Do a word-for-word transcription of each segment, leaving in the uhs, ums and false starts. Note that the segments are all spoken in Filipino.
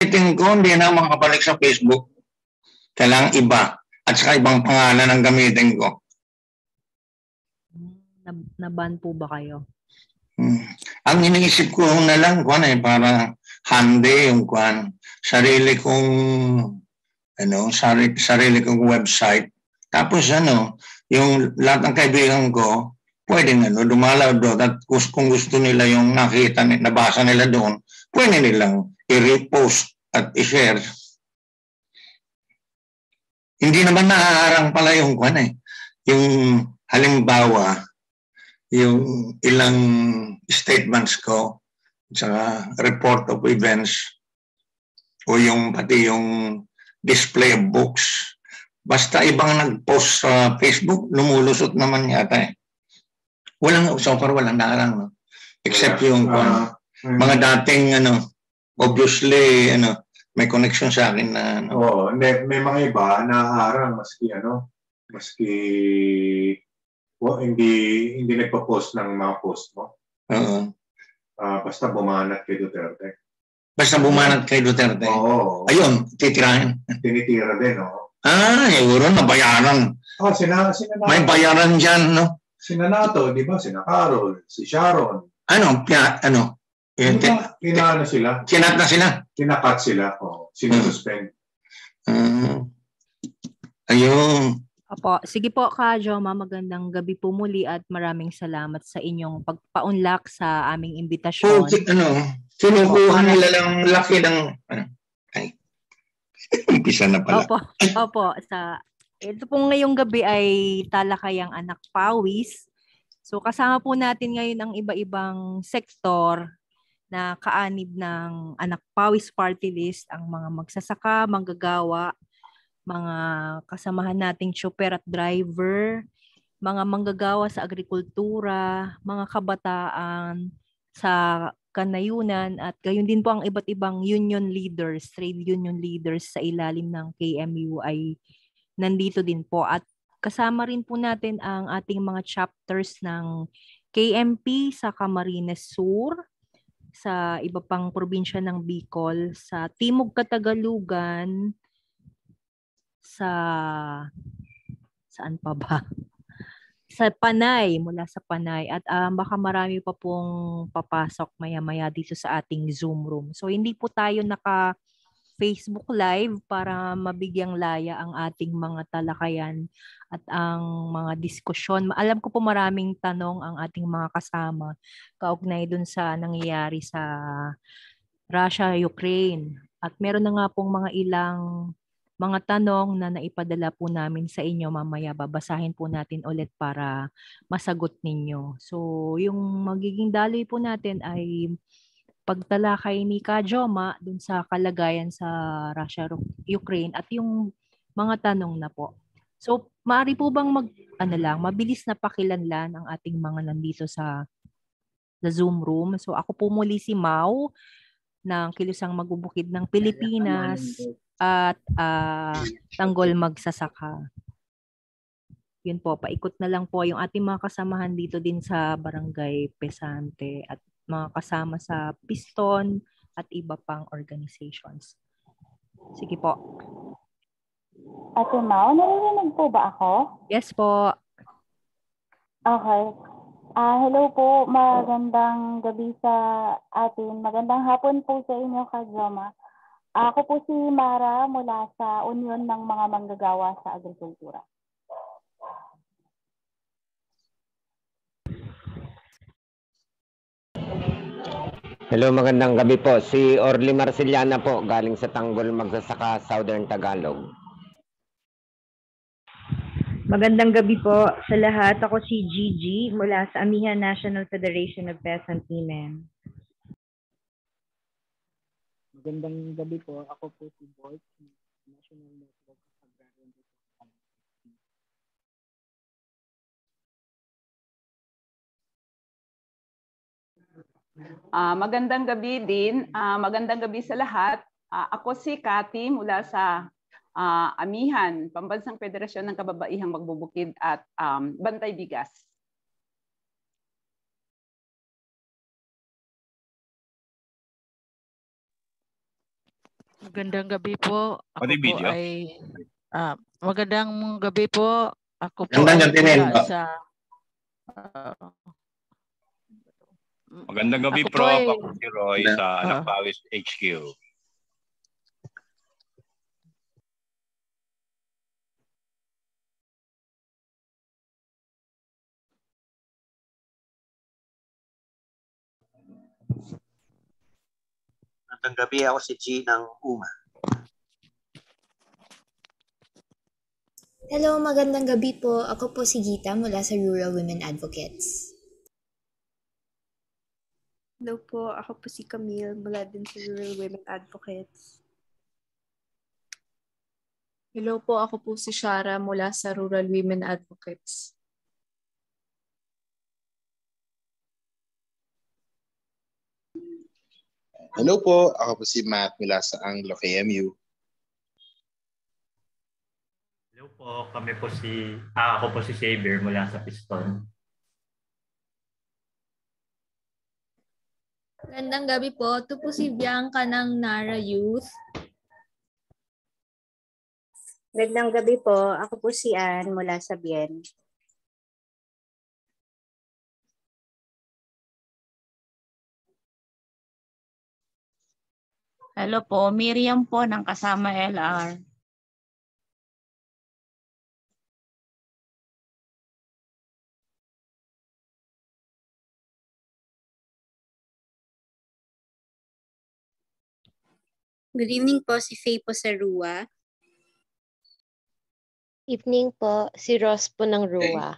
gagamitin ko, hindi na makakabalik sa Facebook. Kailangan iba. At saka ibang pangalan ang gamitin ko. Naban po ba kayo? Hmm. Ang iniisip ko na lang, kwan eh, para hande yung kwan. Sarili kong, ano, sarili, sarili kong website. Tapos ano, yung lahat ng kaibigan ko, pwedeng ano, dumalaw doon. At kung gusto nila yung nakita, nabasa nila doon, pwede nilang i-repost at i-share. Hindi naman naaarang pala yung kwan eh. Yung halimbawa, yung ilang statements ko, saka report of events, o yung pati yung display of books. Basta ibang nag-post sa Facebook, lumulusot naman yata eh. Walang, so far walang naarang, no? Except yung uh, mga dating, ano, obviously, ano, may connection sa akin na, ano. Oo, may, may mga iba na harang maski, ano, maski, well, hindi, hindi nagpa-post ng mga post mo. Oo. Uh, basta bumanat kay Duterte. Basta bumanat kay Duterte? Oo. Ayun, titirahin. Tinitira din, no? Ah, siguro nabayaran. Oh, sina, sina may bayaran dyan, no? Sina Nato, di ba? Sina Carol, si Sharon. Ano? Pia, ano? Diba, Kinaano sila? Kinat na sila? Kinakat sila. Oh, sinususpend. Uh, ayun. Opo. Sige po, Ka Joma. Magandang gabi po muli at maraming salamat sa inyong pagpaunlak sa aming imbitasyon. Oh, ano? Sinukuha nila lang laki ng... Ano? Ay. Umpisa na pala. Opo. Opo. Sa... Ito pong ngayong gabi ay talakayang anak pawis. So kasama po natin ngayon ang iba-ibang sektor na kaanib ng anak pawis party list, ang mga magsasaka, manggagawa, mga kasamahan nating chopper at driver, mga manggagawa sa agrikultura, mga kabataan sa kanayunan at gayon din po ang iba't ibang union leaders, trade union leaders sa ilalim ng K M U ay nandito din po at kasama rin po natin ang ating mga chapters ng K M P sa Camarines Sur, sa iba pang probinsya ng Bicol, sa Timog Katagalugan, sa saan pa ba? Sa Panay, mula sa Panay at um, baka marami pa pong papasok maya-maya dito sa ating Zoom room. So hindi po tayo naka Facebook Live para mabigyang laya ang ating mga talakayan at ang mga diskusyon. Alam ko po maraming tanong ang ating mga kasama kaugnay dun sa nangyayari sa Russia, Ukraine. At meron na nga pong mga ilang mga tanong na naipadala po namin sa inyo mamaya. Babasahin po natin ulit para masagot ninyo. So yung magiging daloy po natin ay pagtalakay ni Ka Joma dun sa kalagayan sa Russia, Ukraine at yung mga tanong na po. So, maaari po bang mag, ano lang, mabilis na pakilanlan ang ating mga nandito sa, sa Zoom room. So, ako po muli si Mau ng Kilusang Magbubukid ng Pilipinas at uh, Tanggol Magsasaka. Yun po, paikot na lang po yung ating mga kasamahan dito din sa Barangay Pesante at mga kasama sa Piston at iba pang organizations. Sige po. Ate Mau, naririnig po ba ako? Yes po. Okay. Uh, hello po, magandang gabi sa atin. Magandang hapon po sa inyo, Ka Joma. Ako po si Mara mula sa Union ng mga Manggagawa sa Agrikultura. Hello, magandang gabi po. Si Orly Marceliana po, galing sa Tanggol Magsasaka, Southern Tagalog. Magandang gabi po sa lahat. Ako si Gigi mula sa Amihan National Federation of Peasant Women. Magandang gabi po. Ako po si Bolt, National Network of Agrarian Reform. Uh, magandang gabi din. Uh, magandang gabi sa lahat. Uh, ako si Cathy mula sa uh, Amihan, Pambansang Federasyon ng Kababaihang Magbubukid at um, Bantay Bigas. Magandang gabi po. Ako Pati po video. ay ah, magandang gabi po. Ako po Magandang ay gabi rin mula po. sa ah, Magandang gabi, ako po Prof. ay Ako si Roy sa Anak ah, Pawis H Q. Magandang gabi, ako si G ng U M A. Hello, magandang gabi po. Ako po si Gita mula sa Rural Women Advocates. Hello po, ako po si Camille mula din sa Rural Women Advocates. Hello po, ako po si Shara mula sa Rural Women Advocates. Hello po, ako po si Matt mula sa Anglo K M U. Hello po, kami po si, ah, ako po si Xavier mula sa Piston. Magandang gabi po. Ito po si Bianca ng Nara Youth. Magandang gabi po. Ako po si Ann mula sa Bien. Hello po, Miriam po ng Kasama L R. Good evening po, si Faye po sa R U A. Evening po, si Ross po ng R U A.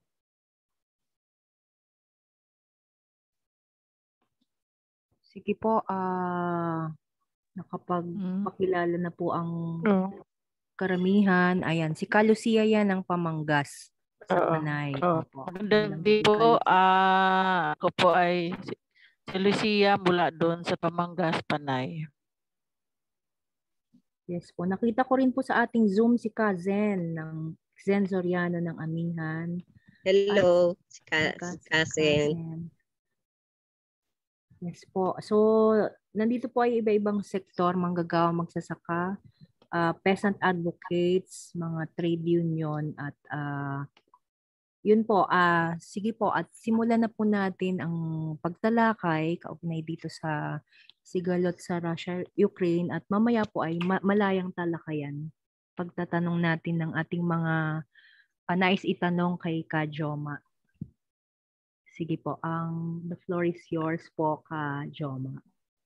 Sige po, ah nakapagpakilala na po ang Oo. karamihan. Ayan, si Kalucia yan ng Pamanggas sa Oo. Panay. Oo. Opo. Magandang gabi Si po. Kalucia. Ah, ako po ay si, si Lucia mula doon sa Pamanggas, Panay. Yes po. Nakita ko rin po sa ating Zoom si Kazen ng Zen Soriano ng Amihan. Hello, si Si Ka- Ka- si si Kasen. Kazen. Yes po. So, nandito po ay iba-ibang sektor, manggagawa, magsasaka, ah, peasant advocates, mga trade union at ah, yun po, ah sige po at simulan na po natin ang pagtalakay kaugnay dito sa sigalot sa Russia, Ukraine at mamaya po ay ma- malayang talakayan. Pagtatanong natin ng ating mga ah, nais itanong kay Ka Joma. Sige po, ang the floor is yours po, Ka Joma.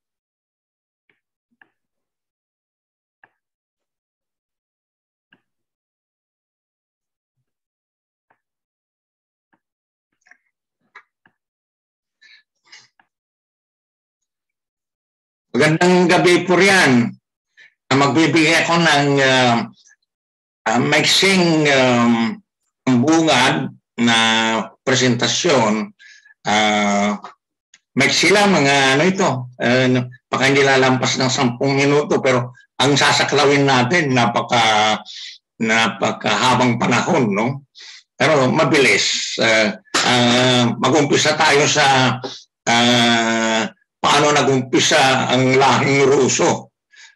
Magandang gabi po riyan. Ah, Magbibigay ako ng uh, uh, maiksing um, bungad na presentasyon. Uh, maiksi lang mga ano ito. Uh, baka hindi lalampas ng sampung minuto pero ang sasaklawin natin napaka napakahabang panahon, no? Pero mabilis. Uh, uh, mag-umpisa tayo sa uh, paano nag-umpisa ang lahing Ruso.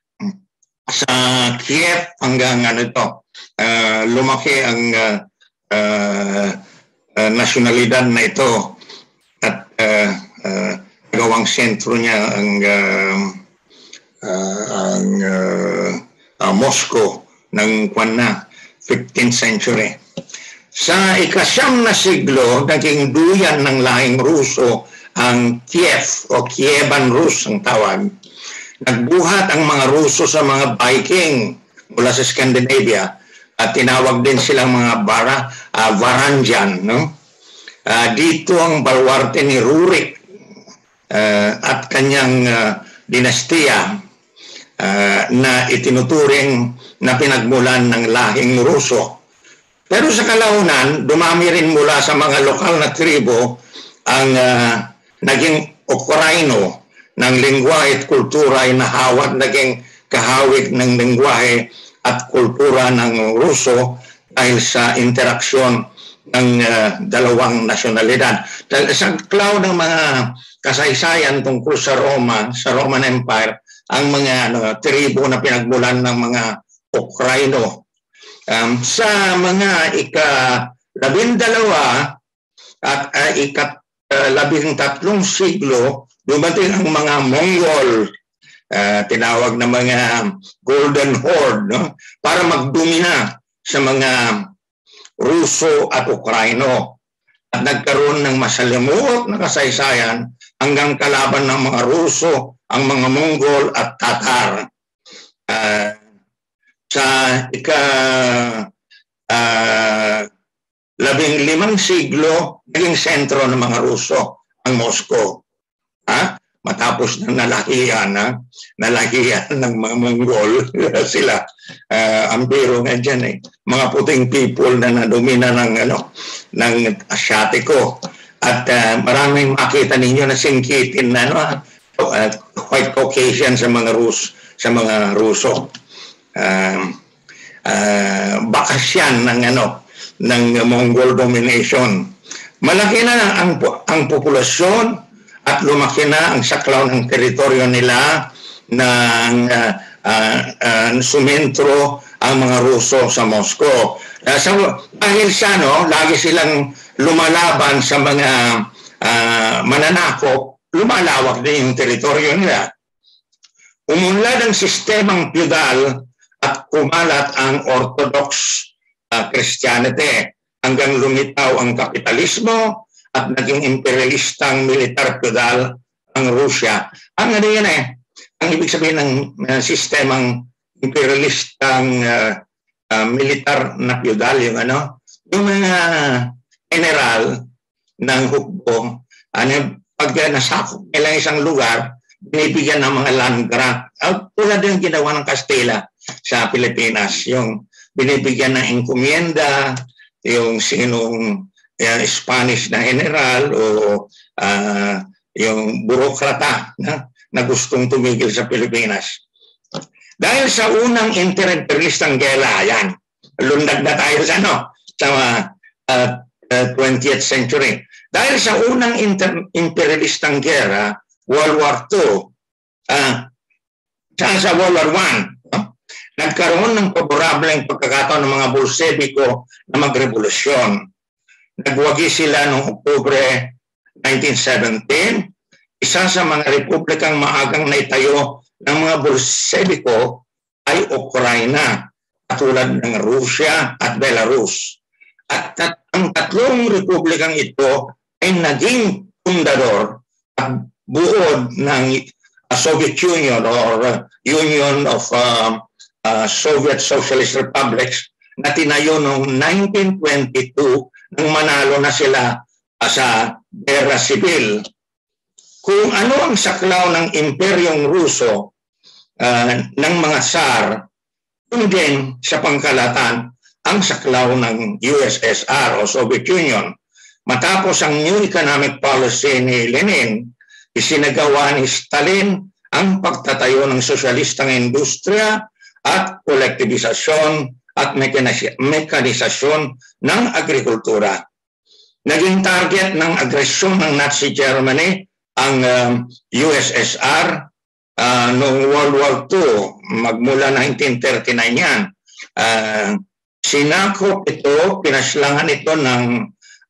Sa Kiev hanggang ano ito, uh, lumaki ang uh, uh, uh, nasyonalidad na ito at uh, uh, gawang sentro niya ang uh, uh, ang uh, uh, Moscow ng kwan na fifteenth century. Sa ikasyam na siglo, naging duyan ng lahing Ruso ang Kiev o Kievan Rus ang tawag. Nagbuhat ang mga Ruso sa mga Viking mula sa Scandinavia at tinawag din silang mga bara, uh, Varangian. No? Uh, dito ang balwarte ni Rurik uh, at kanyang uh, dinastiya uh, na itinuturing na pinagmulan ng lahing Ruso. Pero sa kalaunan, dumami rin mula sa mga lokal na tribo ang uh, naging Ukraino ng lingwahe at kultura ay nahawat, naging kahawig ng lingwahe at kultura ng Ruso dahil sa interaksyon ng uh, dalawang nasyonalidad. Dahil sa cloud ng mga kasaysayan tungkol sa Roma, sa Roman Empire, ang mga ano, tribo na pinagmulan ng mga Ukraino. Um, sa mga ika-labindalawa at uh, ika-labintatlong siglo, dumating ang mga Mongol, uh, tinawag na mga Golden Horde, no? Para magdomina sa mga Ruso at Ukraino. At nagkaroon ng masalimuot na kasaysayan hanggang kalaban ng mga Ruso, ang mga Mongol at Tatar. Uh, sa ika uh, labing limang siglo, naging sentro ng mga Ruso ang Moscow. Ha? Matapos na nalahian, ha? nalahian ng mga Mongol sila. Uh, ang biro nga dyan eh. Mga puting people na nadumina ng, ano, ng Asyatiko. At uh, maraming makita ninyo na singkitin na ano, uh, white Caucasian sa mga Rus, sa mga Ruso. Uh, uh, bakas yan ng, ano, ng Mongol domination. Malaki na ang, ang populasyon at lumaki na ang saklaw ng teritoryo nila ng uh, uh, uh, sumentro ang mga Ruso sa Moscow. Uh, so, dahil sa no, lagi silang lumalaban sa mga uh, mananakop, lumalawak din yung teritoryo nila. Umunlad ang sistemang feudal at kumalat ang Orthodox uh, Christianity hanggang lumitaw ang kapitalismo at naging imperialistang militar feudal ang Rusya. Ang ano yan eh, ang ibig sabihin ng uh, sistemang imperialistang uh, uh, militar na feudal, yung ano, yung mga general ng hukbo, ano, pag nasakop nila isang lugar, binibigyan ng mga land grant. Uh, tulad yung ginawa ng Kastila sa Pilipinas, yung binibigyan ng encomienda, yung sinong uh, Spanish na general o uh, yung burokrata na, na gustong tumigil sa Pilipinas. Dahil sa unang inter-imperialistang gela, yan, lundag na tayo sa, ano, sa uh, uh, twentieth century. Dahil sa unang inter-imperialistang gera, World War Two, uh, sa, sa World War One, no? Nagkaroon ng paborableng pagkakataon ng mga Bolsheviko na magrevolusyon. Nagwagi sila noong Oktubre nineteen seventeen, isa sa mga republikang maagang naitayo ng mga Bolsheviko ay Ukraina, katulad ng Rusya at Belarus. At tat ang tatlong republikang ito ay naging fundador at buod ng uh, Soviet Union or uh, Union of uh, uh, Soviet Socialist Republics na tinayo noong nineteen twenty-two nang manalo na sila uh, sa Gera Sibil. Kung ano ang saklaw ng Imperyong Ruso uh, ng mga Tsar, yun din sa pangkalatan ang saklaw ng U S S R o Soviet Union. Matapos ang new economic policy ni Lenin, isinagawa ni Stalin ang pagtatayo ng sosyalistang industriya at kolektibisasyon at mekanisasyon ng agrikultura. Naging target ng agresyon ng Nazi Germany ang um, U S S R uh, noong World War Two, magmula nineteen thirty-nine yan. Uh, sinakop ito, pinaslangan ito ng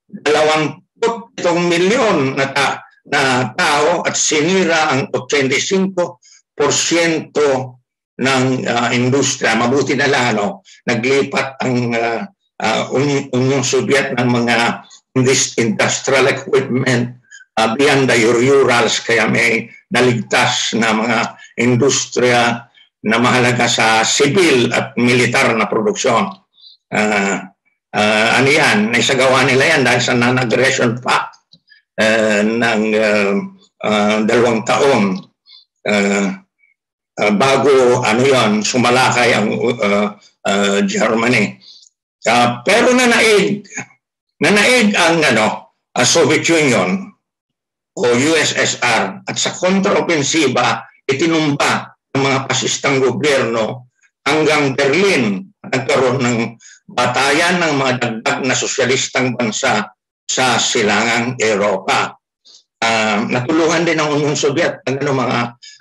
dalawampu't milyon na, ta na tao at sinira ang eighty-five percent ng uh, industriya. Mabuti na lang, ano, naglipat ang uh, uh, Union Soviet ng mga industrial equipment uh, beyond the Urals, kaya may naligtas na mga industriya na mahalaga sa civil at militar na produksyon. Uh, uh, ano yan, naisagawa nila yan dahil sa non-aggression pact uh, ng uh, uh, dalawang taon uh, uh, bago ano yan, sumalakay ang uh, uh, Germany. Uh, pero nanaig, nanaig ang ano, uh, Soviet Union o U S S R at sa kontraopensiba itinumba ng mga pasistang gobyerno hanggang Berlin. Nagkaroon ng batayan ng mga dagdag na sosyalistang bansa sa silangang Europa. Uh, natulungan din ng Union Soviet ng ano, mga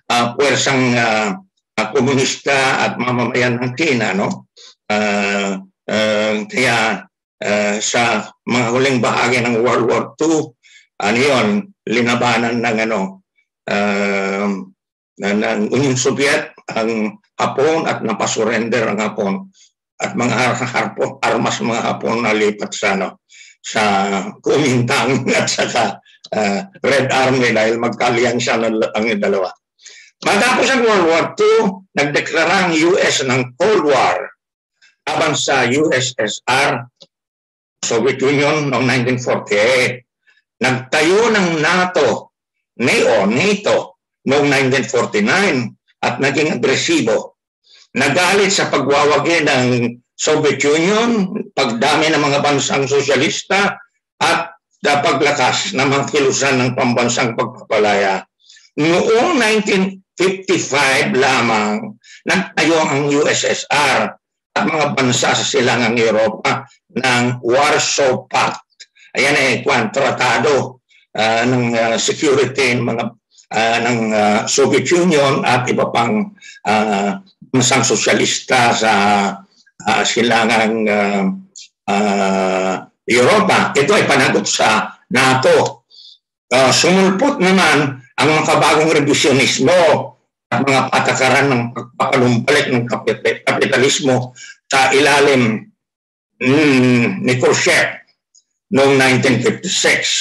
uh, puwersang uh, uh, komunista at mamamayan ng China, no? Uh, uh, kaya uh, sa mga huling bahagi ng World War Two, ano yun, linabanan ng ano, uh, ng Union Soviet ang Hapon at napasurrender ang Hapon at mga harpo, armas mga Hapon na lipat sa ano, sa Kuomintang at saka uh, Red Army dahil magkalyansya ang dalawa. Matapos ang World War Two, nagdeklara ang U S ng Cold War laban sa U S S R, Soviet Union noong nineteen forty-eight. Nagtayo ng NATO, NEO, NATO noong nineteen forty-nine at naging agresibo. Nagalit sa pagwawagi ng Soviet Union, pagdami ng mga bansang sosyalista at paglakas ng mga kilusan ng pambansang pagpapalaya. Noong nineteen fifty-five lamang, nagtayo ang U S S R at mga bansa sa silangang Europa ng Warsaw Pact. Ayan ay kwan, tratado uh, ng uh, security ng mga uh, ng uh, Soviet Union at iba pang uh, bansang sosyalista sa uh, silangang uh, uh, Europa. Ito ay panagot sa NATO. Uh, sumulpot naman ang mga bagong revisionismo at mga patakaran ng pagpapalumbalik ng kapitalismo sa ilalim mm, ni Khrushchev noong nineteen fifty-six.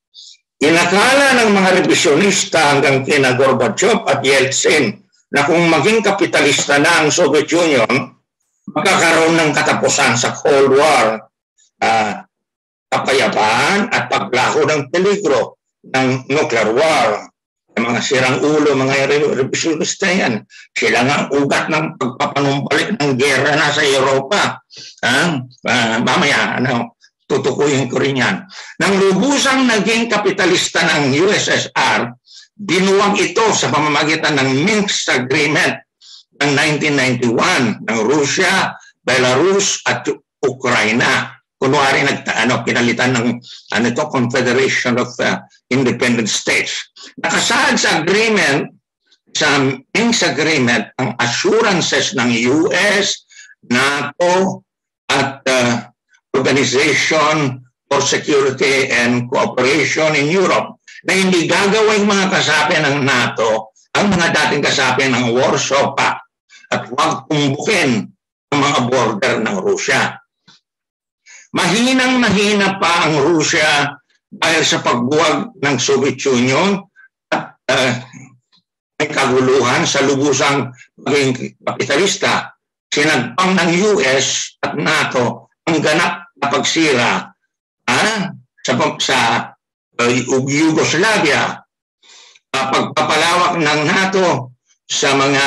Inakala ng mga revisionista hanggang kina Gorbachev at Yeltsin na kung maging kapitalista na ang Soviet Union, magkakaroon ng katapusan sa Cold War, uh, kapayapaan at paglaho ng peligro ng nuclear war. Ang mga sirang ulo, mga revisionista yan, sila nga ugat ng pagpapanumbalik ng gera na sa Europa. Uh, uh, mamaya, ano, tutukuyin ko rin yan. Nang lubusang naging kapitalista ng U S S R, binuwag ito sa pamamagitan ng Minsk Agreement ng nineteen ninety-one ng Russia, Belarus at Ukraina. Kunwari nagtaano pinalitan ng ano ito, Confederation of uh, Independent States. Nakasaad sa agreement, sa Minsk Agreement, ang assurances ng U S, NATO at uh, Organization for Security and Cooperation in Europe na hindi gagawin mga kasapi ng NATO ang mga dating kasapi ng Warsaw Pact at huwag tumbukin ang mga border ng Russia. Mahinang mahina pa ang Russia dahil sa pagbuwag ng Soviet Union at uh, may kaguluhan sa lubusang maging kapitalista. Sinagpang ng U S at NATO ang ganap na pagsira ah, sa, sa uh, Yugoslavia, uh, pagpapalawak ng NATO sa mga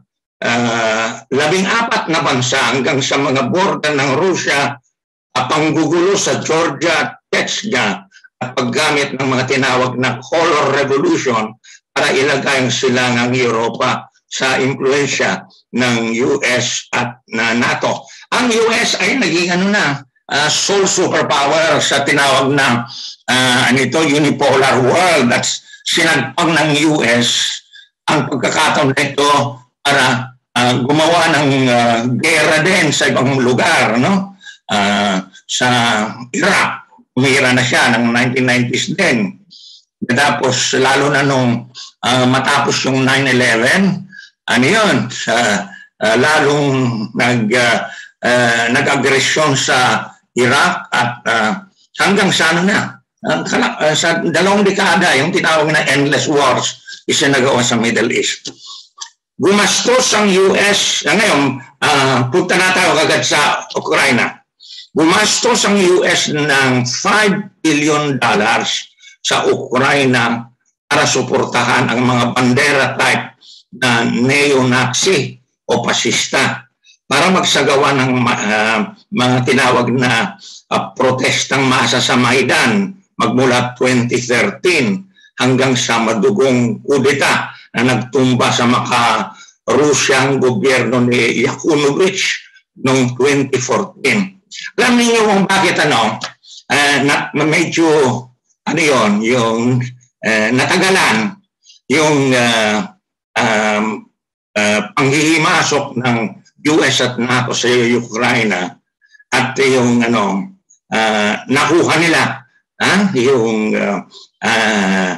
uh, labing apat na bansa hanggang sa mga border ng Russia, uh, panggugulo sa Georgia at Chechnya at paggamit ng mga tinawag na Color Revolution para ilagay ang silangang Europa sa impluensya ng U S at na NATO. Ang U S ay naging ano na, uh, sole superpower sa tinawag na uh, anito, unipolar world. At sinagpang ng U S ang pagkakataon nito para uh, gumawa ng uh, gera din sa ibang lugar, no? Uh, sa Iraq, umira na siya ng nineteen nineties din. Tapos lalo na nung uh, matapos yung nine eleven, ano yun, sa, uh, lalong nag, uh, uh, nag-agresyon sa Iraq at uh, hanggang sa ano na, uh, uh, sa dalawang dekada, yung tinawag na endless wars, isinagawa sa Middle East. Gumastos ang U S, uh, ngayon, uh, punta na tayo agad sa Ukraina. Gumastos ang U S ng five billion dollars sa Ukraina para suportahan ang mga bandera type na neo-Nazi o pasista para magsagawa ng uh, mga tinawag na uh, protestang masa sa Maidan magmula twenty thirteen hanggang sa madugong kudeta na nagtumba sa maka-Rusyang gobyerno ni Yakunovich noong twenty fourteen. Alam niyo kung bakit ano, uh, na, medyo ano yun, yung uh, natagalan yung uh, um, uh, panghihimasok ng U S at NATO sa Ukraine at yung ano uh, nakuha nila ah, yung uh, uh,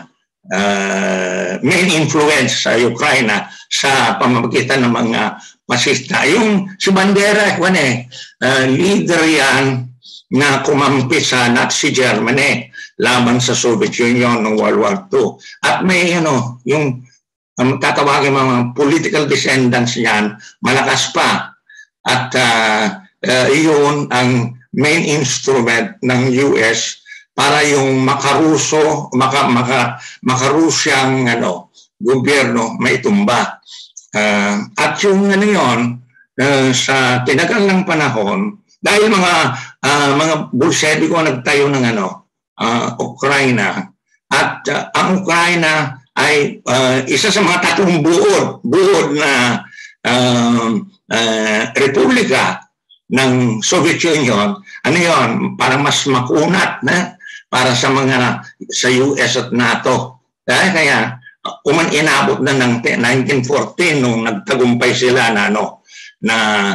uh, main influence sa Ukraine sa pamamagitan ng mga pasista. Yung si Bandera, kwan eh, uh, leader yan na kumampi sa Nazi Germany laban sa Soviet Union noong World War Two. At may ano, yung um, tatawagin mga political descendants niyan, malakas pa. At uh, uh, yun ang main instrument ng U S para yung makaruso, maka, maka, makarusyang ano, gobyerno maitumba. Uh, at yung ano yun, uh, sa tinagal ng panahon, dahil mga uh, mga Bolsheviko nagtayo ng ano, uh, Ukraine, at uh, ang Ukraine ay uh, isa sa mga tatlong buod, buod na uh, uh, republika ng Soviet Union. Ano yun? Para mas makunat na para sa mga sa U S at NATO. Dahil kaya uman inabot na ng nineteen fourteen nung nagtagumpay sila na ano na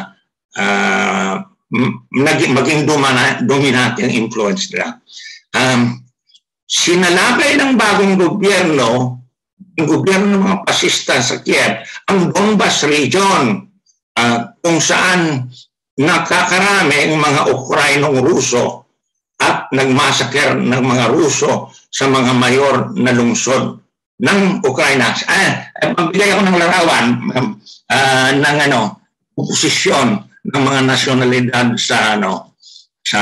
uh, maging, maging domina, dominante ang influence nila. Um, sinalakay ng bagong gobyerno, ang gobyerno ng mga pasista sa Kiev, ang Donbas region, uh, kung saan nakakarami ang mga Ukrainong Ruso at nagmasaker ng mga Ruso sa mga mayor na lungsod ng Ukraine. Ah, magbigay ako ng larawan uh, ng ano, oposisyon ng mga nasyonalidad sa ano sa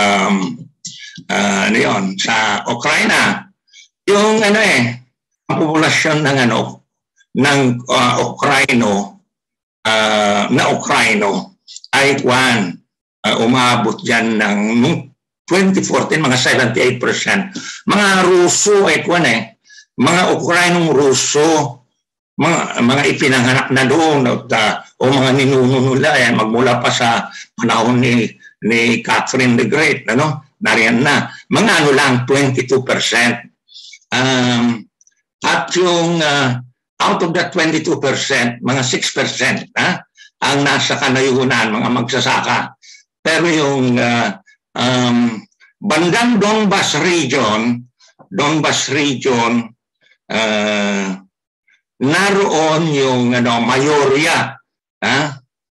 uh, ano yun, sa Ukraine. Yung ano eh, ang populasyon ng ano ng uh, Ukraino uh, na Ukraino ay kwan uh, umabot diyan ng twenty fourteen mga seventy-eight percent. Mga Ruso ay kwan eh, mga Ukrainong Ruso, mga mga ipinanganak na doon at, uh, o mga ninuno nila eh, magmula pa sa panahon ni ni Catherine the Great, ano? Nariyan na. Mga ano lang, twenty-two percent. Um, at yung uh, out of that twenty-two percent, mga six percent ha, ang nasa kanayunan, mga magsasaka. Pero yung uh, um, bandang Donbas region, Donbas region, uh, naroon yung ano, mayorya, ha?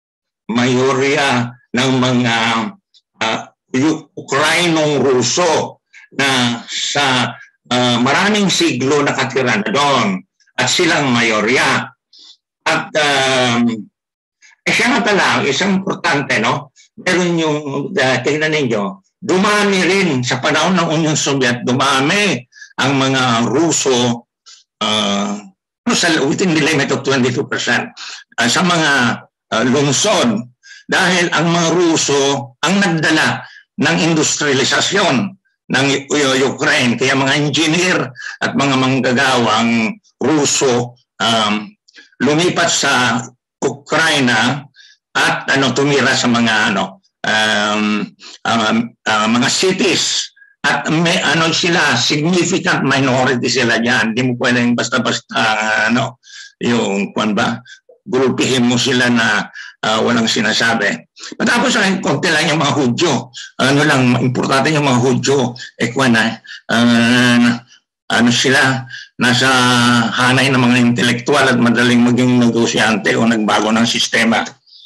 Mayorya ng mga uh, Ukrainong Ruso na sa uh, maraming siglo nakatira na doon at silang mayorya. At um, eh, siya nga pala, isang importante, no? Meron yung, uh, tingnan ninyo, dumami rin sa panahon ng Union Soviet, dumami ang mga Ruso uh, within the limit of twenty-two percent uh, sa mga uh, lungsod dahil ang mga Ruso ang nagdala ng industrialisasyon ng Ukraine. Kaya mga engineer at mga manggagawang Ruso um, lumipat sa Ukraine at ano tumira sa mga ano um, um, uh, mga cities at may ano sila significant minority sila diyan. Hindi mo pwedeng basta-basta uh, ano yung kuan ba grupihin mo sila na uh, walang sinasabi. Matapos ang konti lang yung mga Hudyo. Ano lang importante yung mga Hudyo eh kuan na uh, ano sila, nasa hanay ng mga intelektual at madaling maging negosyante o nagbago ng sistema.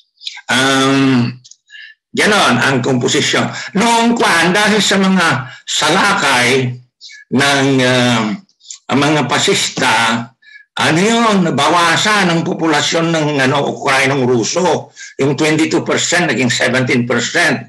Um, ganon ang komposisyon. Noong kwan, dahil sa mga salakay ng uh, mga pasista, ano yun, nabawasan ang populasyon ng ano, Ukrainong Ruso. Yung twenty-two percent naging seventeen percent.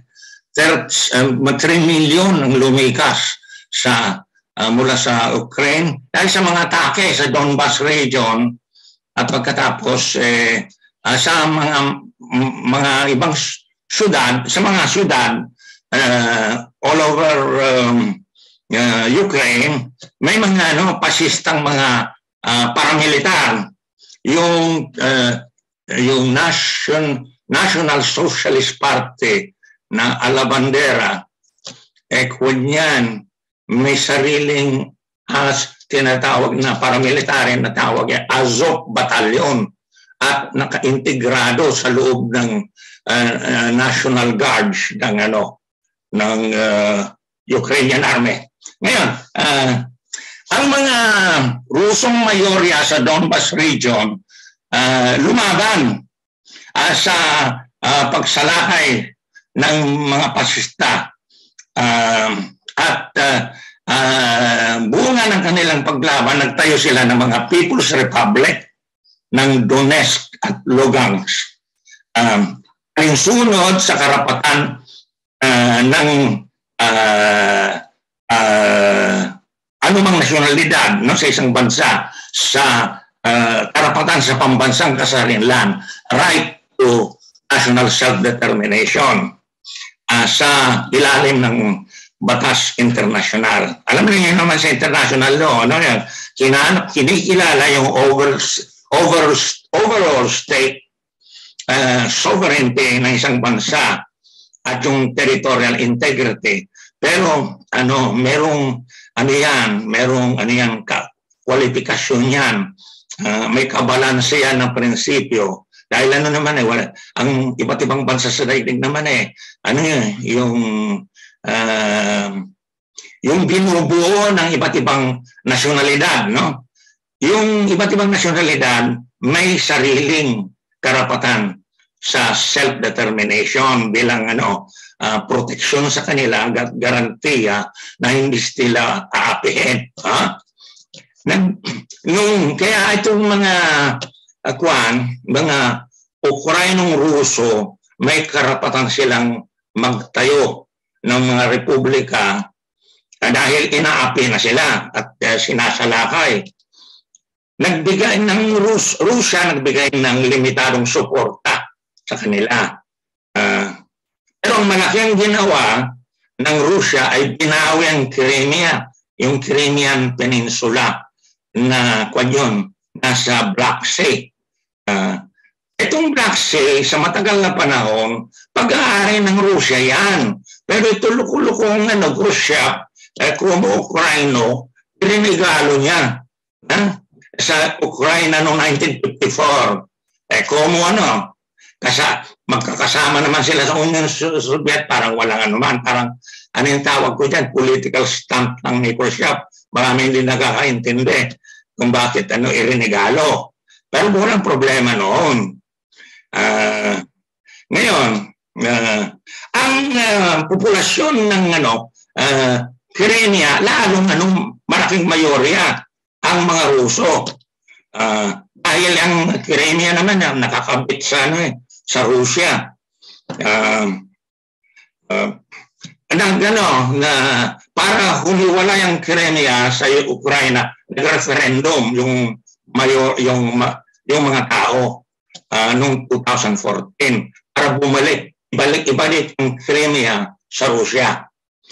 three million ang lumikas sa Uh, mula sa Ukraine dahil sa mga atake sa Donbas region at pagkatapos eh, uh, sa mga mga ibang syudad, sa mga syudad uh, all over um, uh, Ukraine may mga ano pasistang mga uh, paramilitar yung uh, yung Nation, National Socialist Party na ala Bandera eh kunyan may sariling as tinatawag na paramilitary na tawag ay Azov Battalion at naka-integrado sa loob ng uh, uh, National Guard ng ano ng uh, Ukrainian Army. Ngayon, uh, ang mga Rusong mayorya sa Donbas region uh, lumaban uh, sa uh, pagsalakay ng mga pasista uh, at uh, uh, bunga ng kanilang paglaban, nagtayo sila ng mga People's Republic ng Donetsk at Lugansk. Um, ang sunod sa karapatan uh, ng uh, uh, anumang nasyonalidad no, sa isang bansa sa uh, karapatan sa pambansang kasarinlan, right to national self-determination uh, sa ilalim ng batas internasyonal. Alam niyo naman sa international law, ano, kinanap, kinikilala yung over, over, overall state uh, sovereignty ng isang bansa at yung territorial integrity. Pero ano, merong ano yan, merong ano yan, kwalifikasyon yan. Uh, may kabalanse yan ng prinsipyo. Dahil ano naman eh, wala, ang iba't ibang bansa sa daigdig naman eh, ano yun, yung uh, yung binubuo ng iba't ibang nasyonalidad, no? Yung iba't ibang nasyonalidad may sariling karapatan sa self-determination bilang ano, uh, proteksyon sa kanila at garantiya na hindi sila aapihin. Ha? Nang, nung, kaya itong mga uh, kwan, mga Ukrainong Ruso, may karapatan silang magtayo ng mga republika uh, dahil inaapi na sila at uh, sinasalakay. Nagbigay ng Rus Rusya, nagbigay ng limitadong suporta sa kanila. Uh, pero ang malaking ginawa ng Rusya ay binawi ang Crimea, yung Crimean Peninsula na kwan yun, nasa Black Sea. Uh, itong Black Sea, sa matagal na panahon, pag-aari ng Rusya yan. Pero ito lukulukong ano, Rusya, eh, kung Ukraino, rinigalo niya. Huh? Sa Ukraine noong nineteen fifty-four. Eh, kung ano, kasa, magkakasama naman sila sa Union Soviet, parang walang anuman, parang ano yung tawag ko dyan, political stamp ng Khrushchev. Marami hindi nakakaintindi kung bakit ano irinigalo. Pero walang problema noon. Uh, ngayon, uh, ang uh, populasyon ng ano, uh, Crimea, lalong anong malaking mayorya ang mga Ruso. Uh, dahil ang Crimea naman uh, nakakabit sa, ano, eh, sa Rusya. Uh, uh, nang ano, na para humiwalay ang Crimea sa Ukraine, nag-referendum yung mayor, yung yung mga tao uh, noong two thousand fourteen para bumalik, ibalik ibalik ang Crimea sa Rusya.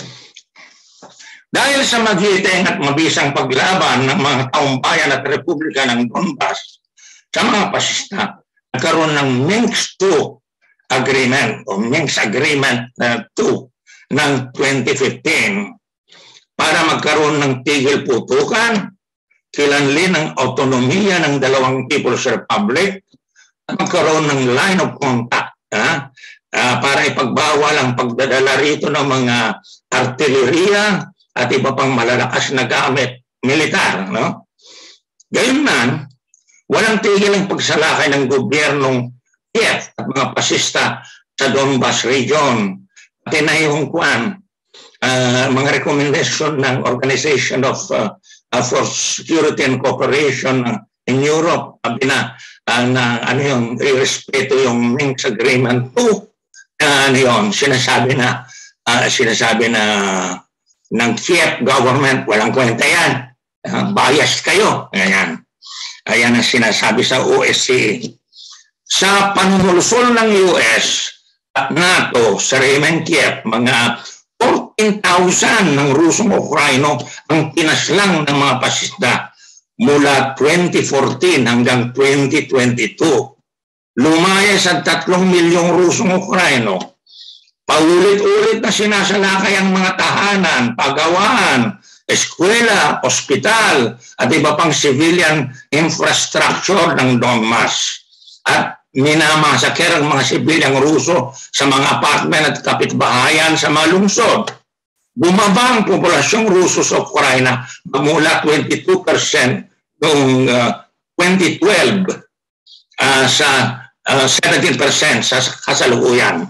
Dahil sa magiting at mabisang paglaban ng mga taong bayan at Republika ng Donbas sa mga pasista, nagkaroon ng Minsk two Agreement o Minsk Agreement uh, two ng twenty fifteen para magkaroon ng tigil putukan, kilanlin ang autonomiya ng dalawang People's Republic at magkaroon ng line of contact ha? Uh, para ipagbawal ang pagdadala rito ng mga artilleriya at iba pang malalakas na gamit militar. No? Gayunman, walang tigil ang pagsalakay ng gobyernong Kiev at mga pasista sa Donbas region. Pati na yung kwan, uh, mga recommendation ng Organization of uh, uh, for Security and Cooperation in Europe, sabi na, uh, na ano yung irespeto yung Minsk Agreement two, uh, ano yun, sinasabi na, uh, sinasabi na ng Kiev government, walang kwenta yan. Uh, biased kayo. Ayan. Ayan ang sinasabi sa O S C E. Sa panumulusol ng U S at NATO sa Riemann Kiev, mga fourteen thousand ng Rusong Ukraino ang pinaslang ng mga pasista mula twenty fourteen hanggang twenty twenty-two. Lumayas ang tatlong milyong Rusong Ukraino. Paulit-ulit na sinasalakay ang mga tahanan, pagawaan, eskwela, ospital, at iba pang civilian infrastructure ng Donbas. At minamasakir ang mga sibilyang Ruso sa mga apartment at kapitbahayan sa mga lungsod. Bumaba ang populasyong Ruso sa Ukraina mula twenty-two percent noong uh, twenty twelve uh, sa uh, seventeen percent sa kasalukuyan.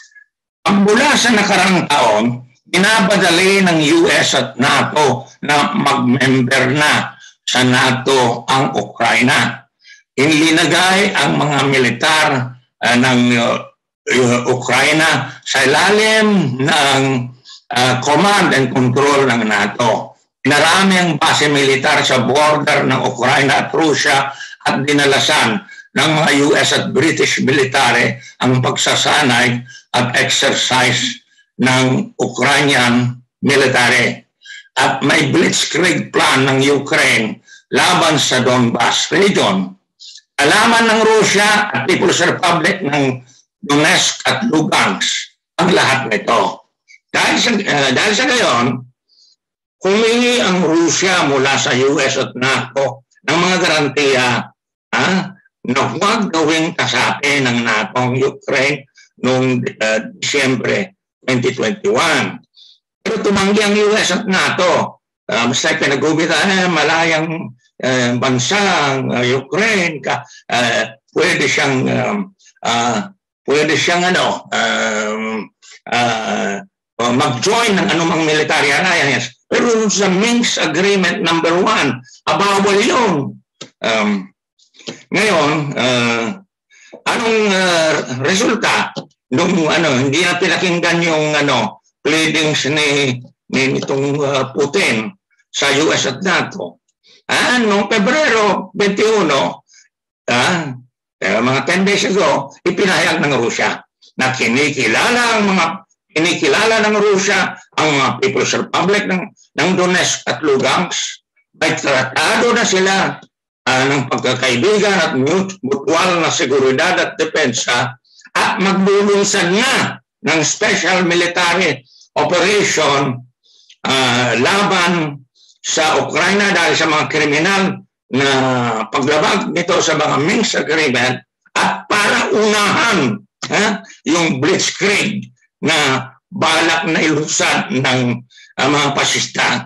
Ang mula sa nakarang taon, binabadali ng U S at NATO na mag-member na sa NATO ang Ukraina. Inilagay ang mga militar uh, ng uh, uh, Ukraina sa ilalim ng uh, command and control ng NATO. Pinarami ang base militar sa border ng Ukraina at Russia at dinalasan ng mga U S at British military ang pagsasanay at exercise ng Ukrainian military. At may blitzkrieg plan ng Ukraine laban sa Donbas region. Alaman ng Russia at People's Republic ng Donetsk at Lugansk ang lahat nito. Dahil sa, uh, dahil sa gayon, humingi ang Russia mula sa U S at NATO ng mga garantiya ah, na huwag gawing kasapi ng NATO ang Ukraine noong uh, Disyembre twenty twenty-one. Pero tumanggi ang U S at NATO. Uh, basta pinag-ubita, eh, malayang uh, bansa ang uh, Ukraine, ka, uh, pwede siyang um, uh, pwede siyang ano, um, uh, uh, mag-join ng anumang military alliance. Pero sa Minsk Agreement number one, abawal yun. Um, ngayon, uh, anong uh, resulta? Nung ano, hindi na pinakinggan yung ano, pleadings ni, ni nitong uh, Putin sa U S at NATO. Ah, noong Pebrero twenty-one, ah, eh, mga ten days ago, ipinahayag ng Russia na kinikilala ang mga kinikilala ng Russia ang mga People's Republic ng, ng Donetsk at Lugansk. May tratado na sila uh, ng pagkakaibigan at mutual na seguridad at depensa at maglulunsad na ng special military operation uh, laban sa Ukraina dahil sa mga kriminal na paglabag nito sa mga Minsk Agreement at para unahan ha, yung blitzkrieg na balak na ilusad ng uh, mga pasista.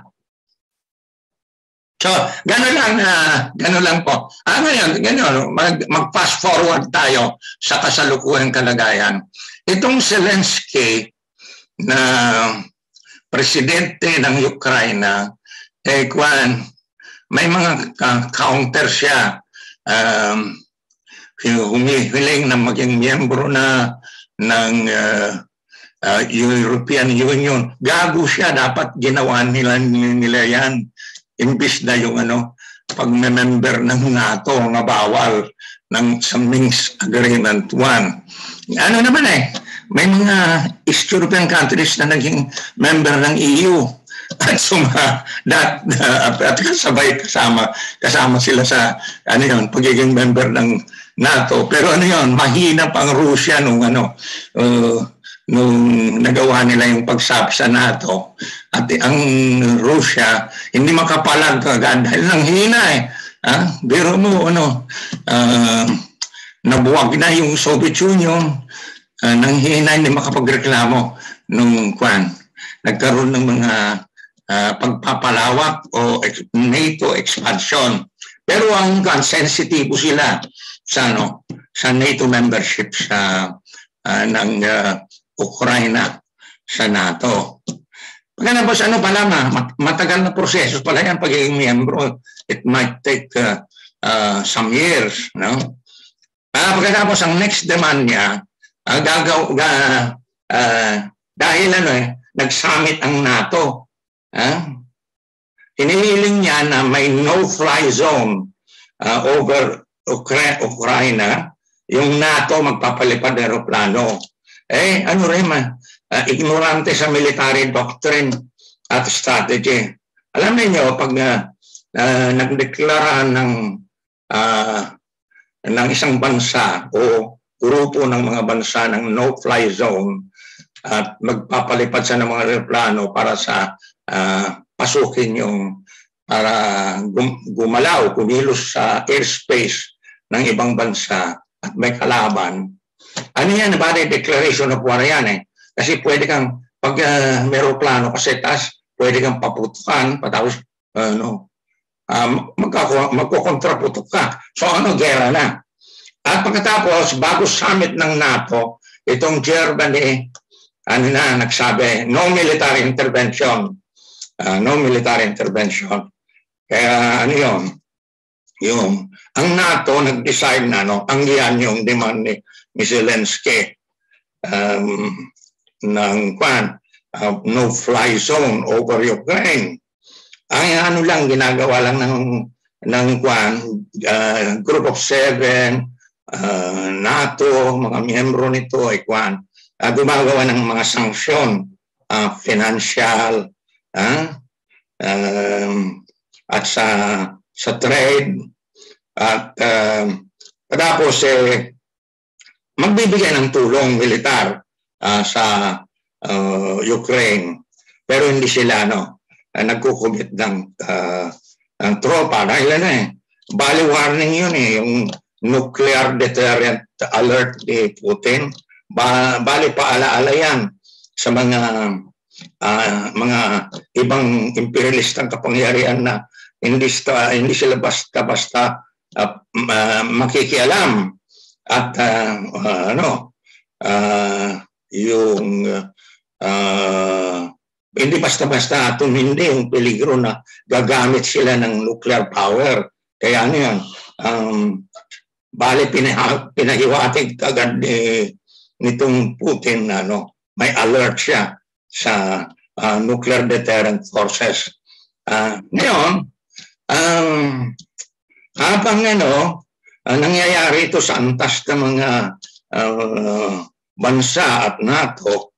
So, gano'n lang, uh, gano'n lang po. Ah, ngayon, gano'n, mag, mag-fast forward tayo sa kasalukuyang kalagayan. Itong Zelensky na presidente ng Ukraina, eh, kwan, may mga uh, counter siya. Um, humihiling na maging miyembro na ng uh, uh, European Union. Gago siya, dapat ginawa nila, nila yan. Imbis na yung ano, pag-member ng NATO nga bawal ng sa Minsk Agreement one. Ano naman eh, may mga East European countries na naging member ng E U at suma that uh, at kasabay kasama kasama sila sa ano yun, pagiging member ng NATO. Pero ano yun, mahina pang Russia nung ano uh, nung nagawa nila yung pagsabi sa NATO. At ang Russia, hindi makapalag agad dahil nang hina eh. Ah, biro mo, ano, uh, nabuwag na yung Soviet Union, uh, nang hina, hindi makapagreklamo nung kwan. Nagkaroon ng mga uh, pagpapalawak o ex NATO expansion. Pero ang kwan, sensitibo sila sa, ano, sa NATO membership sa uh, ng uh, Ukraina sa NATO. Pagkatapos ano pala ma, matagal na proseso pala yan pagiging miyembro. It might take uh, uh, some years, no? Uh, pagkatapos ang next demand niya, uh, gagaw, uh, uh, dahil ano eh, nag-summit ang NATO. Uh, hinihiling niya na may no-fly zone uh, over Ukra Ukraina, yung NATO magpapalipad ng aeroplano. Eh, ano rin ma, uh, ignorante sa military doctrine at strategy. Alam niyo pag uh, uh, nagdeklara ng, uh, ng isang bansa o grupo ng mga bansa ng no-fly zone at magpapalipad sa ng mga aeroplano para sa uh, pasukin yung para gum- gumalaw, kumilos sa airspace ng ibang bansa at may kalaban. Ano yan? Bali, declaration of war yan eh. Kasi pwede kang, pag uh, may aeroplano kasi taas, pwede kang paputukan, patapos, ano, uh, magkako- magkukontraputok ka. So ano, gera na. At pagkatapos, bago summit ng NATO, itong Germany, ano na, nagsabi, no military intervention. Uh, no military intervention. Kaya ano yun? Yung, ang NATO nag-decide na, no, ang yan yung demand ni, ni Zelensky um, ng kwan, uh, no-fly zone over Ukraine. Ang ano lang, ginagawa lang ng, ng kwan, uh, Group of Seven, uh, NATO, mga miyembro nito ay kwan, uh, gumagawa ng mga sanksyon, uh, financial, uh, um, at sa sa trade, at uh, tapos eh, magbibigay ng tulong militar uh, sa uh, Ukraine. Pero hindi sila no, uh, nagkukubit ng, uh, ng tropa. Dahil ano eh, bali warning yun eh, yung nuclear deterrent alert ni Putin. Ba, bali paalaala yan sa mga uh, mga ibang imperialistang kapangyarihan na hindi, sta, hindi sila basta-basta uh, uh, makikialam at uh, uh, ano uh, yung uh, hindi basta-basta tumindi yung peligro na gagamit sila ng nuclear power. Kaya ano yan, um, bali pinah pinahiwatig agad ni, nitong Putin na ano, may alert siya sa uh, nuclear deterrent forces. Uh, ngayon, Um, habang ano, uh, nangyayari ito sa antas ng mga uh, bansa at NATO,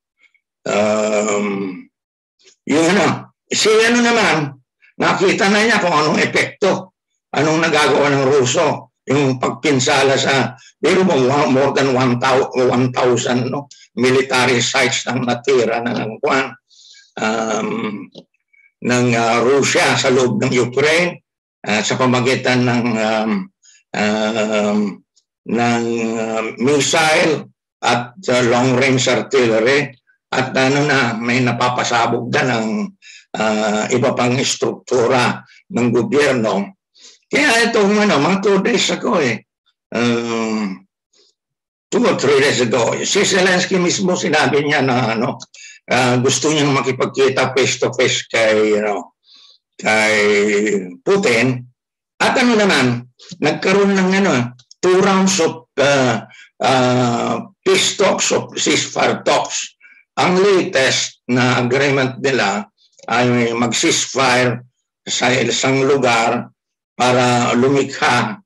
um, yung ano, si ano naman, nakita na niya kung anong epekto, anong nagagawa ng Ruso, yung pagpinsala sa, pero more than one thousand no, military sites ang natira na ng kwan, um, ng uh, Russia sa loob ng Ukraine. Uh, sa pamagitan ng um, um, ng uh, missile at uh, long-range artillery at ano na may napapasabog na ng uh, iba pang struktura ng gobyerno. Kaya itong ano, mga two days ago eh, um, two or three days ago, si Zelensky mismo sinabi niya na ano, uh, gusto niyang makipagkita face-to-face kay, you know, kay Putin. At ano naman, nagkaroon ng ano, two rounds of uh, uh, peace talks, of ceasefire talks. Ang latest na agreement nila ay mag-ceasefire sa isang lugar para lumikha,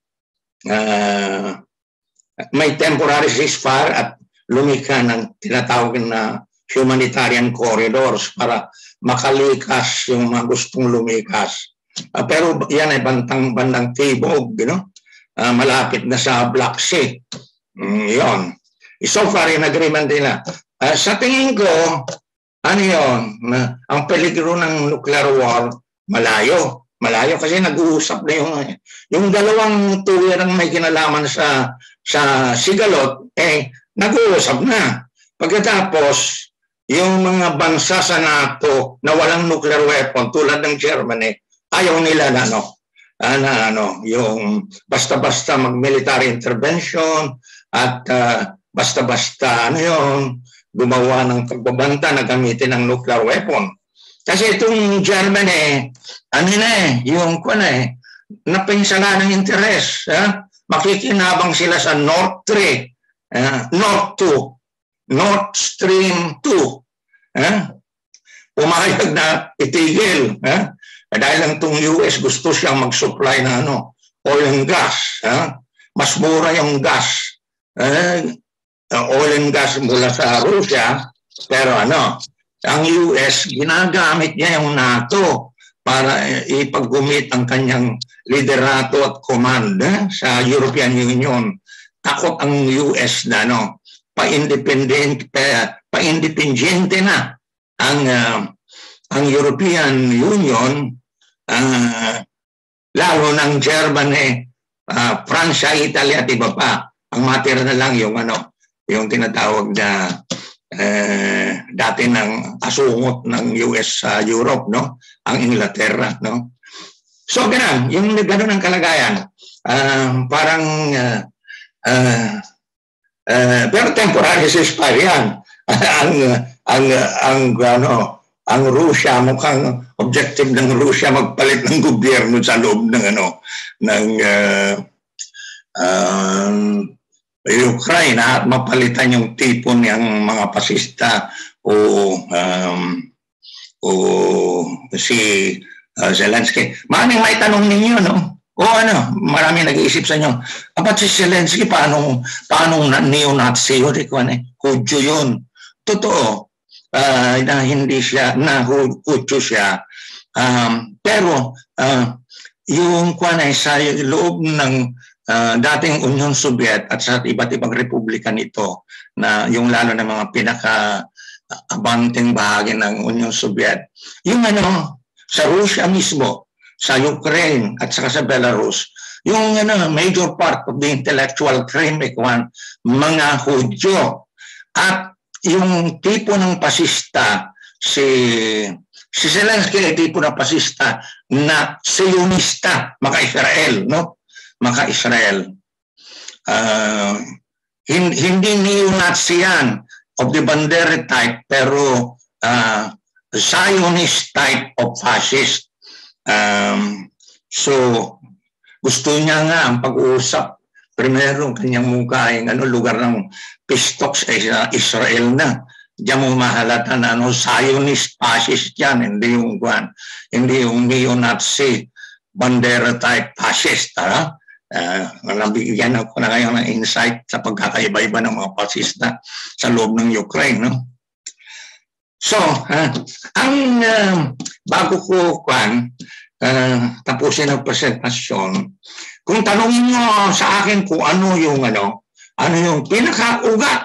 uh, may temporary ceasefire at lumikha ng tinatawag na humanitarian corridors para makalikas yung mga gustong lumikas. Uh, pero yan ay bantang bandang Tibog, you know? uh, malapit na sa Black Sea. Mm, yun. So far, yung agreement nila. Uh, sa tingin ko, ano yun, uh, ang peligro ng nuclear war, malayo. Malayo kasi nag-uusap na yung, yung dalawang tuwirang may kinalaman sa, sa Sigalot, eh, nag-uusap na. Pagkatapos, yung mga bansa sa NATO na walang nuclear weapon tulad ng Germany, ayaw nila na ano, na, ano yung basta-basta mag-military intervention at uh, basta-basta ano yun, gumawa ng pagbabanta na gamitin ng nuclear weapon. Kasi itong Germany, ano na eh, yung kung eh, napinsala ng interes. Eh? Makikinabang sila sa Nord three, eh? Nord two, Nord Stream two. Eh? Pumayag na itigil. Eh? Dahil lang itong U S gusto siyang mag-supply na ano, oil and gas. Eh? Mas mura yung gas. Eh? Oil and gas mula sa Russia. Pero ano, ang U S ginagamit niya yung NATO para ipaggumit ang kanyang liderato at command eh? sa European Union. Takot ang U S na ano, pa-independent, pa, pa-independiente na ang uh, ang European Union, uh, lalo ng Germany, uh, Pransya, Italy at iba pa. Ang matira na lang yung ano, yung tinatawag na uh, dati ng asungot ng U S sa uh, Europe, no? Ang Inglaterra, no? So ganun, yung gano'n ang kalagayan. Uh, parang uh, uh, uh, pero temporary ceasefire yan. ang ang ang ano, ang Russia, mukhang objective ng Russia magpalit ng gobyerno sa loob ng ano ng uh, um, Ukraine at mapalitan yung tipo ng mga pasista o um, o si uh, Zelensky. Maraming may tanong ninyo, no? O ano, marami nag-iisip sa inyo. Apat si Zelensky, paano, paano neo-Nazi yun? Hudyo yun. Totoo, uh, na hindi siya, na hudyo siya. Um, pero, uh, yung kwan ay sa loob ng uh, dating Union Soviet at sa iba't ibang republika nito, na yung lalo na mga pinaka-abanting bahagi ng Union Soviet, yung ano, sa Russia mismo, sa Ukraine at saka sa Belarus, yung ano, major part of the intellectual cream, mga Hudyo. At yung tipo ng pasista, si, si Zelensky ay tipo ng pasista na Zionista, maka-Israel, no? Maka-Israel. Uh, hindi neo-Nazi yan of the Bandera type, pero uh, Zionist type of fascist. Um, so, gusto niya nga ang pag-uusap. Primero, kanyang mukha ay ano, lugar ng pistoks ay sa Israel na. Diyan mo mahalata na ano, Zionist fascist yan, hindi yung, hindi yung neo-Nazi Bandera type fascist. Ha? Uh, nabigyan ako na ngayon ng insight sa pagkakaiba-iba ng mga fascista sa loob ng Ukraine. No? So, uh, ang uh, bago ko kwan, uh, tapusin ang presentasyon, kung tanongin nyo sa akin kung ano yung ano, ano yung pinakaugat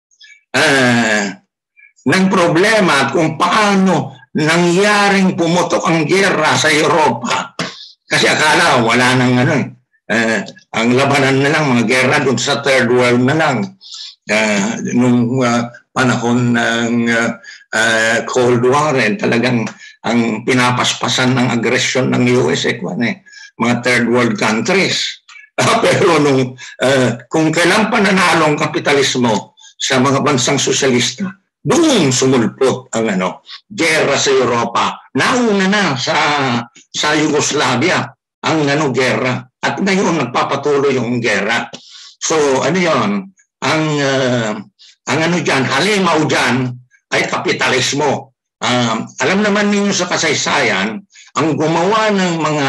uh, ng problema at kung paano nangyaring pumutok ang giyera sa Europa. Kasi akala wala nang ano, uh, ang labanan na lang, mga giyera doon sa third world na lang. Uh, nung uh, panahon ng uh, uh, Cold War, eh, talagang ang pinapaspasan ng agresyon ng U S eh, eh, mga third world countries. Uh, pero nung, uh, kung kailan pa nanalo ang kapitalismo sa mga bansang sosyalista, doon sumulpot ang ano, gera sa Europa. Nauna na sa, sa Yugoslavia ang ano, gera. At ngayon nagpapatuloy yung gera. So ano yon? Ang uh, ang ano dyan, halimaw dyan ay kapitalismo. Uh, alam naman ninyo sa kasaysayan, ang gumawa ng mga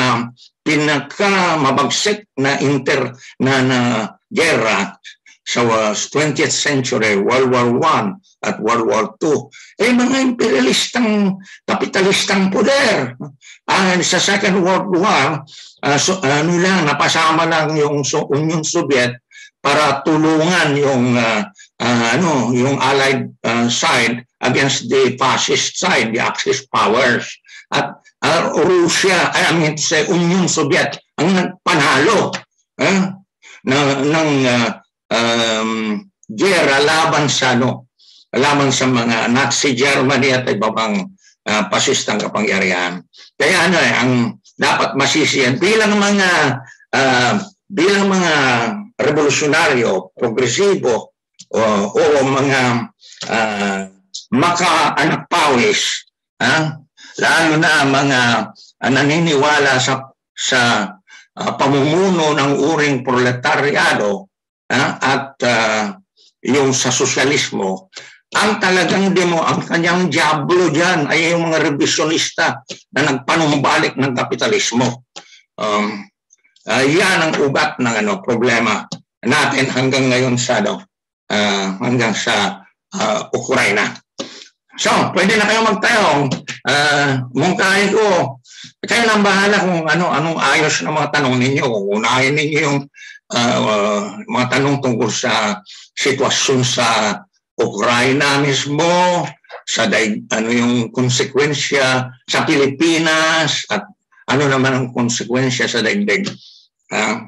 pinaka-mabagsik na inter na, na gera sa uh, twentieth century, World War One at World War Two, ay eh, mga imperialistang, kapitalistang poder. Uh, sa Second World War, uh, so, ano lang, napasama lang yung so, Union Soviet para tulungan yung uh, uh, ano yung Allied uh, side against the fascist side, the Axis powers. At uh, Russia, I mean sa Union Soviet ang nagpanalo eh, ng ng uh, um, gera laban sa ano, laban sa mga Nazi Germany at iba pang uh, pasistang kapangyarihan. Kaya ano eh, ang dapat masisiyan bilang mga uh, bilang mga revolusyonaryo, progresibo o, o mga uh, maka-anak pawis, ha? Lalo na mga uh, naniniwala sa, sa uh, pamumuno ng uring proletaryado ha? At uh, yung sa sosyalismo, ang talagang demo, ang kanyang diablo dyan ay yung mga revisionista na nagpanumbalik ng kapitalismo. Um, Uh, yan ang ugat ng ano, problema natin hanggang ngayon sa ano, uh, hanggang sa uh, Ukraina. So, pwede na kayo magtanong. Uh, mungkahin ko, kayo lang bahala kung ano, anong ayos na mga tanong ninyo. Kung unahin ninyo yung uh, uh, mga tanong tungkol sa sitwasyon sa Ukraina mismo, sa daig, ano yung konsekwensya sa Pilipinas at ano naman ang konsekwensya sa daigdig. Uh,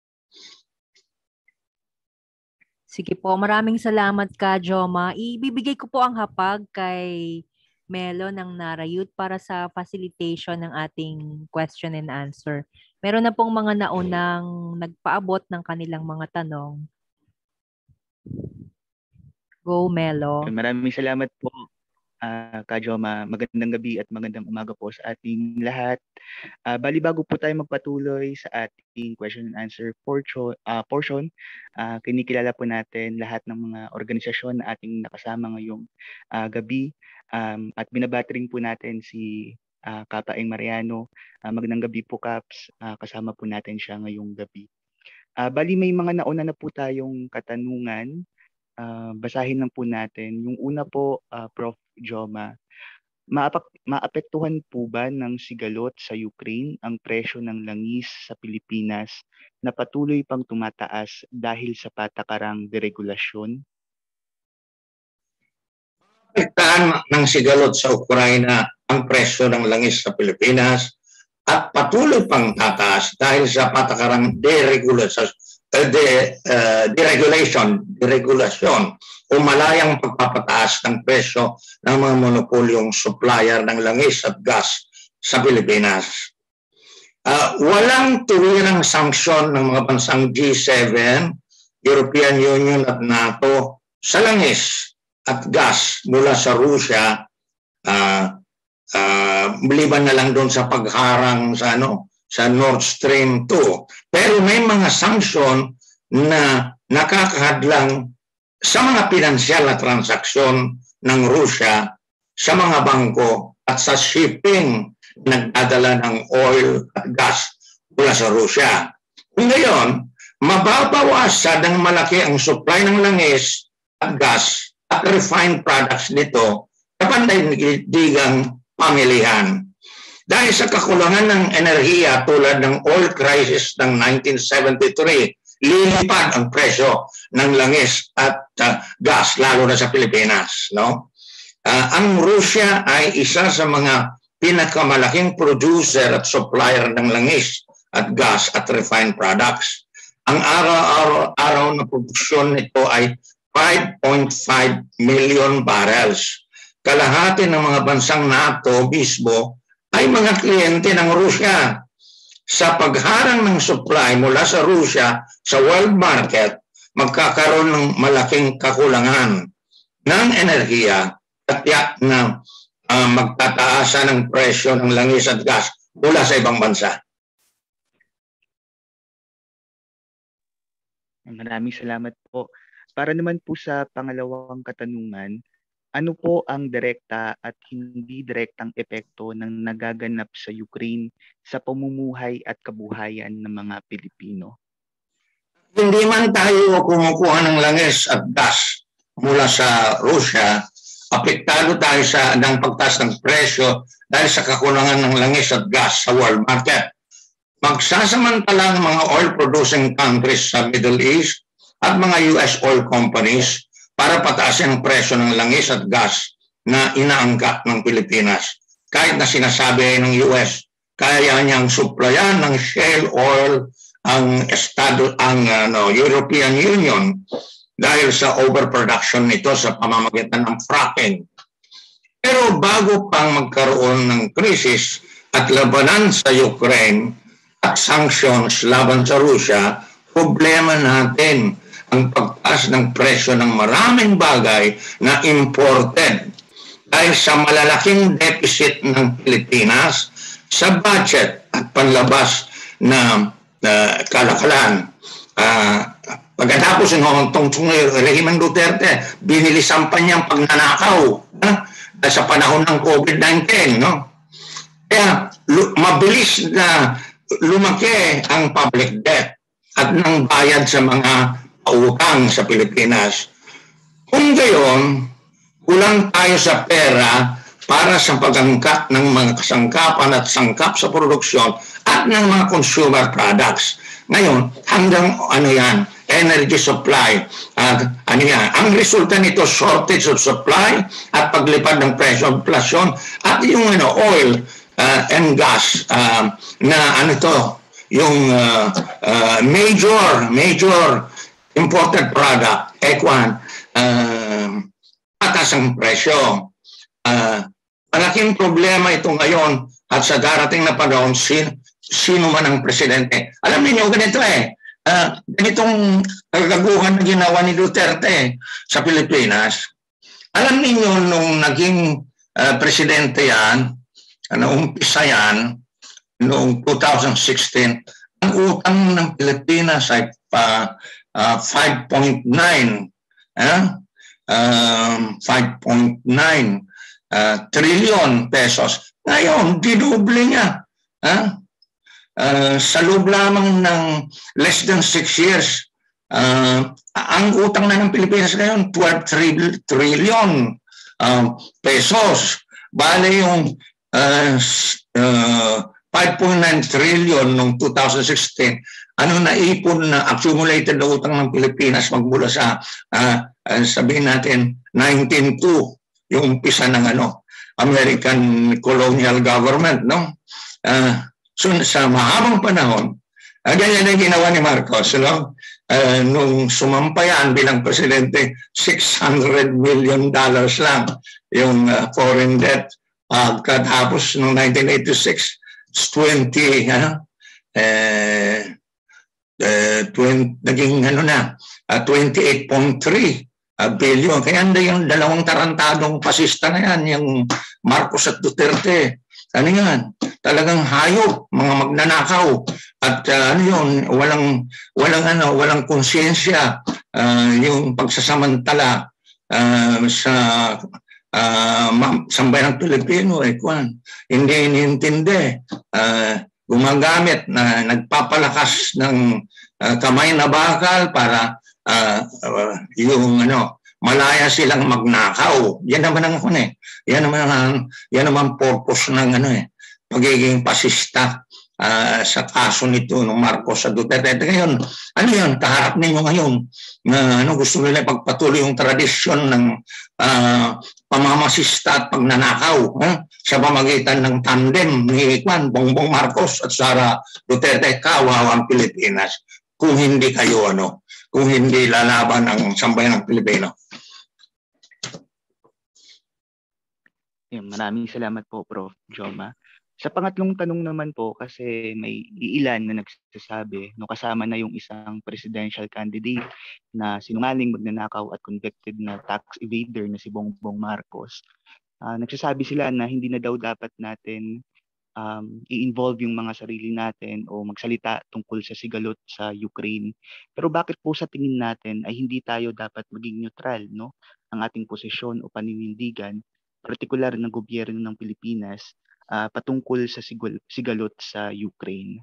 Sige po, maraming salamat ka, Joma. Ibibigay ko po ang hapag kay Melo ng Nara Youth para sa facilitation ng ating question and answer. Meron na pong mga naunang nagpaabot ng kanilang mga tanong. Go, Melo. Maraming salamat po, uh, Ka Joma. Magandang gabi at magandang umaga po sa ating lahat. Uh, bali bago po tayo magpatuloy sa ating question and answer portion, uh, portion uh, kinikilala po natin lahat ng mga organisasyon na ating nakasama ngayong uh, gabi. Um, at binabatering po natin si uh, Kapaeng Mariano. Uh, magandang gabi po, Kaps. Uh, kasama po natin siya ngayong gabi. Uh, bali may mga nauna na po tayong katanungan. Uh, basahin lang po natin. Yung una po, uh, Prof Joma, maapak- maapektuhan po ba ng sigalot sa Ukraine ang presyo ng langis sa Pilipinas na patuloy pang tumataas dahil sa patakarang deregulasyon? Apektahan ng sigalot sa Ukraina ang presyo ng langis sa Pilipinas at patuloy pang tataas dahil sa patakarang deregulation, uh, de, uh, deregulation, deregulation o malayang pagpapataas ng presyo ng mga monopolyong supplier ng langis at gas sa Pilipinas. Uh, walang tuwirang sanksyon ng mga bansang G seven, European Union at NATO sa langis at gas mula sa Russia, uh, uh, maliban na lang doon sa pagharang sa ano sa Nord Stream two. Pero may mga sanksyon na nakakahadlang sa mga pinansyal na transaksyon ng Russia sa mga bangko at sa shipping nagdadala ng oil at gas mula sa Russia. Kung ngayon, mababawasan ng malaki ang supply ng langis at gas at refined products nito sa pandaigdigang pamilihan. Dahil sa kakulangan ng enerhiya tulad ng oil crisis ng nineteen seventy-three, lilipad ang presyo ng langis at uh, gas, lalo na sa Pilipinas. No? Uh, ang Russia ay isa sa mga pinakamalaking producer at supplier ng langis at gas at refined products. Ang araw-araw na produksyon nito ay five point five million barrels. Kalahati ng mga bansang NATO mismo ay mga kliyente ng Russia. Sa pagharang ng supply mula sa Russia sa world market, magkakaroon ng malaking kakulangan ng enerhiya at tiyak na uh, magtataasan ng presyo ng langis at gas mula sa ibang bansa. Maraming salamat po. Para naman po sa pangalawang katanungan, ano po ang direkta at hindi direktang epekto ng nagaganap sa Ukraine sa pamumuhay at kabuhayan ng mga Pilipino? Hindi man tayo kumukuha ng langis at gas mula sa Russia, apektado tayo sa ng pagtaas ng presyo dahil sa kakulangan ng langis at gas sa world market. Magsasamantala ang mga oil-producing countries sa Middle East at mga U S oil companies para pataasin ang presyo ng langis at gas na inaangkat ng Pilipinas. Kahit na sinasabi ng U S, kaya niyang supplyan ng shale oil ang estado ang ano, European Union dahil sa overproduction nito sa pamamagitan ng fracking. Pero bago pang magkaroon ng krisis at labanan sa Ukraine at sanctions laban sa Russia, problema natin ang pagtaas ng presyo ng maraming bagay na imported dahil sa malalaking deficit ng Pilipinas sa budget at panlabas na uh, kalakalan. Uh, pagkatapos ng tungtong rehimen Duterte, binilisan pa niyang pagnanakaw uh, sa panahon ng COVID nineteen. No? Kaya mabilis na lumaki ang public debt at nang bayad sa mga utang sa Pilipinas. Kung gayon, kulang tayo sa pera para sa pag-angkat ng mga kasangkapan at sangkap sa produksyon at ng mga consumer products. Ngayon, hanggang ano yan, energy supply. Uh, ano yan? Ang resulta nito, shortage of supply at paglipad ng presyo, inflation, at yung ano, oil uh, and gas uh, na ano to, yung uh, uh, major, major imported product, ekwan, uh, patas ang presyo. Uh, malaking problema ito ngayon at sa darating na panahon, sino, sino man ang presidente. Alam niyo ganito eh, uh, ganitong kagaguhan na ginawa ni Duterte sa Pilipinas. Alam niyo nung naging uh, presidente yan, ano, umpisa yan, noong two thousand sixteen, ang utang ng Pilipinas ay uh, uh, five point nine. Eh? Um, five point nine uh, trillion pesos. Ngayon, didoble niya. Uh, uh, sa loob lamang ng less than six years, uh, ang utang na ng Pilipinas ngayon, twelve trillion uh, pesos. Bale yung uh, uh, five point nine trillion noong two thousand sixteen, ano na ipon na accumulated na utang ng Pilipinas magmula sa uh, uh, sabihin natin nineteen oh two, yung umpisa ng ano American colonial government, no? Uh, so sa mahabang panahon, uh, ganyan na ginawa ni Marcos, no? Uh, nung sumampayan bilang presidente, six hundred million dollars lang yung uh, foreign debt. Uh, katapos noong nineteen eighty-six, twenty, ano, eh, uh, twenty, naging ano na, uh, twenty-eight point three uh, billion. Kaya hindi yung dalawang tarantadong pasista na yan, yung Marcos at Duterte. Ano yan? Talagang hayop, mga magnanakaw. At uh, ano yun, walang, walang, ano, walang konsyensya, uh, yung pagsasamantala uh, sa uh, sambayang Pilipino, eh, kwan, hindi iniintindi. Uh, gumagamit na nagpapalakas ng uh, kamay na bakal para uh, uh, yung ano, malaya silang magnakaw. Yan naman ang ano eh. Yan naman ang yan naman purpose ng ano eh, pagiging pasista uh, sa kaso nito ng Marcos sa Duterte. Ngayon, ano yun? Kaharap ninyo ngayon na ano, gusto nila pagpatuloy yung tradisyon ng uh, pamamasista at pagnanakaw eh? Sa pamagitan ng tandem ni Juan Bongbong Marcos at Sara Duterte. Kawawang Pilipinas kung hindi kayo ano, kung hindi lalaban ang sambayan ng Pilipino. Maraming salamat po, Prof Joma. Sa pangatlong tanong naman po, kasi may iilan na nagsasabi, no, kasama na yung isang presidential candidate na sinungaling, magnanakaw at convicted na tax evader na si Bongbong Marcos. Uh, nagsasabi sila na hindi na daw dapat natin um, i-involve yung mga sarili natin o magsalita tungkol sa sigalot sa Ukraine. Pero bakit po sa tingin natin ay hindi tayo dapat maging neutral, no? Ang ating posisyon o paninindigan, partikular ng gobyerno ng Pilipinas, uh, patungkol sa sigul- sigalot sa Ukraine?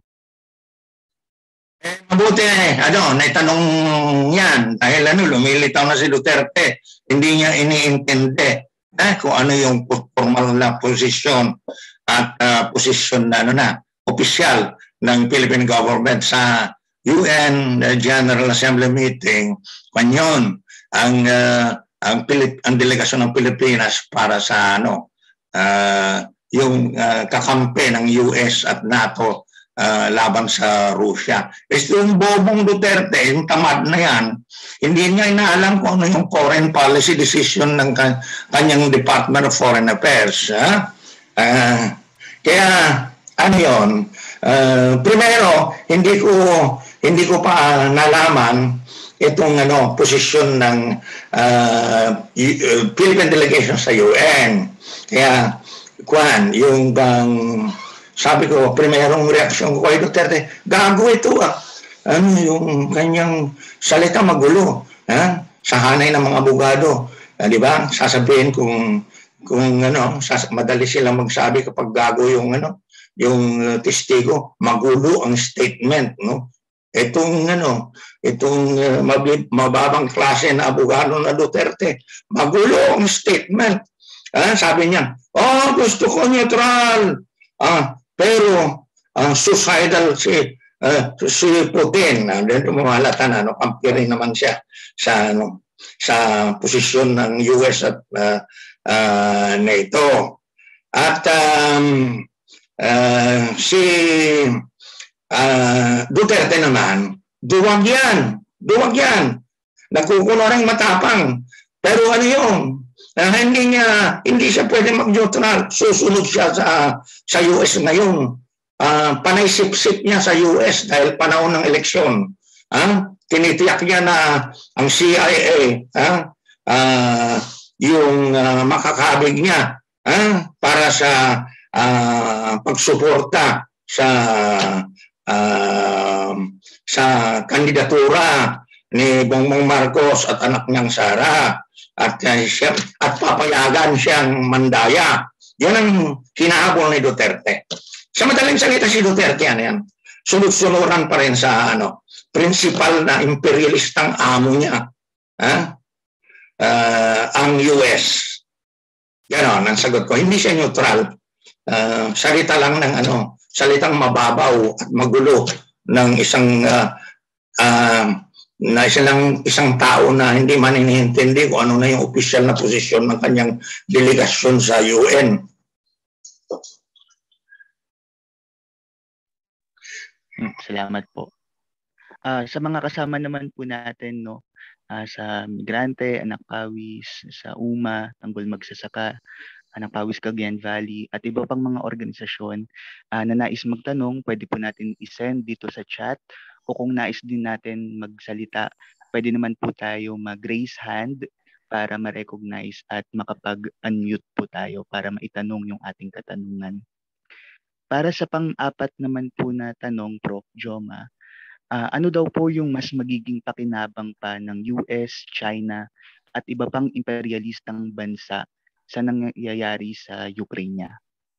Eh, mabuti eh, ano, naitanong yan dahil ano, lumilitaw na si Duterte, hindi niya iniintindi eh, kung ano yung formal na posisyon at uh, posisyon na ano na, opisyal ng Philippine government sa U N General Assembly meeting. Kung yun, ang uh, ang Pilip, ang delegasyon ng Pilipinas para sa ano uh, yung uh, kakampi ng U S at NATO uh, laban sa Russia. Ito yung bobong Duterte, yung tamad na yan, hindi niya inaalam kung ano yung foreign policy decision ng kan- kanyang Department of Foreign Affairs. Ha? Uh, kaya ano yun? Uh, primero, hindi ko hindi ko pa nalaman itong ano posisyon ng uh, Philippine delegation sa U N. Kaya kuan yung bang sabi ko, primerong reaksyon ko kay Duterte, gago ito ah. Ano yung kanyang salita magulo, ha? Sa hanay ng mga abogado, uh, di ba? Sasabihin kung kung ano, sas- madali silang magsabi kapag gago yung ano, yung uh, testigo, magulo ang statement, no? Itong ano, itong uh, mababang klase na abogado na Duterte, magulo ang statement. Ah, sabi niya, oh, gusto ko neutral. Ah, pero ang uh, suicidal si uh, si Putin, uh, mumalata na, no, kampi rin naman siya sa, ano, sa posisyon ng U S at uh, uh, NATO. At um, uh, si uh, Duterte naman, duwag yan, duwag yan. Nagkukuno rin matapang. Pero ano yun? Uh, hindi niya, hindi siya pwede mag-neutral. Susunod siya sa, sa U S ngayon. Uh, panay-sip-sip niya sa U S dahil panahon ng eleksyon. Uh, tinitiyak niya na ang C I A, uh, uh, yung uh, makakabig niya uh, para sa uh, pagsuporta sa uh, sa kandidatura ni Bongbong Marcos at anak niyang Sara. At, uh, siya, at papayagan siyang mandaya. Yan ang hinahabol ni Duterte. Sa madaling salita si Duterte yan, yan. Sunod-sunuran pa rin sa ano, principal na imperialistang amo niya. Ha? Uh, ang U S. Ganon, ang sagot ko. Hindi siya neutral. Uh, salita lang ng ano, salitang mababaw at magulo ng isang uh, uh, na isang, isang tao na hindi man iniintindi kung ano na yung opisyal na posisyon ng kanyang delegasyon sa U N. Salamat po. Uh, sa mga kasama naman po natin, no, uh, sa Migrante, Anak Pawis, sa U M A, Tanggol Magsasaka, Anak Pawis Cagayan Valley, at iba pang mga organisasyon uh, na nais magtanong, pwede po natin isend dito sa chat. O kung nais din natin magsalita, pwede naman po tayo mag-raise hand para ma-recognize at makapag-unmute po tayo para maitanong yung ating katanungan. Para sa pang-apat naman po na tanong, Prof Joma, uh, ano daw po yung mas magiging pakinabang pa ng U S, China at iba pang imperialistang bansa sa nangyayari sa Ukraine?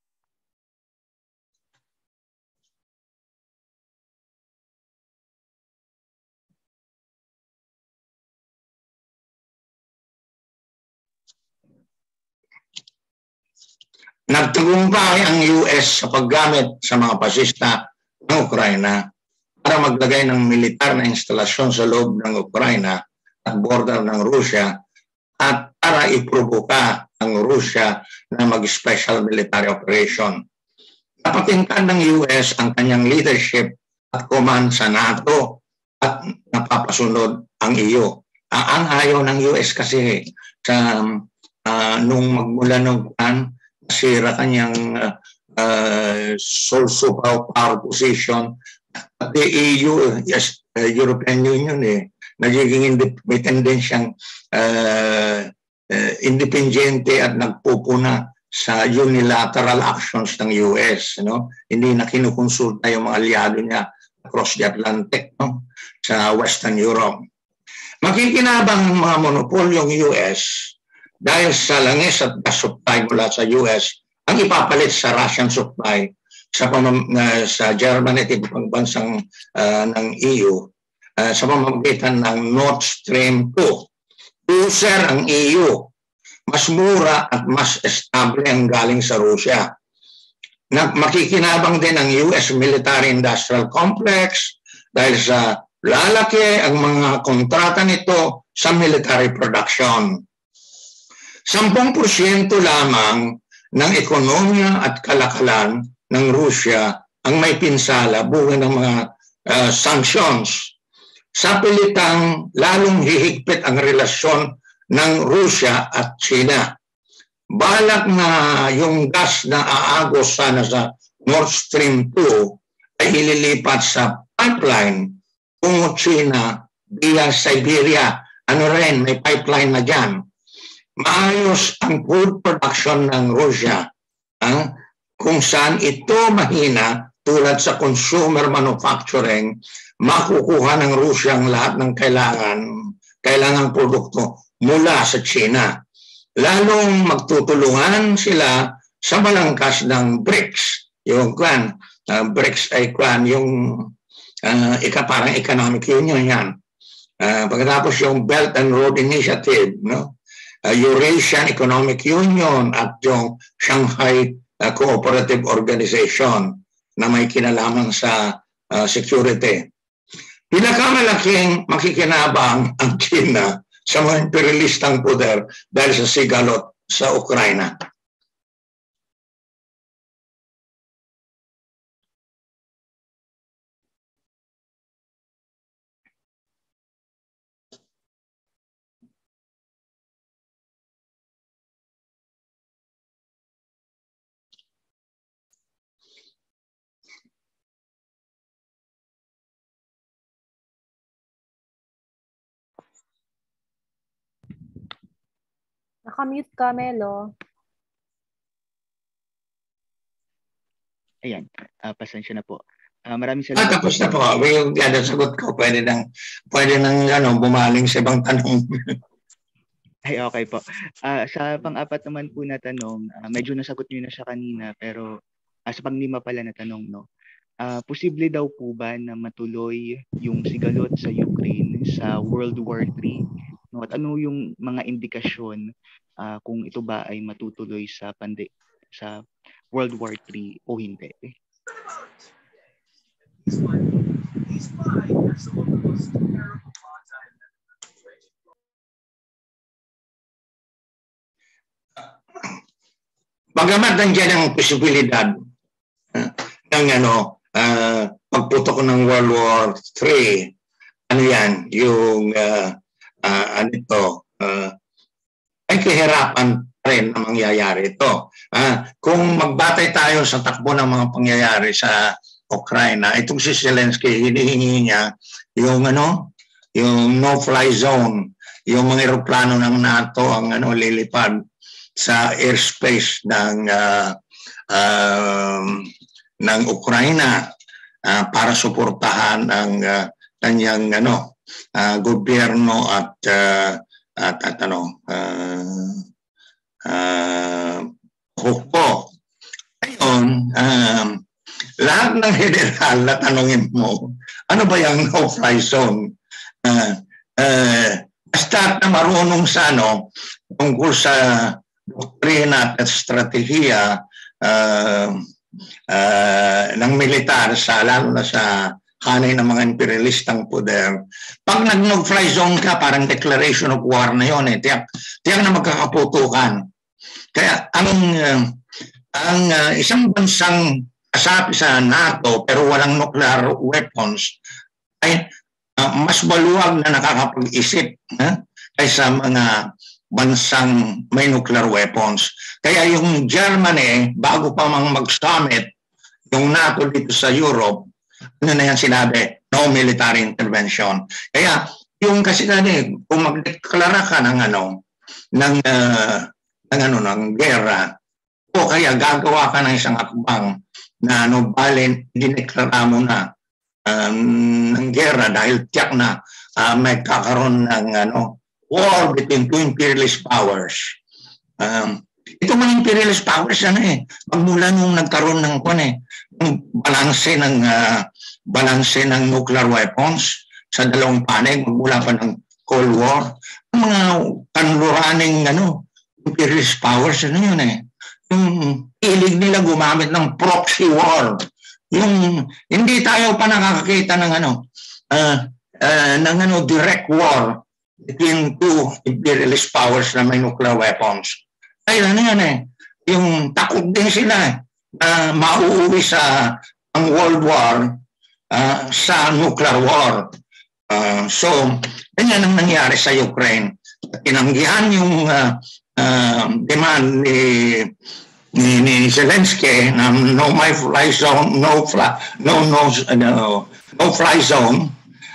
Nagtagumpay ang U S sa paggamit sa mga pasista ng Ukraina para maglagay ng militar na instalasyon sa loob ng Ukraina at border ng Russia at para iprovoka ang Russia na mag-special military operation. Napatingkan ng U S ang kanyang leadership at command sa NATO at napapasunod ang E U. Uh, ang ayaw ng U S kasi sa uh, nung magmula ng kan sira kanyang uh, uh, sole superpower position at the E U, yes, uh, European Union eh, nagiging may tendensyang uh, uh, independente at nagpupuna sa unilateral actions ng U S, no? Hindi na kinukonsulta yung mga aliado niya across the Atlantic, no? Sa Western Europe. Makikinabang ang mga monopolyong U S dahil sa langis at gas supply mula sa U S ang ipapalit sa Russian supply sa, pamam, uh, sa Germany at ibang bansang uh, ng E U uh, sa pamamagitan ng Nord Stream two. User ang E U. Mas mura at mas estable ang galing sa Russia. Na, makikinabang din ang U S Military Industrial Complex dahil sa lalaki ang mga kontrata nito sa military production. Sampung porsyento lamang ng ekonomiya at kalakalan ng Russia ang may pinsala buhay ng mga uh, sanctions. Sa pilitang lalong hihigpit ang relasyon ng Russia at China. Balak na yung gas na aagos sana sa Nord Stream two ay ililipat sa pipeline kung China via Siberia. Ano rin, may pipeline na dyan. Maayos ang food production ng Russia, ah, kung saan ito mahina tulad sa consumer manufacturing, makukuha ng Russia ang lahat ng kailangan, kailangang produkto mula sa China. Lalong magtutulungan sila sa malangkas ng BRICS. Yung kwan, uh, BRICS ay kwan, yung uh, ika, parang economic union yan. Uh, pagkatapos yung Belt and Road Initiative, no? Uh, Eurasian Economic Union at yung Shanghai uh, Cooperative Organization na may kinalaman sa uh, security. Pinakamalaking makikinabang ang China sa mga imperialistang poder dahil sa sigalot sa Ukraina. Nakamute ka, Melo. Ayan, uh, pasensya na po. Uh, maraming Ah, salamat. tapos na po. Yung yan, sagot ko, pwede nang, pwede nang ano, bumaling sa ibang tanong. Ay, okay po. Uh, sa pang-apat naman po na tanong, uh, medyo nasagot niyo na siya kanina, pero uh, sa pang-lima pala na tanong, no? Uh, posible daw po ba na matuloy yung sigalot sa Ukraine sa World War Three? No? At ano yung mga indikasyon uh, kung ito ba ay matutuloy sa pande sa World War Three o hindi? Bagamat nandiyan ang posibilidad uh, ng ano, uh, pagputok ng World War Three, ano yan, yung uh, uh, ano ito, uh, ay kahirapan rin na mangyayari ito. Uh, kung magbatay tayo sa takbo ng mga pangyayari sa Ukraina, itong si Zelensky, hinihingi niya yung ano, yung no-fly zone, yung mga eroplano ng NATO ang ano lilipad sa airspace ng uh, uh, ng Ukraina uh, para suportahan ang uh, kanyang ano uh, gobyerno at uh, at, at ano uh, uh, hukbo. Ayun, um, lahat ng general na tanongin mo, ano ba yung no-fly zone? Uh, uh, basta na marunong sa ano tungkol sa doktrina at strategiya uh, uh, ng militar sa lalo na sa hanay ng mga imperialistang poder. Pag nag-no-fly zone ka, parang declaration of war na yun eh. Tiyak, tiyak na magkakaputukan. Kaya ang uh, ang uh, isang bansang kasapi sa NATO pero walang nuclear weapons ay uh, mas maluwag na nakakapag-isip huh? kaysa mga bansang may nuclear weapons. Kaya yung Germany, bago pa mang mag-summit, yung NATO dito sa Europe, ano na yan sinabi? No military intervention. Kaya yung kasi gani, kung magdeklara ka ng ano, ng, uh, ng ano, ng gera, o kaya gagawa ka ng isang akbang na ano, bali, dineklara mo na um, ng gera dahil tiyak na uh, may kakaroon ng ano, war between two imperialist powers. Um, ito mga imperialist powers ano eh, pagmula nung nagkaroon ng kwan eh, ng balanse ng uh, balanse ng nuclear weapons sa dalawang panig, magmula pa ng Cold War, ang mga kanluraning ano, imperialist powers ano yun eh, yung ilig nila gumamit ng proxy war, yung hindi tayo pa nakakakita ng ano, uh, uh, ng ano, direct war between two imperialist powers na may nuclear weapons. Ay, ano yan eh, yung takot din sila na uh, mauuwi sa ang World War uh, sa nuclear war. Uh, so, ganyan ang nangyari sa Ukraine. Tinanggihan yung uh, uh, demand ni, ni, ni Zelensky na no my fly zone, no fly, no, no, no, no fly zone.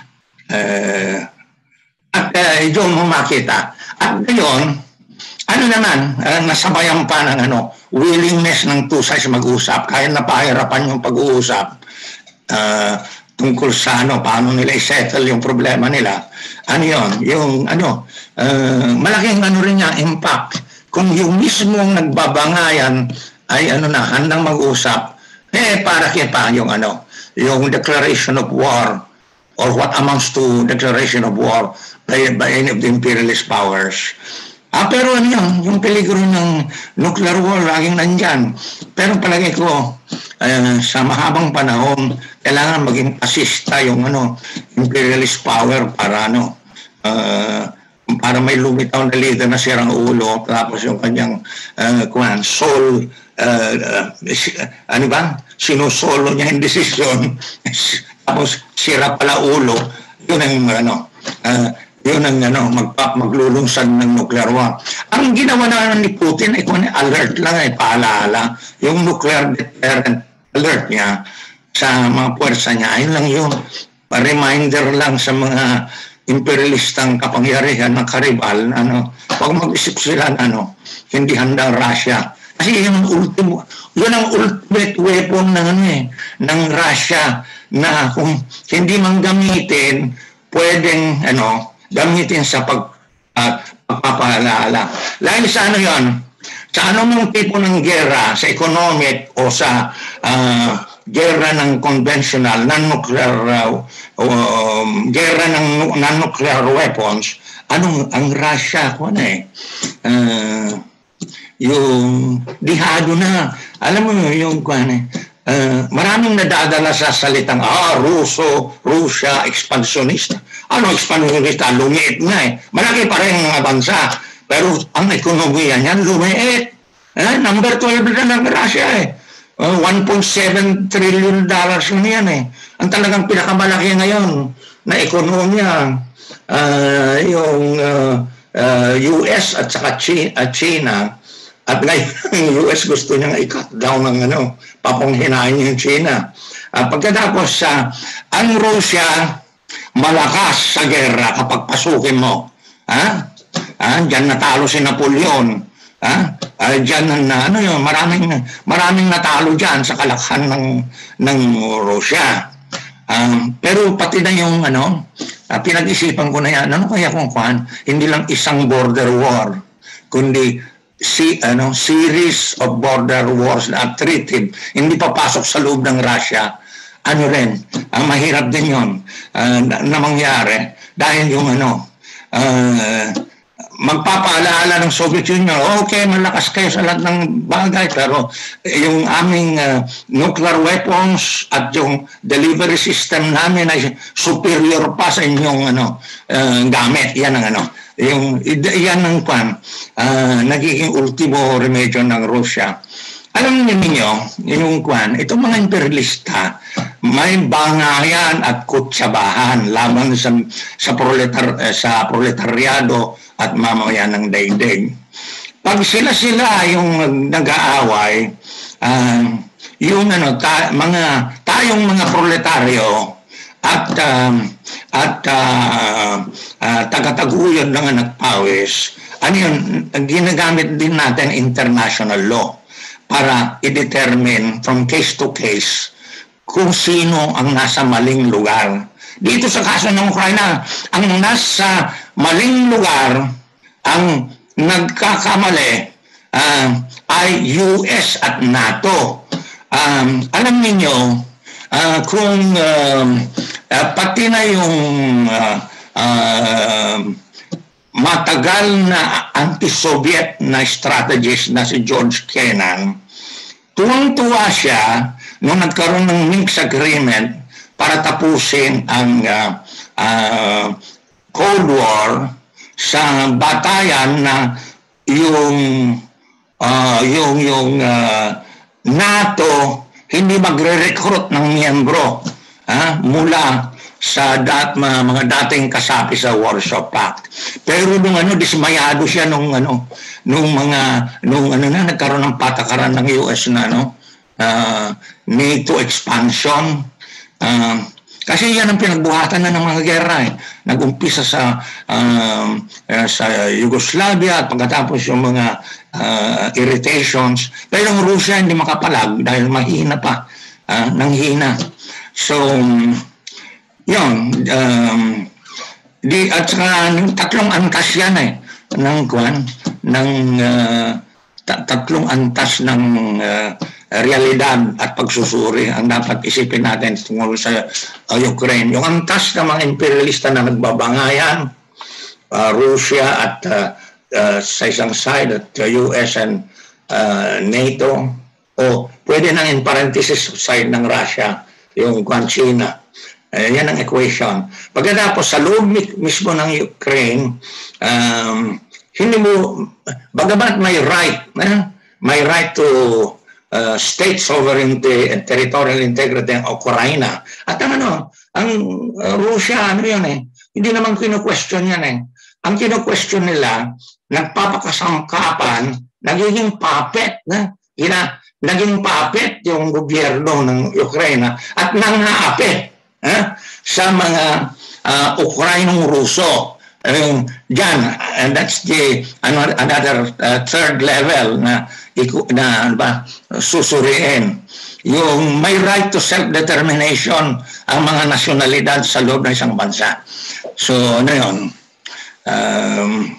Uh, At uh, doon mo makita. At ngayon, ano naman, uh, nasabayan pa ng ano, willingness ng two sides mag-usap, kaya napahirapan yung pag-uusap uh, tungkol sa ano, paano nila i-settle yung problema nila. Ano yun? Yung ano, uh, malaking ano rin niya, impact. Kung yung mismong nagbabangayan ay ano na, handang mag-usap, eh para kaya pa yung ano, yung declaration of war or what amounts to declaration of war by, by any of the imperialist powers. Ah, pero ano yun, yung peligro ng nuclear war laging nandyan. Pero palagi ko, uh, sa mahabang panahon, kailangan maging pasista yung ano, imperialist power para ano, uh, para may lumitaw na leader na sirang ulo, tapos yung kanyang uh, kuhan, soul, uh, uh, ano ba, sinusolo niya yung desisyon, tapos sira pala ulo, yun ang ano, uh, yun ang ano, magpap maglulunsad ng nuclear war. Ang ginawa na ni Putin ay kung alert lang ay paalala. Yung nuclear deterrent alert niya sa mga puwersa niya, ayun lang yun. Pa-reminder lang sa mga imperialistang kapangyarihan ng karibal, ano, pag mag-isip sila, ano, hindi handang Russia. Kasi yun ang ultimo, yun ang ultimate weapon ng, ano, eh, ng Russia na kung hindi man gamitin, pwedeng, ano, gamitin sa pag, uh, pagpapaalala. Dahil sa ano yun, sa anong tipo ng gera, sa economic o sa uh, gera ng conventional, non-nuclear, uh, um, gera ng non-nuclear weapons, anong ang Russia, kung ano eh, uh, yung dihado na, alam mo yung kung ano eh, Uh, maraming nadadala sa salitang ah, Ruso, Russia, expansionista. Ano expansionista? Lumiit nga eh. Malaki pa rin mga bansa. Pero ang ekonomiya niyan, lumiit. Eh, number twelve na ng Russia eh. Uh, one point seven trillion dollars na yan eh. Ang talagang pinakamalaki ngayon na ekonomiya, uh, yung uh, uh, U S at saka China. At ngayon, ang U S gusto niyang i-cut down ng ano, papanghinain yung China. Uh, pagkatapos, uh, ang Russia, malakas sa gera kapag pasukin mo. Ha? Ah, diyan natalo si Napoleon. Ha? Ah, diyan na, ano yun, maraming, maraming natalo diyan sa kalakhan ng, ng Russia. Um, pero pati na yung, ano, uh, pinag-isipan ko na yan, ano kaya kung kuhan, hindi lang isang border war, kundi si ano series of border wars na attritive, hindi papasok sa loob ng Russia. Ano rin, ang mahirap din yun uh, na, na mangyari dahil yung ano, uh, magpapaalala ng Soviet Union, okay, malakas kayo sa lahat ng bagay, pero yung aming uh, nuclear weapons at yung delivery system namin ay superior pa sa inyong ano, uh, gamit. Yan ang ano, yung, yan ang kwan, uh, nagiging ultimo remedyo ng Russia. Alam niyo ninyo, yung kwan, itong mga imperialista, may bangayan at kutsabahan laban sa, sa, proletar, sa proletaryado at mamamayan ng daigdig. Pag sila-sila yung nag-aaway, uh, yung ano, ta, mga, tayong mga proletaryo at, uh, at uh, uh, taga-taguyod ng anak pawis, ano yun, ginagamit din natin international law para i-determine from case to case kung sino ang nasa maling lugar. Dito sa kaso ng Ukraine, ang nasa maling lugar, ang nagkakamali uh, ay U S at NATO. Um, alam niyo uh, kung uh, uh, pati na yung uh, uh, matagal na anti-Soviet na strategist na si George Kennan, tuwang-tuwa siya nung nagkaroon ng Minsk Agreement para tapusin ang uh, uh, Cold War sa batayan na yung uh, yung yung uh, NATO hindi magre-recruit ng miyembro uh, mula sa dat, mga, mga dating kasapi sa Warsaw Pact. Pero nung ano, dismayado siya nung ano, nung mga nung ano na nagkaroon ng patakaran ng U S na ano, uh, NATO expansion. Uh, kasi yan ang pinagbuhatan na ng mga gera eh. Nag-umpisa sa uh, uh, sa Yugoslavia at pagkatapos yung mga uh, irritations. Pero yung Russia hindi makapalag dahil mahina pa, uh, nanghina. So yun, um, di, at saka tatlong antas yan eh, ng kwan, ng uh, tatlong antas ng uh, realidad at pagsusuri ang dapat isipin natin tungkol sa uh, Ukraine. Yung antas ng mga imperialista na nagbabangayan, uh, Russia at uh, uh, sa isang side at the U S and uh, NATO, o pwede nang in parenthesis side ng Russia, yung kwan China. Uh, yan ang equation. Pagkatapos sa loob mismo ng Ukraine, um, hindi mo, bagamat may right, eh, may right to uh, state sovereignty and territorial integrity ng Ukraine. At ang ano, ang uh, Russia, ano yun eh, hindi naman kino-question yan eh. Ang kino-question nila, nagpapakasamkapan, nagiging puppet, na, ina, naging puppet yung gobyerno ng Ukraine at nangaapi eh, sa mga uh, Ukrainong Ruso. Um, dyan, and that's the another, another uh, third level na, na ano ba, susuriin. Yung may right to self-determination ang mga nasyonalidad sa loob ng isang bansa. So, ano yun? Um,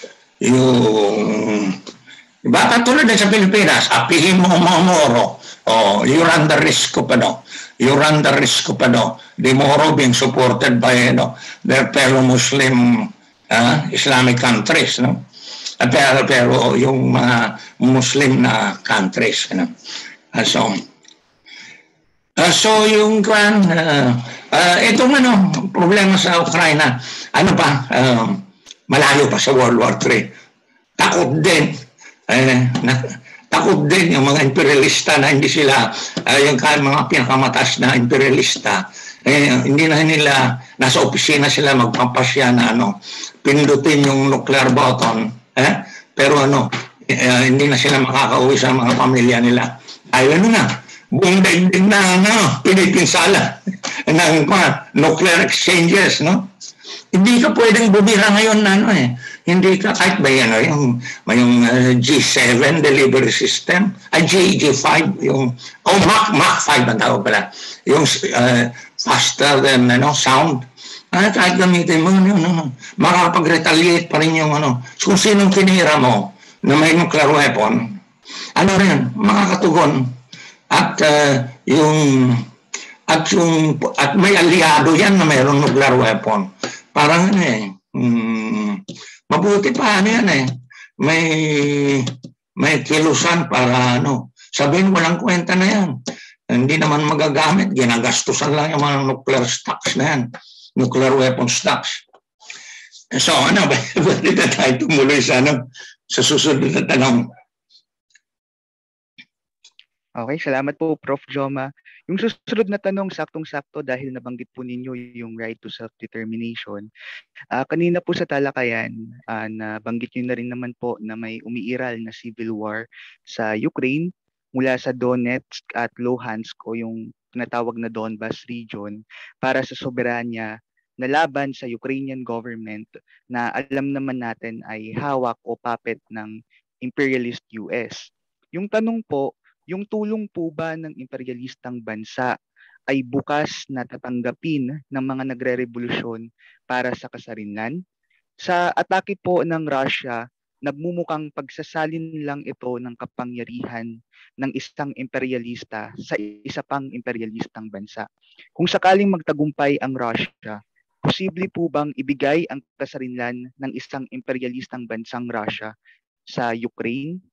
yung baka tulad din sa Pilipinas, apihin mo Moro, oh, you run the risk pa no. You run the risk pa no. The Moro being supported by you know, their fellow Muslim uh, Islamic countries, no? Pero, pero yung mga Muslim na countries, you know? uh, so, uh, so yung kan, uh, uh, itong ano, problema sa Ukraine, ano pa, um, malayo pa sa World War Three. Takot din. Eh, na, takot din yung mga imperialista na hindi sila, uh, yung mga pinakamataas na imperialista, eh, hindi na nila, nasa opisina sila magpapasya na ano, pindutin yung nuclear button, eh? Pero ano, eh, hindi na sila makakauwi sa mga pamilya nila. Ay, ano na, buong daigdig na, ano, pinipinsala ng uh, nuclear exchanges, no? Hindi ka pwedeng bumira ngayon na ano eh. Hindi ka, kahit ba yan, yung, yung uh, G seven delivery system, ay uh, G five, yung, oh, Mach, Mach five ang tawag pala, yung uh, faster than ano, sound. Ah, kahit gamitin mo, ano, ano, makapag-retaliate pa rin yung ano, kung sinong tinira mo na may nuclear weapon, ano rin, makakatugon. At uh, yung, at yung, at may aliado yan na mayroong nuclear weapon. Parang ano eh, hmm, mabuti pa ano yan eh, may, may kilusan para ano, sabihin walang kwenta na yan. Hindi naman magagamit, ginagastusan lang yung mga nuclear stocks na yan, nuclear weapon stocks. So ano, pwede na tayo tumuloy sa ano, sa susunod na tanong. Okay, salamat po Prof Joma. Yung susunod na tanong, saktong-sakto dahil nabanggit po ninyo yung right to self-determination. Uh, kanina po sa talakayan, uh, nabanggit nyo na rin naman po na may umiiral na civil war sa Ukraine mula sa Donetsk at Luhansk o yung tinatawag na Donbas region para sa soberanya na laban sa Ukrainian government na alam naman natin ay hawak o puppet ng imperialist U S. Yung tanong po, yung tulong po ba ng imperialistang bansa ay bukas na tatanggapin ng mga nagre-revolusyon para sa kasarinlan? Sa atake po ng Russia, nagmumukhang pagsasalin lang ito ng kapangyarihan ng isang imperialista sa isa pang imperialistang bansa. Kung sakaling magtagumpay ang Russia, posible po bang ibigay ang kasarinlan ng isang imperialistang bansang Russia sa Ukraine?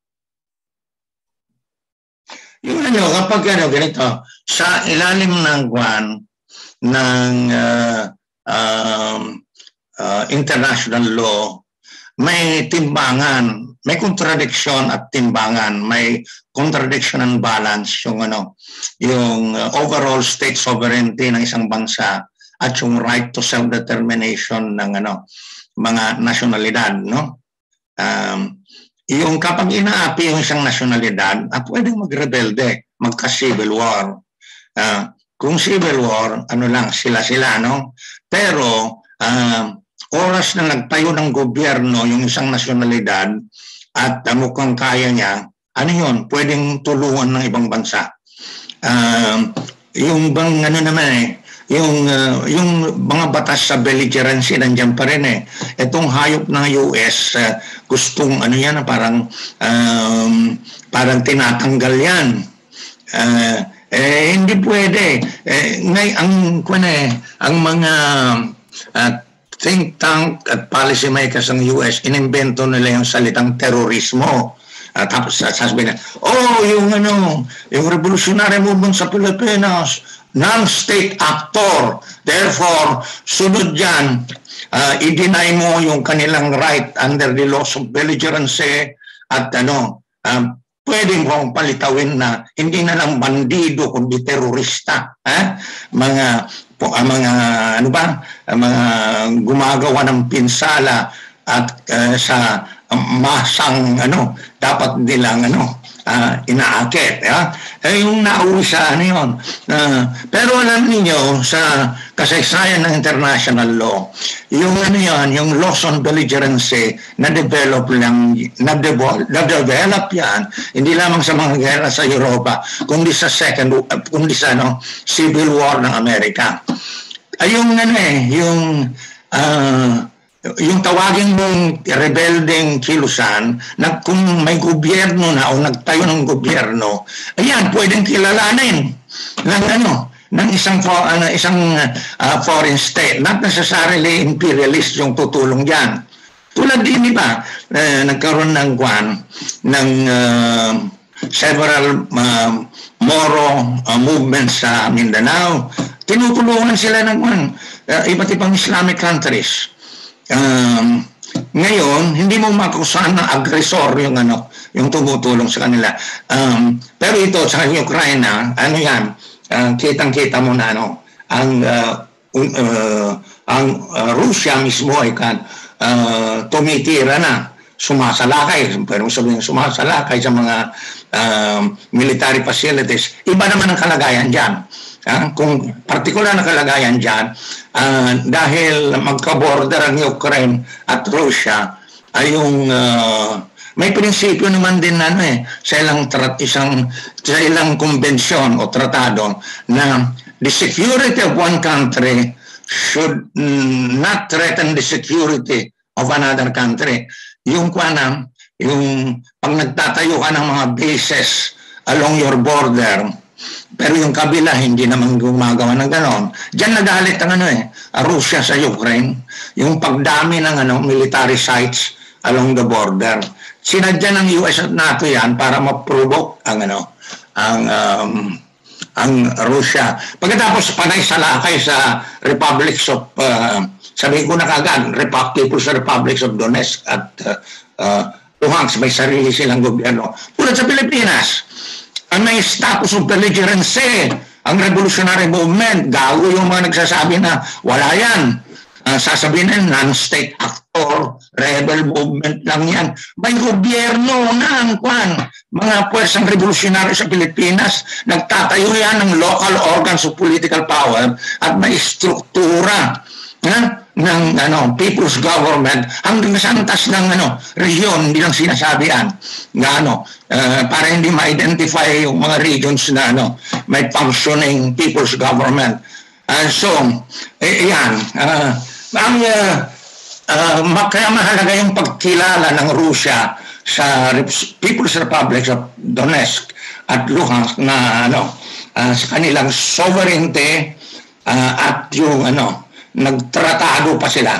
Yung ano, kapag ano, ganito, sa ilalim ng guwan ng uh, um, uh, international law, may timbangan, may contradiction at timbangan, may contradiction and balance yung ano, yung uh, overall state sovereignty ng isang bansa at yung right to self-determination ng ano, mga nasyonalidad, no? Um, yung kapag inaapi yung isang nasyonalidad, ah, pwedeng magrebelde, magka-civil war. Uh, kung civil war, ano lang, sila-sila, no? Pero, uh, oras na nagtayo ng gobyerno yung isang nasyonalidad at uh, mukhang kaya niya, ano yun, pwedeng tulungan ng ibang bansa. Uh, yung bang, ano naman eh, yung uh, yung mga batas sa belligerency nandiyan pa rin eh. Itong hayop ng U S uh, gustong ano yan parang um, parang tinatanggal yan. Uh, eh hindi pwede. Eh ngay ang kuno eh ang mga uh, think tank at policy makers ng U S, inimbento nila yung salitang terorismo. Uh, tapos sasabihin na, oh, yung ano, yung revolutionary movement sa Pilipinas, non-state actor. Therefore, sunod dyan, uh, i-deny mo yung kanilang right under the laws of belligerency at ano, um, pwedeng mong palitawin na hindi na lang bandido kundi terorista. Eh? Mga, po, uh, mga, ano ba, uh, mga gumagawa ng pinsala at uh, sa masang ano dapat nilang ano uh, inaakit ya eh, yung nauwi sa ano yun uh, pero alam niyo sa kasaysayan ng international law yung ano yan yung laws on belligerency na develop lang na develop, na develop yan hindi lamang sa mga gera sa Europa kundi sa second uh, kundi sa ano Civil War ng Amerika ay yung ano eh yung uh, yung tawagin mong rebeldeng kilusan na kung may gobyerno na o nagtayo ng gobyerno, ayan, pwedeng kilalanin ng ano, ng isang uh, isang uh, foreign state, not necessarily imperialist yung tutulong diyan. Tulad din ba, uh, nagkaroon ng kwan ng uh, several uh, Moro uh, movements sa Mindanao. Tinutulungan sila ng kwan, uh, iba't ibang Islamic countries. Um, ngayon hindi mo makusahan na agresor yung ano yung tumutulong sa kanila um, pero ito sa Ukraine ano yan uh, kitang-kita mo na ano ang uh, un, uh, ang uh, Russia mismo ay kan uh, tumitira na sumasalakay pero sabihin sumasalakay sa mga uh, military facilities iba naman ang kalagayan diyan. Uh, kung partikular na kalagayan dyan, uh, dahil magka-border ang Ukraine at Russia, ay yung uh, may prinsipyo naman din ano eh, sa ilang, isang, sa ilang konbensyon o tratado na the security of one country should mm, not threaten the security of another country. Yung kwanang, yung pag nagtatayo ka ng mga bases along your border, pero yung kabila hindi naman gumagawa ng ganon. Diyan nagalit ang ano eh, Russia sa Ukraine, yung pagdami ng ano military sites along the border. Sinadya ng U S at NATO yan para ma-provoke ang ano, ang um, ang Russia. Pagkatapos panay salakay sa republics of uh, sabihin ko na kagad, People's Republics of Donetsk at uh, uh, Luhansk, may sarili silang gobyerno. Tulad sa Pilipinas, ang may status of belligerency, ang revolutionary movement, gago yung mga nagsasabi na wala yan. Uh, sasabihin na non-state actor, rebel movement lang yan. May gobyerno na ang kwan. Mga puwersang revolutionary sa Pilipinas, nagtatayo yan ng local organs of political power at may struktura ha? ng ano, people's government hanggang sa antas ng ano, region, hindi lang sinasabi yan na ano, uh, para hindi ma-identify yung mga regions na ano, may functioning people's government. Uh, so, eh, yan. Uh, ang, uh, uh, kaya mahalaga yung pagkilala ng Russia sa People's Republic of Donetsk at Luhansk na ano, uh, sa kanilang sovereignty uh, at yung ano, nagtratado pa sila.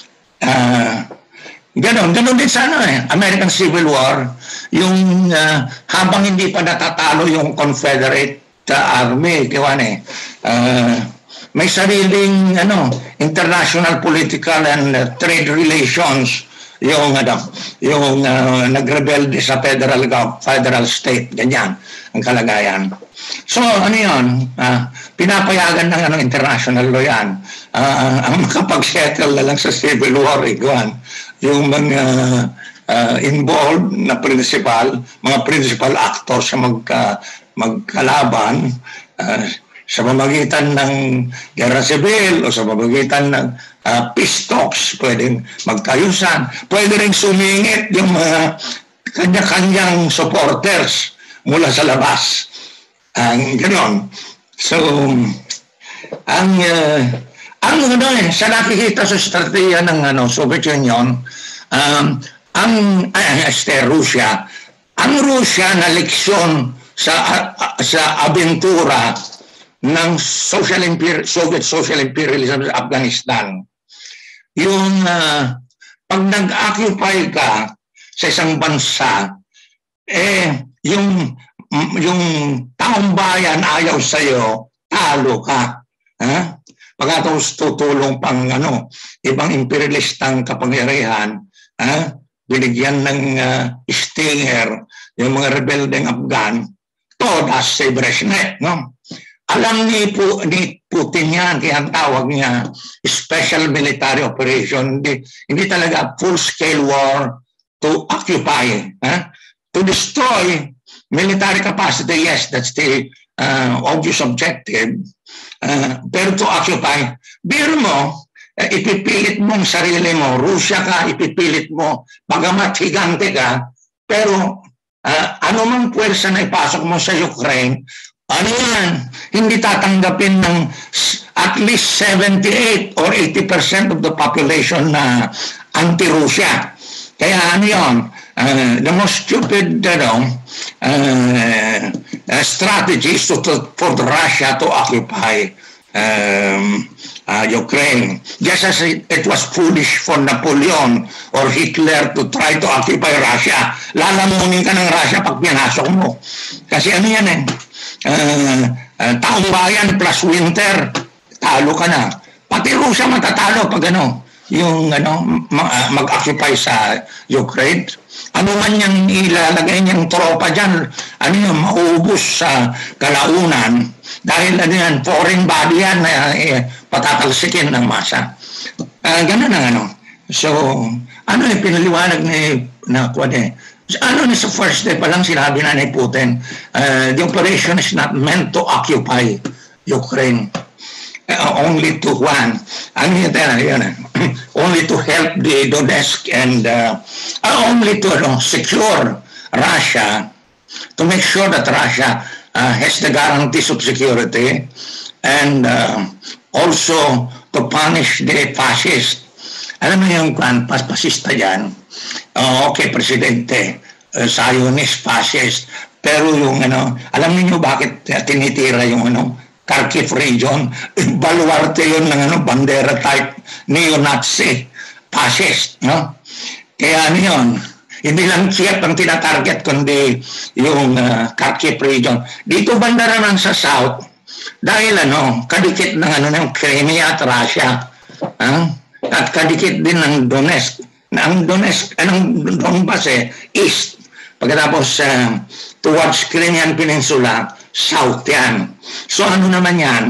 Uh, ganon, ganon din sa ano eh, American Civil War, yung uh, habang hindi pa natatalo yung Confederate uh, Army, kiwan eh, uh, may sariling ano, international political and uh, trade relations yung ano, yung uh, nagrebelde sa federal federal state, ganyan ang kalagayan. So ano yun, uh, pinapayagan ng ano, international law yan. Uh, ang makapag-settle na lang sa civil war, iguan, yung mga uh, involved na principal, mga principal actors sa magka, magkalaban uh, sa pamamagitan ng gera sibil o sa pamamagitan ng uh, peace talks, pwedeng magkayusan, pwede rin sumingit yung mga kanya-kanyang supporters mula sa labas. Ang uh, gano'n. So, ang uh, ang ano eh, sa nakikita sa strategiya ng ano, Soviet Union, um, ang ay, este, Russia, ang Russia na leksyon sa uh, sa abentura ng social imperial, Soviet social imperialism sa Afghanistan yung uh, pag nag-occupy ka sa isang bansa, eh, yung, yung taong bayan ayaw sa'yo, talo ka. Ha? Pagkatapos tutulong pang ano, ibang imperialistang kapangyarihan, ha? Binigyan ng uh, stinger, yung mga rebeldeng Afghan, todas sa Brezhnev, no? Alam ni, ni Putin yan, kaya ang tawag niya special military operation. Hindi, hindi talaga full-scale war to occupy, huh? To destroy military capacity. Yes, that's the uh, obvious objective. Uh, pero to occupy, biro mo, uh, ipipilit mong sarili mo, Russia ka, ipipilit mo, bagamat higante ka, pero uh, anumang puwersa na ipasok mo sa Ukraine, ano yan? Hindi tatanggapin ng at least seventy-eight or eighty percent of the population na anti-Russia. Kaya ano yun? Uh, the most stupid you know, uh, uh, strategy is to, to, for Russia to occupy um, uh, Ukraine. Just as it, it was foolish for Napoleon or Hitler to try to occupy Russia. Lalamunin ka ng Russia pag pinasok mo. Kasi ano yan eh? Uh, uh, taong bayan plus winter, talo ka na. Pati Russia matatalo pag ano, yung ano, mag-occupy sa Ukraine. Ano man yung ilalagay niyang tropa dyan, ano yung maubos sa kalaunan, dahil ano yan, foreign body yan na eh, patatalsikin ng masa. Uh, ganun ang ano. So, ano yung pinaliwanag ni na kuwan eh, ano na sa first day pa lang sinabi na ni Putin, uh, the operation is not meant to occupy Ukraine. Uh, only to one. Ano yun, yun, only to help the Donetsk and uh, uh, only to uh, secure Russia, to make sure that Russia uh, has the guarantees of security, and uh, also to punish the fascist. Alam mo yung pasista dyan? Uh, okay, Presidente, uh, Zionist, fascist, pero yung ano, alam niyo bakit uh, tinitira yung ano, Kharkiv region, baluarte yun ng ano, bandera type neo-Nazi, fascist, no? Kaya ano yun, hindi lang Kiev ang tinatarget, kundi yung uh, Kharkiv region. Dito banda naman sa south, dahil ano, kadikit ng ano, ng Crimea at Russia, huh? At kadikit din ng Donetsk. Ang Donetsk, anong Donbass eh, east. Pagkatapos uh, towards Crimean Peninsula, south yan. So ano naman yan,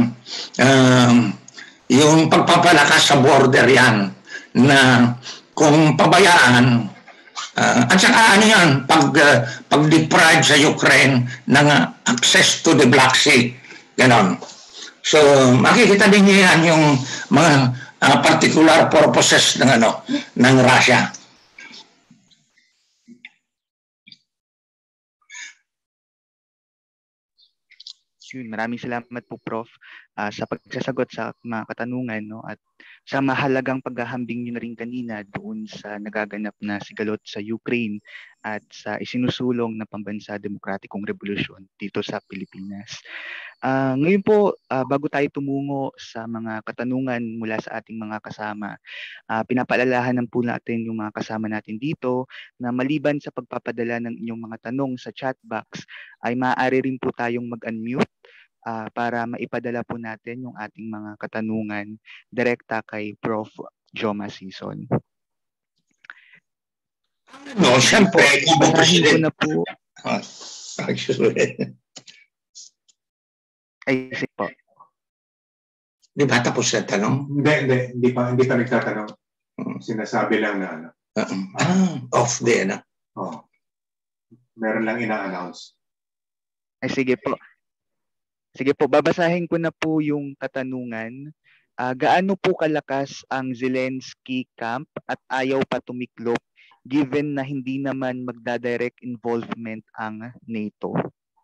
um, yung pagpapalakas sa border yan, na kung pabayaan, uh, at saka ano yan, pag, uh, pag-deprive sa Ukraine ng uh, access to the Black Sea, ganon. So makikita din niyo yan yung mga uh, particular purposes ng, ano, ng Russia. Maraming salamat po, Prof, uh, sa pagsasagot sa mga katanungan, no, at sa mahalagang paghahambing niyo na rin kanina doon sa nagaganap na sigalot sa Ukraine at sa isinusulong na pambansa demokratikong revolusyon dito sa Pilipinas. Uh, ngayon po, uh, bago tayo tumungo sa mga katanungan mula sa ating mga kasama, uh, pinapaalalahanan po natin yung mga kasama natin dito na maliban sa pagpapadala ng inyong mga tanong sa chat box, ay maaari rin po tayong mag-unmute uh, para maipadala po natin yung ating mga katanungan direkta kay Prof Joma Sison. No, siyempre, basahin ko na po. Oh, actually. Ay, sige po. Di ba tapos na tanong? Hindi, hindi. Hindi pa, hindi pa nagtatanong. Sinasabi lang na ano. Uh-uh. Ah, off day na. Oh. Meron lang ina-announce. Ay, sige po. Sige po, babasahin ko na po yung katanungan. Uh, gaano po kalakas ang Zelensky camp at ayaw pa tumiklop given na hindi naman magdadirect involvement ang NATO?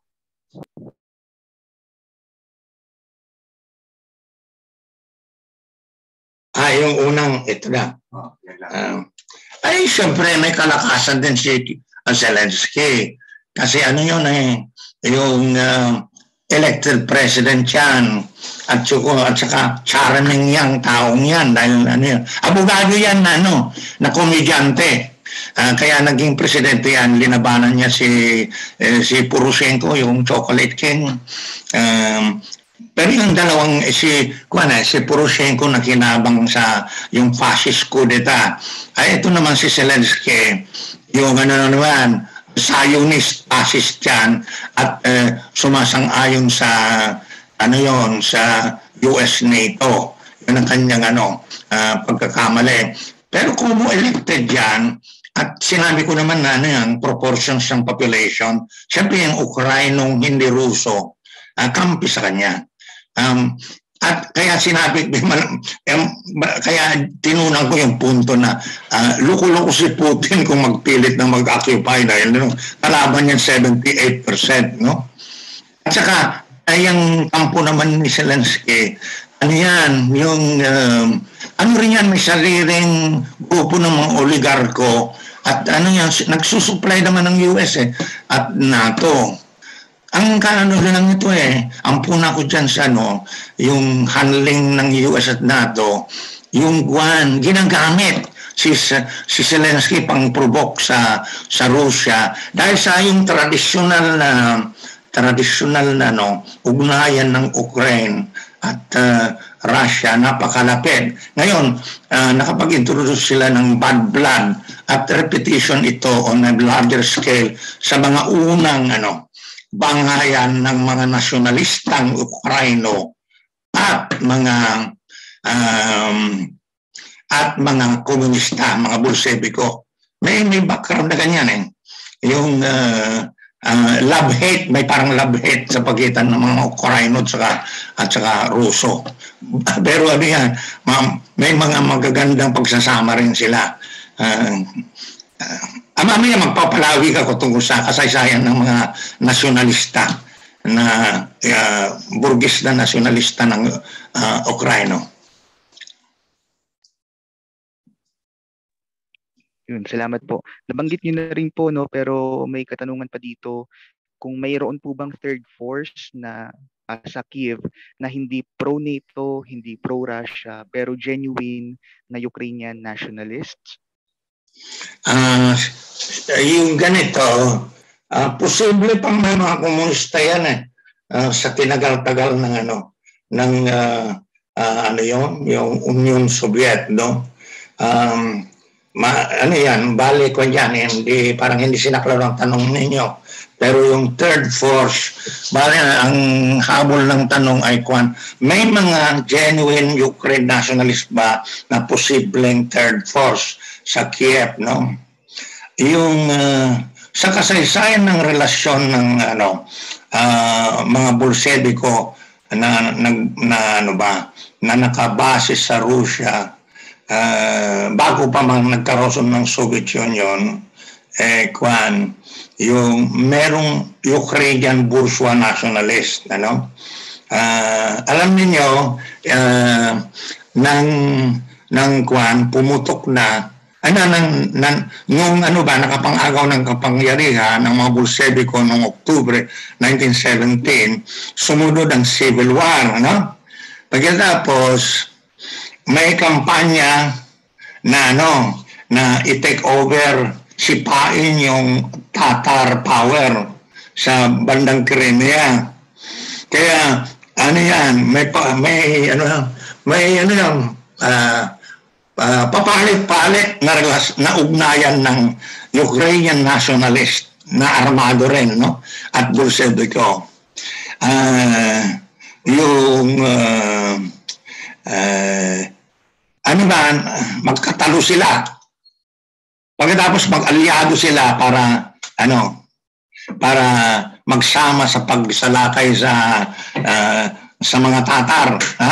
Ah, yung unang, ito na. Oh, uh, ay, syempre, may kalakasan din si uh, Zelensky. Kasi ano yun eh, yung uh, elected president yan. At, at saka charming yang taong yan. Dahil ano yan, abogado yan na, ano, na komedyante. Uh, kaya naging presidente yan, linabanan niya si, eh, si Poroshenko, yung Chocolate King. Um, pero yung dalawang, eh, si, kuwan, eh, si Poroshenko na kinabang sa yung fascist coup d'etat. Ay, ito naman si Zelensky, yung ano naman, Zionist fascist yan at uh, sumasang-ayon sa ano yon sa U S NATO. Yun ang kanyang ano, uh, pagkakamali. Pero kung elected yan, at sinabi ko naman na ano yan, proportions ng population, siyempre yung Ukrainong hindi Ruso, uh, kampi sa kanya. Um, at kaya sinabi, kaya tinunan ko yung punto na uh, luko-luko si Putin kung magpilit na mag-occupy dahil no, kalaban niyan seventy-eight percent. No? At saka, ay yung kampo naman ni Zelensky, ano yan, yung, um, ano rin yan, may sariling grupo ng mga oligarko at ano yan, nagsusupply naman ng U S eh, at NATO. Ang kaano lang ito eh, ang puna ko dyan sa ano, yung handling ng U S at NATO, yung guwan, ginagamit si, si Zelensky pang provoke sa, sa Russia dahil sa yung traditional na, traditional na no, ugnayan ng Ukraine at uh, Russia, napakalapit. Ngayon, uh, nakapag-introduce sila ng bad blood at repetition ito on a larger scale sa mga unang ano, banghayan ng mga nasyonalistang Ukraino at mga um, at mga komunista, mga Bolsheviko. May may background na ganyan eh. Yung uh, uh, love-hate, may parang love-hate sa pagitan ng mga Ukraino at saka, at saka Ruso. Pero ano yan, may mga magagandang pagsasama rin sila. Uh, uh, Ah, mamaya magpapalawi ako tungkol sa kasaysayan ng mga nasyonalista na uh, burgis na nasyonalista ng uh, Ukraino. Yun, salamat po. Nabanggit niyo na rin po, no, pero may katanungan pa dito. Kung mayroon po bang third force na uh, sa Kiev na hindi pro-NATO, hindi pro-Russia, pero genuine na Ukrainian nationalists? Uh, yung ganito, uh, posible pang may mga komunista yan eh, uh, sa tinagal-tagal ng ano, ng uh, uh, ano yun, yung Union Soviet, no? Um, ma, ano yan, bali ko yan, hindi, parang hindi sinaklaro ang tanong ninyo. Pero yung third force, bali ang habol ng tanong ay kwan, may mga genuine Ukraine nationalist ba na posibleng third force sa Kiev, no? Yung uh, sa kasaysayan ng relasyon ng ano uh, mga Bolsheviko na, na, na ano ba na nakabase sa Russia uh, bago pa man nagkaroon ng Soviet Union, eh kwan yung merong Ukrainian bourgeois nationalist, ano? Uh, alam niyo uh, nang nang kwan pumutok na ano nang, nang nung ano ba nakapangagaw ng kapangyarihan ng mga Bolsheviko noong Oktubre nineteen seventeen, sumunod ang Civil War, ano? Pagkatapos may kampanya na ano na i-take over, sipain yung Tatar power sa bandang Crimea. Kaya ano yan, may may ano may ano yan, uh, Uh, papalit-palit na, na ugnayan ng Ukrainian nationalist na armado rin, no? At Bolsheviko. Uh, yung uh, uh, ano ba, magkatalo sila. Pagkatapos mag-aliado sila para ano, para magsama sa pagsalakay sa uh, sa mga Tatar, ha?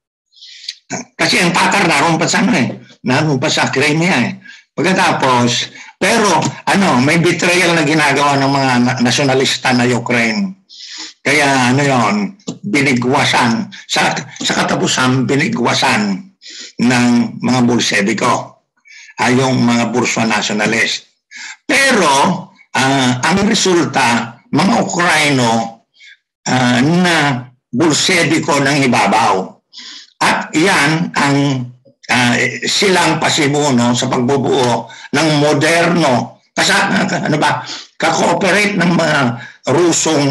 Kasi ang Tatar naroon pa sa ano eh, naroon pa sa Crimea eh. Pagkatapos, pero ano, may betrayal na ginagawa ng mga nasyonalista na Ukraine. Kaya ano yon, binigwasan, sa, sa katapusan, binigwasan ng mga Bolsheviko, ay yung mga bourgeois nationalist. Pero, uh, ang resulta, mga Ukraino, uh, na Bolsheviko ng ibabaw. At yan ang uh, silang pasimuno sa pagbubuo ng moderno, kasa, ano ba, kakooperate ng mga Rusong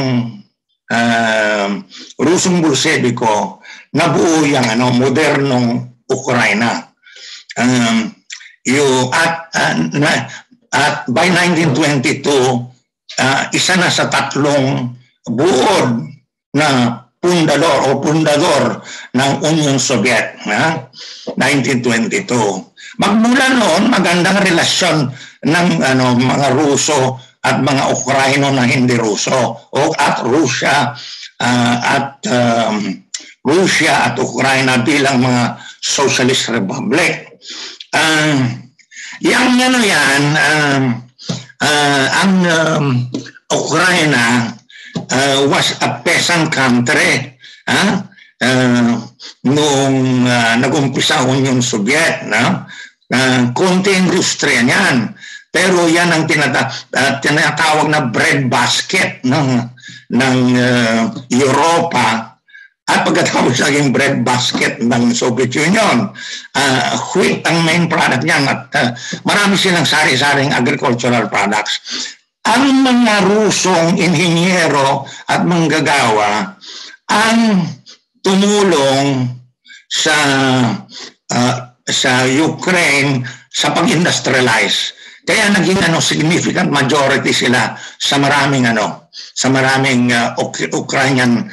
uh, Rusong Bolsheviko na buo yung ano, modernong Ukraina. Um, yung, at, uh, na, at by nineteen twenty-two, uh, isa na sa tatlong buod na pundador o pundador ng Union Soviet, na nineteen twenty-two. Magmula noon, magandang relasyon ng ano, mga Ruso at mga Ukraino na hindi Ruso, o at Russia uh, at um, Russia at Ukraina bilang mga socialist republic. Uh, yang ano yan, um, uh, ang um, Ukraina Uh, was a peasant country huh? uh, noong uh, nag-umpisa ang Union Soviet. No? Uh, konti industriya niyan. Pero yan ang tinata uh, tinatawag na breadbasket ng, ng uh, Europa. At pagkatapos naging breadbasket ng Soviet Union, uh, wheat ang main product niyan. At uh, marami silang sari-saring agricultural products. Ang mga Rusong inhinyero at manggagawa ang tumulong sa uh, sa Ukraine sa pag-industrialize. Kaya naging ano, significant majority sila sa maraming ano, sa maraming uh, Ukrainian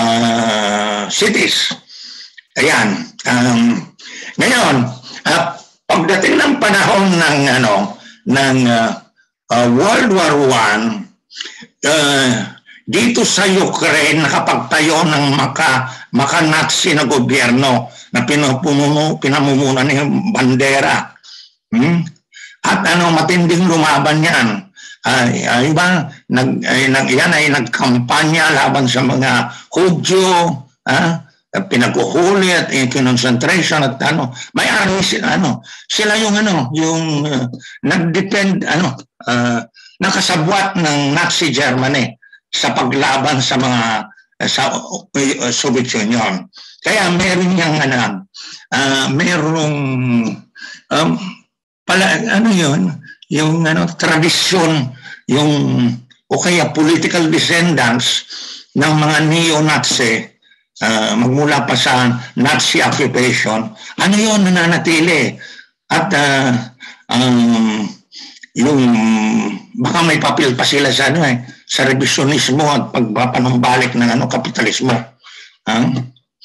uh, cities. Ayan. Um, ngayon, uh, pagdating ng panahon ng ano ng uh, Uh, World War One, uh, dito sa Ukraine nakapagtayo ng maka, maka-Nazi na gobyerno na pinamumuno, pinamumuno ni Bandera. Hmm? At ano, matinding lumaban yan. Uh, uh, iba, nag, uh, nag, yan ay nagkampanya laban sa mga Hudyo, uh, pinagkuhuli at uh, concentration at ano, may army sila, ano, sila yung ano, yung uh, nag-depend, ano, Uh, nakasabwat ng Nazi Germany sa paglaban sa mga uh, sa uh, Soviet Union. Kaya meron yung ano, uh, merong um, pala, ano yun, yung ano, tradisyon, yung o kaya political descendants ng mga neo-Nazi uh, magmula pa sa Nazi occupation, ano yun nananatili. At uh, um, yung baka may papel pa sila sa ano eh, sa revisionismo at pagpapanumbalik ng ano kapitalismo. Uh,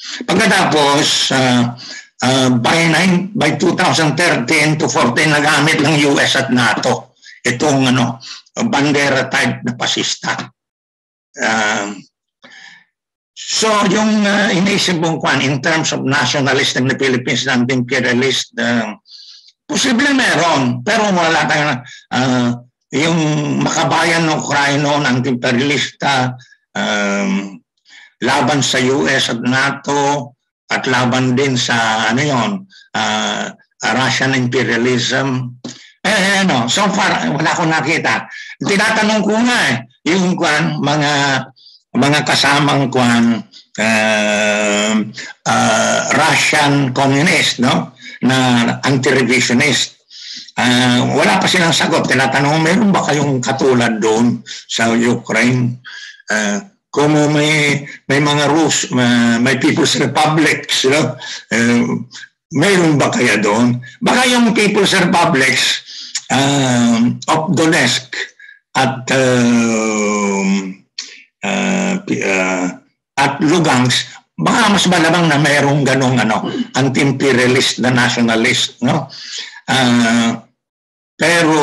pagkatapos uh, uh, by nine, by twenty thirteen to fourteen nagamit ng U S at NATO itong ano bandera type na pasista. Uh, so yung uh, inisip mong kwan in terms of nationalist in the Philippines and imperialist, uh, posible meron, pero wala tayong uh, yung makabayan ng Ukraino ng imperialista, um, laban sa U S at NATO at laban din sa ano yon, uh, Russian imperialism. Eh ano, so far wala akong nakita. Tinatanong ko nga eh, yung kwan, mga mga kasamang kwan, uh, uh, Russian communist, no? Na anti-revisionist. Uh, wala pa silang sagot. Tinatanong, meron ba kayong katulad doon sa Ukraine? Uh, kung may, may mga Rus, may, may People's Republics, you know? uh, meron ba kaya doon? Baka yung People's Republics uh, of Donetsk at uh, uh, uh, at Lugansk, baka mas malamang na mayroong ganong ano, anti-imperialist na nationalist, no? Uh, pero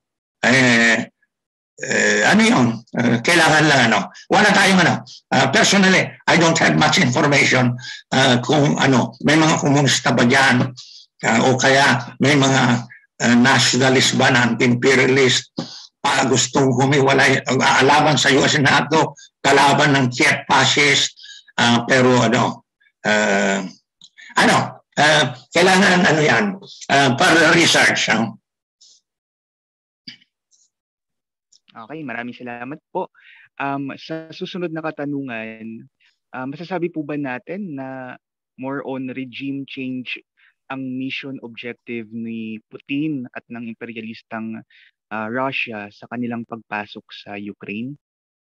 eh, eh, ano yun? Uh, kailangan lang ano. Wala tayong ano. Uh, personally, I don't have much information uh, kung ano, may mga komunista ba dyan uh, o kaya may mga uh, nationalist ba na anti-imperialist pa gustong humiwalay, uh, laban sa U S and NATO, kalaban ng Kiev fascist. Uh, pero ano, uh, ano, uh, kailangan ano yan, uh, para research. Huh? Okay, maraming salamat po. Um, sa susunod na katanungan, uh, masasabi po ba natin na more on regime change ang mission objective ni Putin at ng imperialistang uh, Russia sa kanilang pagpasok sa Ukraine?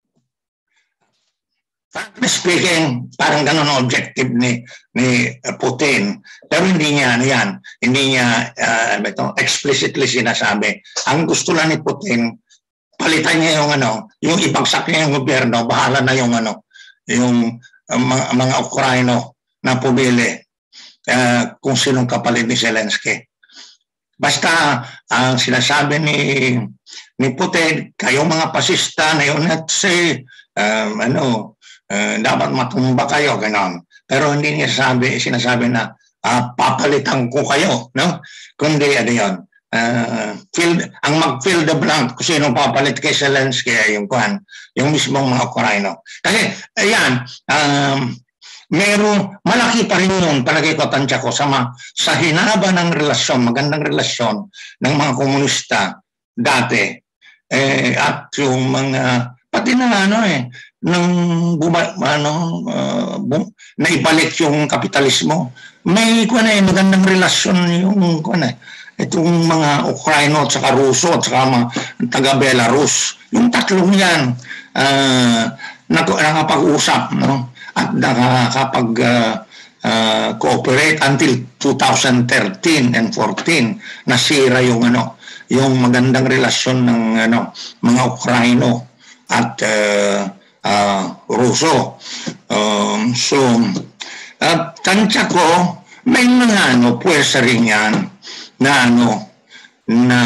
Frankly speaking, parang ganun ang objective ni ni Putin. Pero hindi niya ano yan, hindi niya uh, ito, explicitly sinasabi. Ang gusto lang ni Putin, palitan niya yung ano, yung ibagsak niya yung gobyerno, bahala na yung ano, yung uh, mga, mga Ukraino na pumili uh, kung sinong kapalit ni Zelensky. Basta ang uh, sinasabi ni ni Putin, kayong mga pasista na yun at si um, ano, Uh, dapat matumba kayo, gano'n. Pero hindi niya sabi, sinasabi na uh, papalitan ko kayo, no? Kundi ano yun, uh, fill, ang mag-fill the blank kung sino papalit kay Zelensky ay yung kuhan, yung mismong mga Ukraino. Kasi, ayan, um, meron, malaki pa rin yun, palagi ko tansya ko, sa, ma, sa hinaba ng relasyon, magandang relasyon ng mga komunista dati, eh, at yung mga, pati na ano eh, nang buma, ano, uh, bum, naibalik yung kapitalismo, may kuwan eh, magandang relasyon yung kuwan eh, itong mga Ukraino at saka Ruso at saka mga taga-Belarus. Yung tatlong yan, uh, nakapag-usap, no? At nakakapag uh, uh, cooperate until two thousand thirteen and fourteen, nasira yung ano, yung magandang relasyon ng ano, mga Ukraino at uh, Uh, Ruso. Um, so, uh, tansya ko, may mga ano, pwesa rin yan na ano, na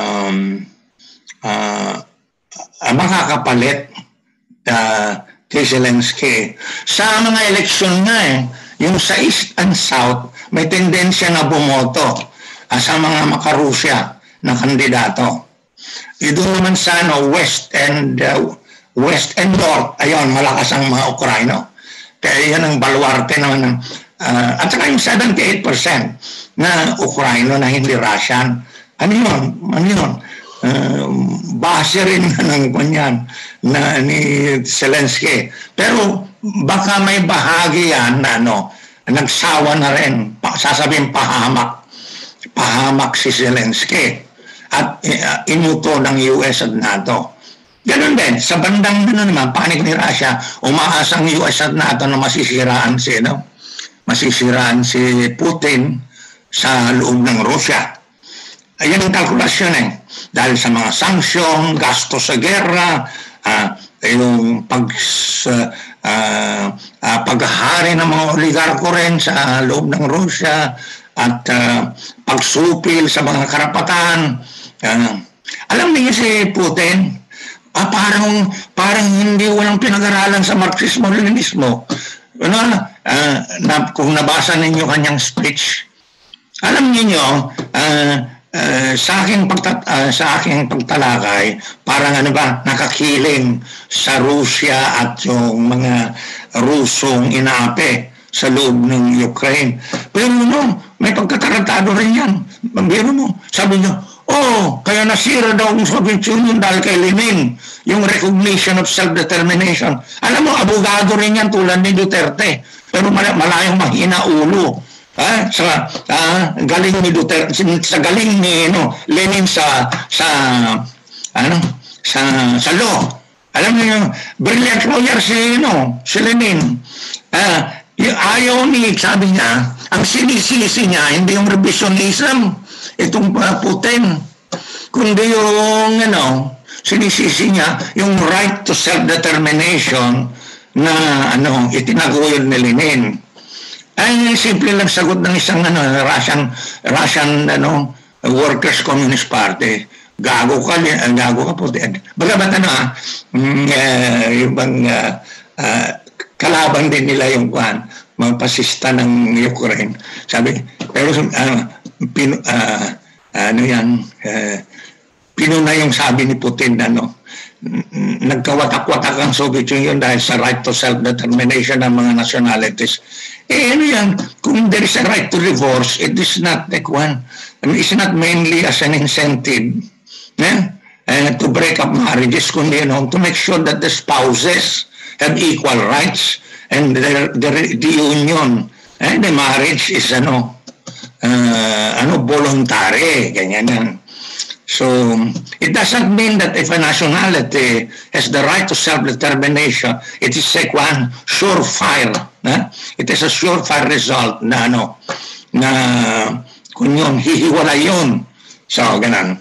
uh, uh, makakapalit uh, kay Zelensky. Sa mga eleksyon nga eh, yung sa East and South, may tendensya na bumoto uh, sa mga makarusya na kandidato. Ito naman sa ano, West and uh, West and North, ayun, malakas ang mga Ukraino. Kaya yan ang baluarte naman ng, uh, at saka yung seventy-eight percent na Ukraino na hindi Russian. Ano yun? Ano yun? Uh, base rin ng kanyan na ni Zelensky. Pero baka may bahagi yan na ano, nagsawa na rin, sasabihin pahamak. Pahamak si Zelensky at uh, inuto ng U S at NATO. Ganun din, sa bandang ano naman, panig ni Russia, umaasang U S at NATO na masisiraan si, no? masisiraan si Putin sa loob ng Russia. Ayan ang kalkulasyon eh. Dahil sa mga sanksyon, gasto sa gera, uh, yung pag, uh, uh, uh, paghahari ng mga oligarko rin sa loob ng Russia, at uh, pagsupil sa mga karapatan. Uh, alam niyo si Putin, Ah, parang, parang hindi walang pinag-aralan sa Marxismo-Leninismo. Ano, uh, na, kung nabasa ninyo kanyang speech, alam niyo uh, uh, sa aking pagtat uh, sa aking pagtalakay, parang ano ba, nakakiling sa Russia at yung mga Rusong inaapi sa loob ng Ukraine. Pero no, may pagkataratado rin yan. Biro mo, sabi niyo, oh, kaya nasira daw ang Soviet Union dahil kay Lenin, yung recognition of self-determination. Alam mo, abogado rin yan tulad ni Duterte. Pero mal malayong mahina ulo. Ha? Sa uh, galing ni Duterte, sa galing ni no, Lenin sa sa ano, sa sa law. Alam niyo, brilliant lawyer si no, si Lenin. Uh, yung ayaw ni, sabi niya, ang sinisisi niya, hindi yung revisionism, itong uh, Putin, kundi yung ano, sinisisi niya yung right to self-determination na ano, itinaguyod ni Lenin. Ay simple lang sagot ng isang ano, Russian Russian ano, Workers Communist Party. Gago ka, gago ka Putin. Bagamat ano ah, mm, uh, yung bang uh, uh, kalaban din nila yung kuhan, mga pasista ng Ukraine. Sabi, pero uh, pin, uh, ano yan, uh, pinuna yung sabi ni Putin na no, nagkawatak-watak ang Soviet Union dahil sa right to self-determination ng mga nationalities. Eh ano yan, kung there is a right to divorce, it is not like one, I mean, it's not mainly as an incentive. Yeah? uh, to break up marriages, kundi you know, to make sure that the spouses have equal rights and the, the, the union and the marriage is ano, uh, ano voluntary, ganyan yan. So, it doesn't mean that if a nationality has the right to self-determination, it is like one surefire. Eh? It is a surefire result na ano, na kung yun, hihiwala yun. So, ganun.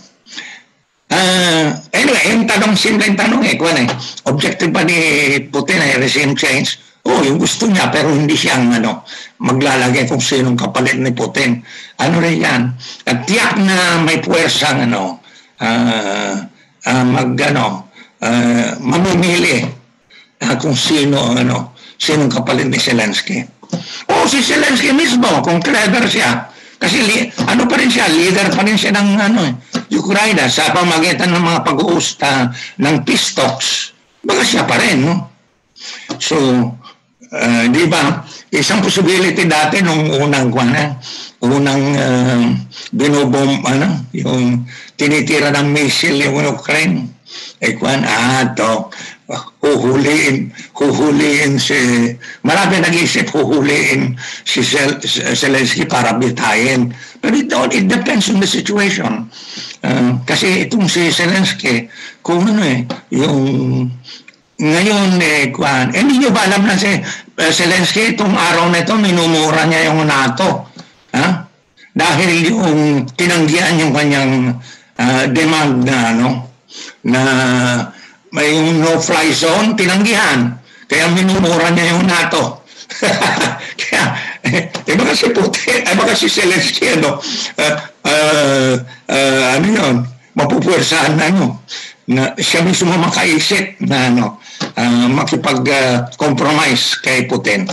Uh, anyway, yung tanong, simpleng tanong eh, kung ano eh, objective pa ni Putin ay regime change. Oh, yung gusto niya, pero hindi siyang ano, maglalagay kung sinong kapalit ni Putin. Ano rin yan? At tiyak na may puwersang ano, uh, uh, mag, ano, uh, mamimili uh, kung sino, ano, sinong kapalit ni Zelensky. O si Zelensky mismo, kung clever siya. Kasi li, ano pa rin siya, leader pa rin siya ng ano, Ukraine sa pamagitan ng mga pag-uusta ng peace talks. Baka siya pa rin, no? So, Uh, di ba, isang possibility dati nung unang kwana, unang uh, binobom, ano, yung tinitira ng missile yung Ukraine. Eh, kwan, ah, to, huhuliin, huhuliin si, marami nag-isip huhuliin si Zel, Zelensky para bitayin. But it, it depends on the situation. Uh, kasi itong si Zelensky, kung ano eh, yung ngayon, eh, kwan, eh, hindi nyo ba alam na si uh, Zelensky, itong araw na ito, minumura niya yung NATO. Ha? Dahil yung tinanggihan yung kanyang uh, demand na, ano, na may yung no-fly zone, tinanggihan. Kaya minumura niya yung NATO. Kaya, eh, eh, baka si Putin, eh, baka si Zelensky, ano, uh, uh, uh, ano yun, mapupuwersahan na, ano, na siya mismo makaisip na ano, uh, makipag-compromise uh, kay Putin.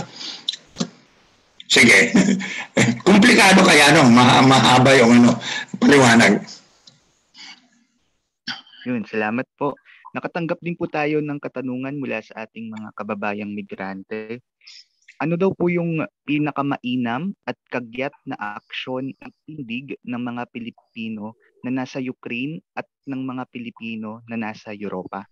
Sige. Komplikado kaya no, ma mahaba yung ano, paliwanag. Yun, salamat po. Nakatanggap din po tayo ng katanungan mula sa ating mga kababayang migrante. Ano daw po yung pinakamainam at kagyat na aksyon at tindig ng mga Pilipino na nasa Ukraine at ng mga Pilipino na nasa Europa?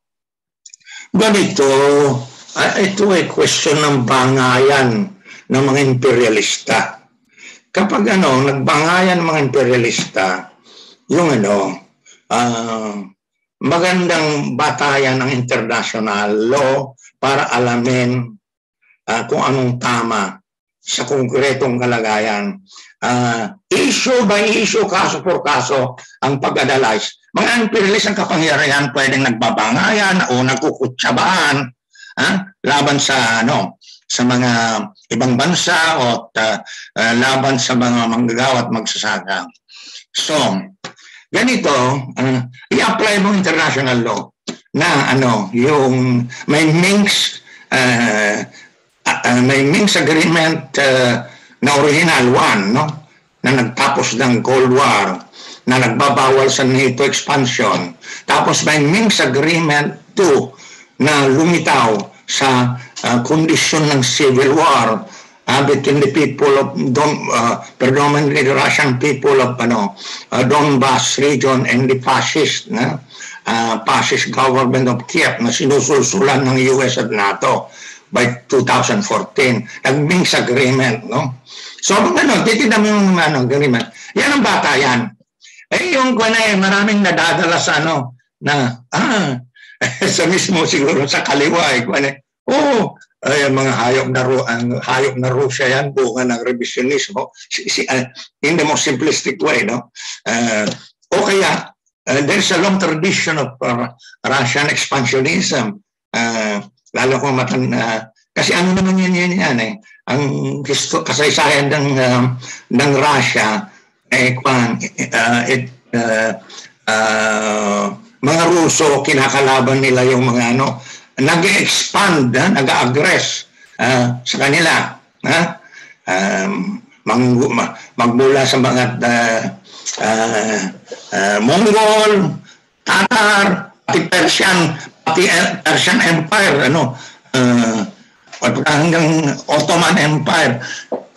Ganito, uh, ito ay question ng bangayan ng mga imperialista. Kapag ano, nagbangayan ng mga imperialista, yung ano, uh, magandang batayan ng international law para alamin uh, kung anong tama sa konkretong kalagayan. Uh, issue by issue, kaso por kaso, ang pag-analyze. Mga imperialist ang kapangyarihan pwedeng nagbabangayan o nagkukutsabaan uh, laban sa ano sa mga ibang bansa o uh, uh, laban sa mga manggagawa at magsasaka. So, ganito, uh, i-apply mo international law na ano, yung may Minsk uh, uh, may Minsk agreement uh, na original one, no? Na nagtapos ng Cold War, na nagbabawal sa NATO expansion. Tapos may Minsk Agreement two na lumitaw sa uh, kondisyon ng civil war uh, between the people of Don, uh, predominantly the Russian people of ano, uh, Donbas region and the fascist, na, uh, fascist government of Kiev na sinusulsulan ng U S at NATO by two thousand fourteen. Nag-Minsk Agreement, no? So, ano, titignan mo yung ano, agreement. Yan ang batayan. Eh, yung kung eh, maraming nadadala sa ano, na, ah, sa mismo siguro sa kaliwa, eh, kung eh, oh, ay, mga hayop na, ang hayop na Russia yan, bunga ng revisionismo, si, si, uh, in the most simplistic way, no? Uh, o kaya, uh, there's a long tradition of uh, Russian expansionism, uh, lalo kung matan, uh, kasi ano naman yan yan yan eh, ang histo, kasaysayan ng, uh, ng Russia, eh, kwan, uh, it, uh, uh, mga Ruso, kinakalaban nila yung mga ano, nag-expand, uh, nag-aggress uh, sa kanila. Uh, um, mag, magmula sa mga uh, uh, uh, Mongol, Tatar, pati Persian, pati Persian Empire, ano, uh, hanggang Ottoman Empire.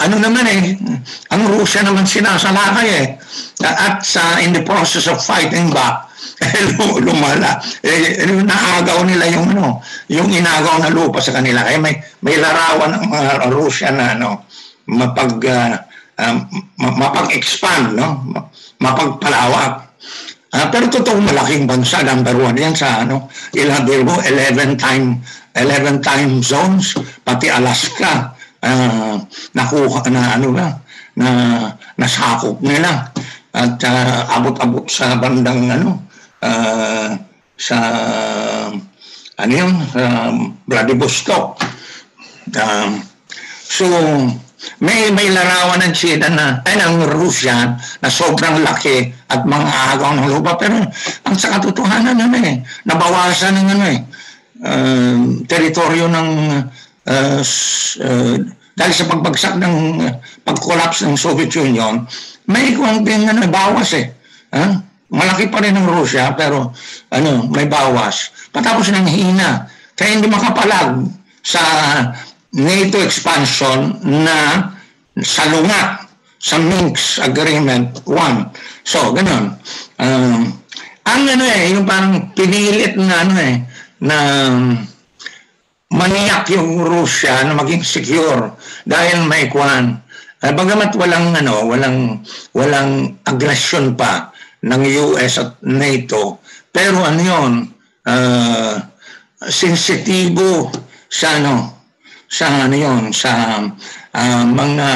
ano naman eh, ang Russia naman sinasalakay eh. At sa in the process of fighting back, eh, lumala. Eh, naagaw nila yung ano, yung inagaw na lupa sa kanila. Eh, may, may larawan ng mga Russia na ano, mapag, uh, uh, mapag-expand, no? Mapagpalawak. Uh, pero totoo malaking bansa, number one yan sa ano, ilang mo, eleven time, eleven time zones, pati Alaska, uh, nakuha na ano na, na nasakop nila. At uh, abot-abot sa bandang ano, uh, sa ano yun, um, Vladivostok. Um, so, may may larawan ng China na, ay ng Russia na sobrang laki at mga agaw ng lupa. Pero ang sa katotohanan ano eh, nabawasan ng ano eh, uh, teritoryo ng, uh, uh, dahil sa pagbagsak ng, uh, pag-collapse ng Soviet Union, may konting ano, bawas eh. Huh? Malaki pa rin ng Russia, pero ano, may bawas. Patapos ng hina, kaya hindi makapalag sa NATO expansion na salungat sa Minsk Agreement one. So, ganun. Um, ang ano eh, yung parang pinilit na ano eh, na maniyak yung Russia na maging secure dahil may kwan. Uh, bagamat walang ano, walang walang aggression pa ng U S at NATO, pero ano yun, uh, sensitibo sa ano, sa ano yun, sa uh, mga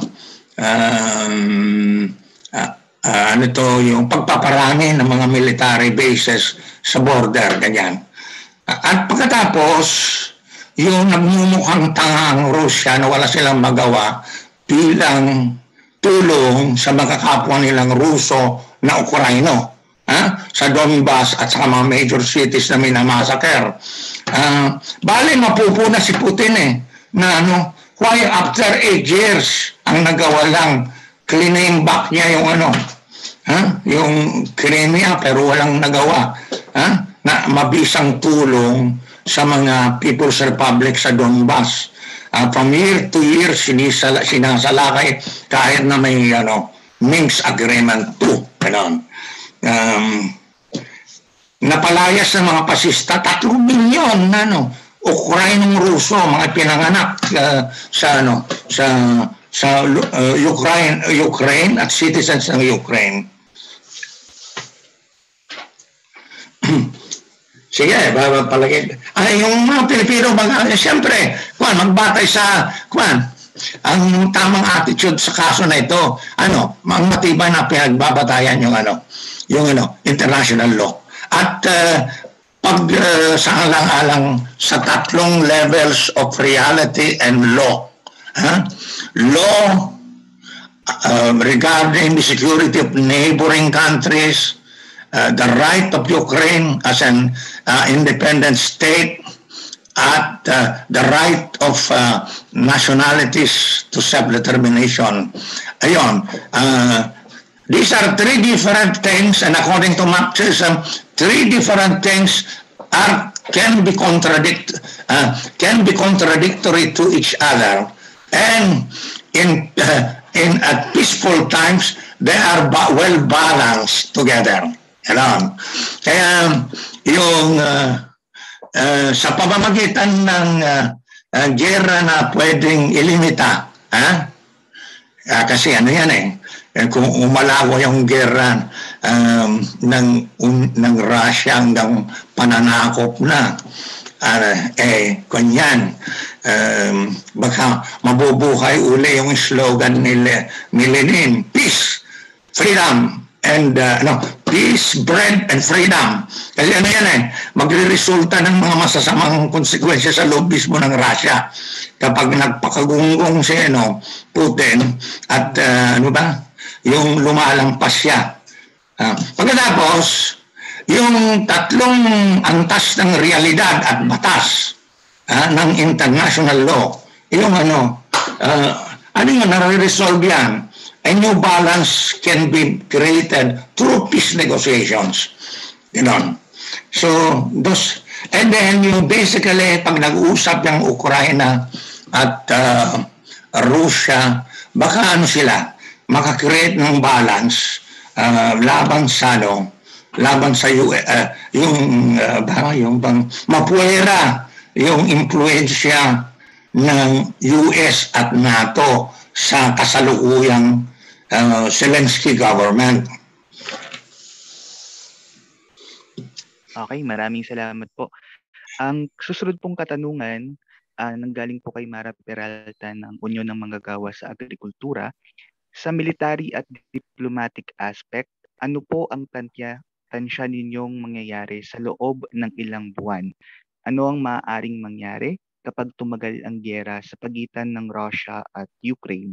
um, uh, uh, ano to, yung pagpaparami ng mga military bases sa border, ganyan. Uh, at pagkatapos, yung nagmumukhang tangang Russia na wala silang magawa bilang tulong sa mga kapwa nilang Ruso na Ukraino, ha? Sa Donbas at sa mga major cities na minamassacre. Uh, bale, mapupuna si Putin eh, na ano, why after eight years ang nagawa lang, claim back niya yung ano, ha? Yung Crimea, pero walang nagawa, ha? Na mabisang tulong sa mga People's Republic sa Donbas. Uh, from year to year, sinisala, sinasalakay kahit na may ano, Minsk Agreement two. Ganon. Um, napalayas ng mga pasista, tatlong milyon na ano, Ukrainong Ruso, mga pinanganak uh, sa ano, sa sa uh, Ukraine, Ukraine at citizens ng Ukraine. Sige, palagi. Ay, yung mga Pilipino, mag, eh, siyempre, kwan, magbatay sa, kwan, ang tamang attitude sa kaso na ito, ano, ang matibay na pinagbabatayan yung ano, yung ano, international law. At uh, pag uh, sa alang-alang sa tatlong levels of reality and law. Huh? Law uh, regarding the security of neighboring countries, uh, the right of Ukraine as an uh, independent state, at uh, the right of uh, nationalities to self-determination. Ayun, uh, these are three different things, and according to Marxism, three different things are can be contradict uh, can be contradictory to each other, and in uh, in at peaceful times they are ba well balanced together. Ayun. Kaya yung uh, Uh, sa pamamagitan ng uh, uh, gera na pwedeng ilimita, ha? Uh, kasi ano yan eh, kung umalago yung gera um, ng, um, ng Russia hanggang pananakop na, uh, eh, kanyan, um, baka mabubuhay uli yung slogan ni, ni Lenin, peace, freedom, and uh, no, peace, bread, and freedom. Kasi ano yan eh, magre-resulta ng mga masasamang konsekwensya sa loob mismo ng Russia kapag nagpakagunggong si ano, Putin at uh, ano ba, yung lumalampas siya. Uh, pagkatapos, yung tatlong antas ng realidad at batas uh, ng international law, yung ano, uh, ano yung nare-resolve yan? A new balance can be created through peace negotiations. You know. So, those, and then yung basically, pag nag-uusap yung Ukraine at uh, Russia, baka ano sila, makakreate ng balance uh, laban sa ano, laban sa U S, uh, yung uh, baka yung bang mapuwera yung impluensya ng U S at NATO sa kasalukuyang uh, Zelensky government. Okay, maraming salamat po. Ang susunod pong katanungan, uh, nanggaling po kay Mara Peralta ng Union ng Manggagawa sa Agrikultura. Sa military at diplomatic aspect, ano po ang tantya, tansya ninyong mangyayari sa loob ng ilang buwan? Ano ang maaaring mangyari kapag tumagal ang gyera sa pagitan ng Russia at Ukraine?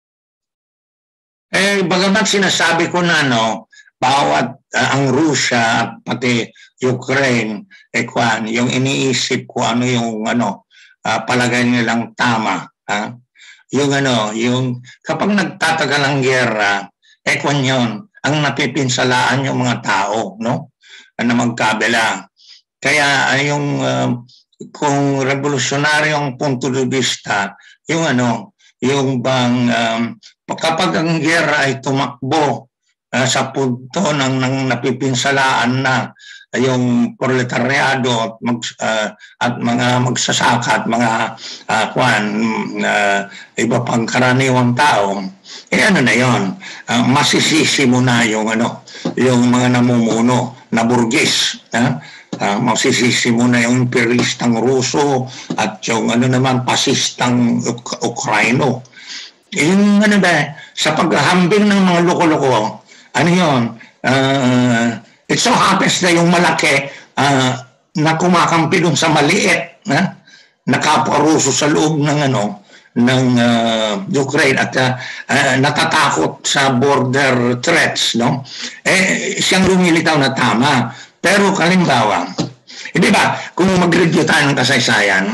Eh, bagamat sinasabi ko na no, bawat uh, ang Russia at pati Ukraine, eh, kwan, yung iniisip ko ano yung ano, uh, palagay nilang tama. Ha? Yung ano, yung kapag nagtatagal ang gyera, eh kwan yun, ang napipinsalaan yung mga tao, no? Na magkabila. Kaya yung uh, kung revolusyonaryong punto de vista, yung ano, yung bang um, kapag ang gyera ay tumakbo uh, sa punto ng, ng napipinsalaan na yung proletariado at, mag, uh, at mga magsasaka at mga uh, kwan, uh, iba pang karaniwang tao, eh ano na yun, uh, masisisi mo na yung, ano, yung mga namumuno na burgis. Uh, uh, masisisi mo na yung imperialistang Ruso at yung ano naman pasistang Uk- Ukraino. Yung ano ba, sa paghahambing ng mga loko-loko, ano yun, uh, it so happens na yung malaki uh, na kumakampi dun sa maliit na nakapwa-Ruso sa loob ng ano ng uh, Ukraine at uh, uh, natatakot sa border threats, no? Eh siyang lumilitaw na tama. Pero kalimbawa, hindi ba kung mag-review tayo ng kasaysayan,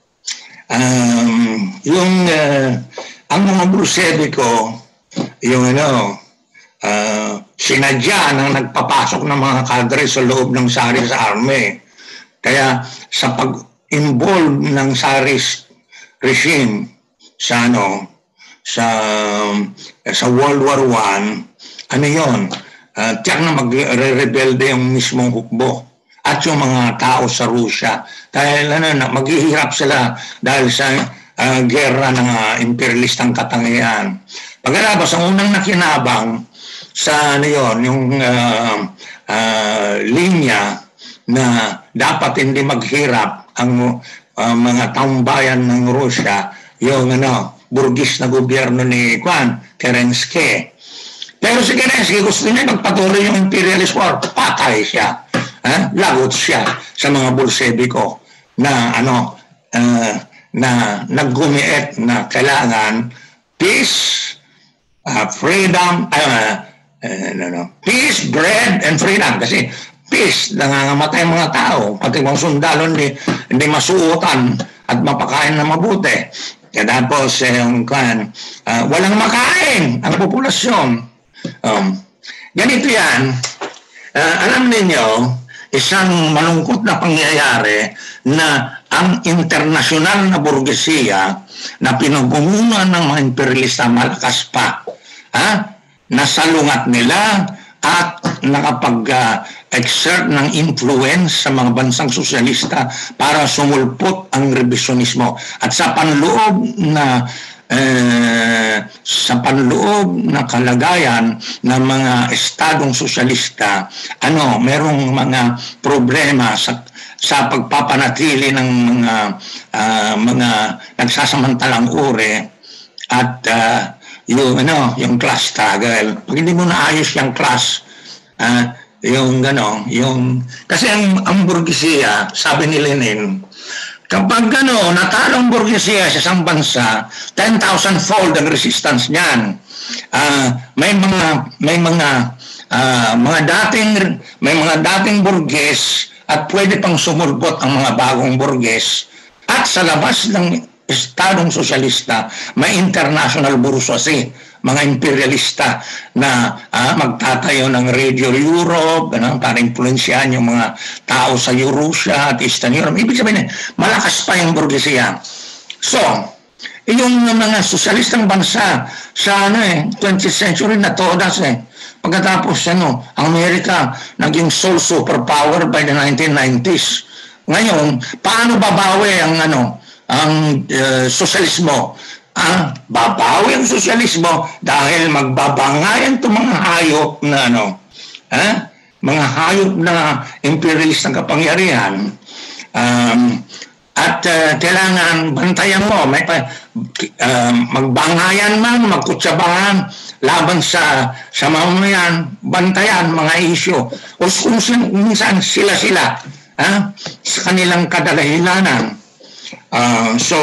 um, yung uh, ang mga Bolsheviko, yung ano, Uh, sinadya nang nagpapasok ng mga kadre sa loob ng Tsarist army. Kaya sa pag-involve ng Tsarist regime sa ano sa sa World War One, ano yon? Uh, tiyak na magre-rebelde yung mismong hukbo at yung mga tao sa Russia. Dahil ano, maghihirap sila dahil sa uh, gera ng uh, imperialistang katangian. Pagkalabas, ang unang nakinabang sa ano yun, yung uh, uh, linya na dapat hindi maghirap ang uh, mga taong bayan ng Russia, yung ano, burgis na gobyerno ni Kwan, Kerensky. Pero si Kerensky gusto niya magpatuloy yung imperialist war, patay siya. Eh? Lagot siya sa mga Bolsheviko na ano, uh, na naggumiit na kailangan peace, uh, freedom, uh, Uh, no, no. Peace, bread, and freedom. Kasi peace, nangangamatay ang mga tao. Pati mga sundalo hindi, hindi masuotan at mapakain na mabuti. Kaya tapos, eh, yung, uh, walang makain ang populasyon. Um, ganito yan. Uh, alam ninyo, isang malungkot na pangyayari na ang internasyonal na burgesiya na pinagmumunan ng mga imperialista malakas pa. Ha? Nasalungat nila at nakapag-exert uh, ng influence sa mga bansang sosyalista para sumulpot ang revisionismo. At sa panloob na eh, sa panloob na kalagayan ng mga estadong sosyalista, ano, merong mga problema sa sa pagpapanatili ng mga uh, mga nagsasamantalang uri at uh, yung ano, yung class struggle. Pag hindi mo naayos yung class, uh, yung ano, yung kasi ang ang burgesiya, sabi ni Lenin, kapag ano, natalo ang burgesiya sa isang bansa, ten thousand fold ang resistance niyan. Uh, may mga may mga uh, mga dating may mga dating burges at pwede pang sumulpot ang mga bagong burges at sa labas ng Estadong sosyalista, may international bourgeoisie, mga imperialista na ah, magtatayo ng Radio Europe ano, para influensyahan yung mga tao sa Russia at Eastern Europe. Ibig sabihin, malakas pa yung burgesiya. So, yung mga sosyalistang bansa sa ano eh, twentieth century na todas eh. Pagkatapos ano, Amerika naging sole superpower by the nineteen nineties. Ngayon, paano babawi ang ano, ang uh, sosyalismo? Ah, babawi ang sosyalismo dahil magbabangayan itong mga hayop na ano, ah, mga hayop na imperialist ng kapangyarihan. Um, at uh, kailangan bantayan mo, may pa, uh, magbangayan man, magkutsabahan laban sa sa mamamayan, bantayan mga isyo. O kung minsan sila-sila ah, sa kanilang kadalahilanan. Uh, so,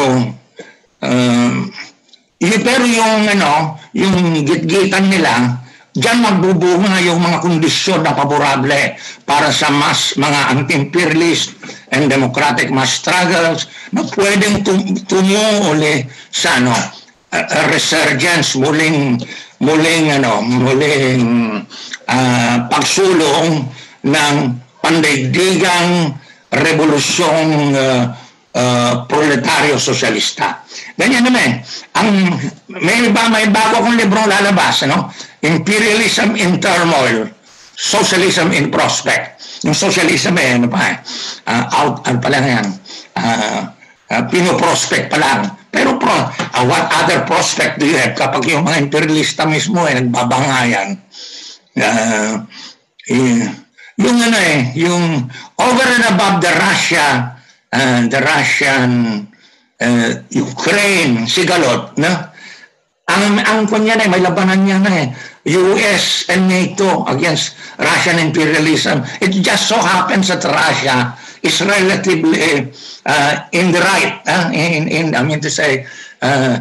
Um, yun, pero yung ano, yung gitgitan nila, diyan magbubunga yung mga kondisyon na paborable para sa mas mga anti-imperialist and democratic mass struggles na pwedeng tum- tumuuli sa ano, uh, resurgence, muling muling ano, muling uh, pagsulong ng pandaigdigang revolusyong uh, Uh, proletaryo sosyalista. Ganyan naman. Ang, may, ba, may bago akong librong lalabas, ano? Imperialism in Turmoil, Socialism in Prospect. Yung socialism eh, ano pa eh, uh, out, ano pa lang yan, uh, uh, pinoprospect pa lang. Pero pro, uh, what other prospect do you have kapag yung mga imperialista mismo eh, nagbabangayan? Uh, eh, yung ano eh, yung over and above the Russia, Uh, the Russian, uh, Ukraine, sigalot, no? Ang, ang kunya na, may labanan niya na eh, U S and NATO against Russian imperialism. It just so happens that Russia is relatively uh, in the right, uh, in, in, I mean to say, uh,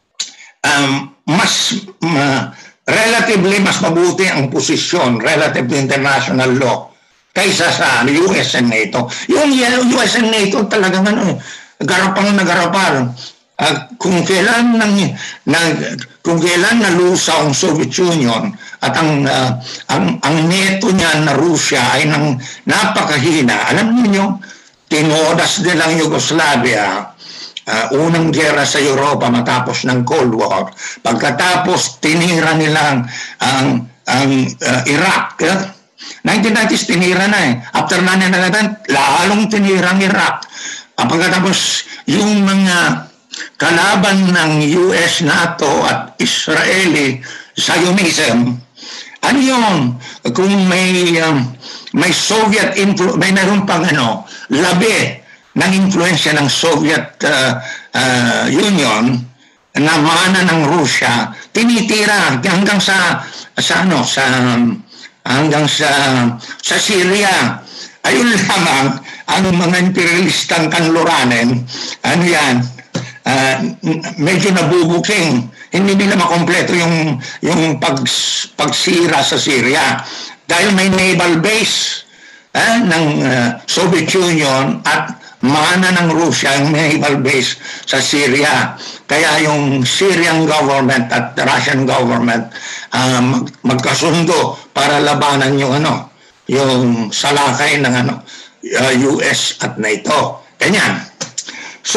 um, mas, uh, relatively mas mabuti ang posisyon relative to international law kaysa sa U S and NATO. Yung U S and NATO talagang ano, garapang nagarapal. Uh, kung kailan nang, nang kung kailan nalusaw ang Soviet Union at ang uh, ang ang NATO niya na Russia ay nang napakahina. Alam niyo, tinodas nilang Yugoslavia, uh, unang giyera sa Europa matapos ng Cold War. Pagkatapos tinira nilang ang ang uh, Iraq. Uh, nineteen nineties tinira na eh. After nine eleven, lalong tinirang Iraq. Uh, pagkatapos yung mga kalaban ng U S, NATO at Israeli Zionism, ano yun? Kung may um, may Soviet influ- may meron pang ano, labi ng influensya ng Soviet uh, uh, Union na mana ng Russia, tinitira hanggang sa sa ano sa hanggang sa sa Syria. Ayun lamang ang mga imperialistang kanluranin, ano yan, uh, medyo nabubuking. Hindi nila makompleto yung yung pag, pagsira sa Syria dahil may naval base uh, ng uh, Soviet Union at mana ng Russia ang naval base sa Syria. Kaya yung Syrian government at the Russian government uh, mag, magkasundo para labanan yung ano, yung salakay ng ano, uh, U S at NATO. Ganyan. So,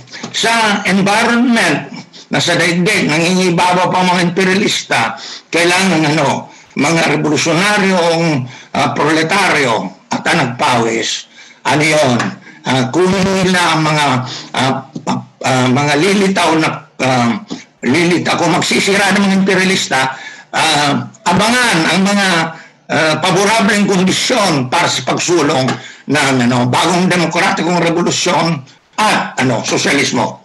sa environment na sa daigdig, nangingibabaw pa mga imperialista, kailangan ano, mga revolusyonaryong uh, proletaryo at nagpawis, ano yun, uh, kunin nila ang mga uh, uh, mga lilitaw na uh, lilitaw, kung magsisira ng mga imperialista, uh, abangan ang mga uh, paborableng kondisyon para sa pagsulong ng ano, bagong demokratikong revolusyon at ano, sosyalismo.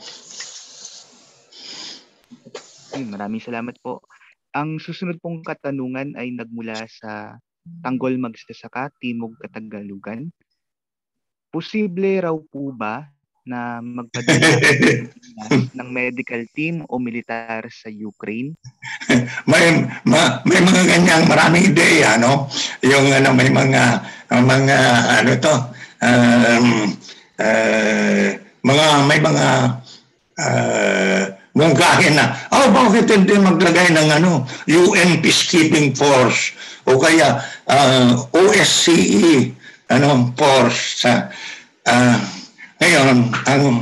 Maraming salamat po. Ang susunod pong katanungan ay nagmula sa Tanggol Magsasaka, Timog Katagalugan. Posible raw po ba na magpadala ng medical team o militar sa Ukraine? may ma, may mga ganyang maraming ideya, no? Yung ano, may mga mga ano to, um, uh, mga may mga uh, mungkahin na, oh, bakit hindi maglagay ng ano, U N Peacekeeping Force o kaya uh, O S C E ano, force sa uh, ngayon, ang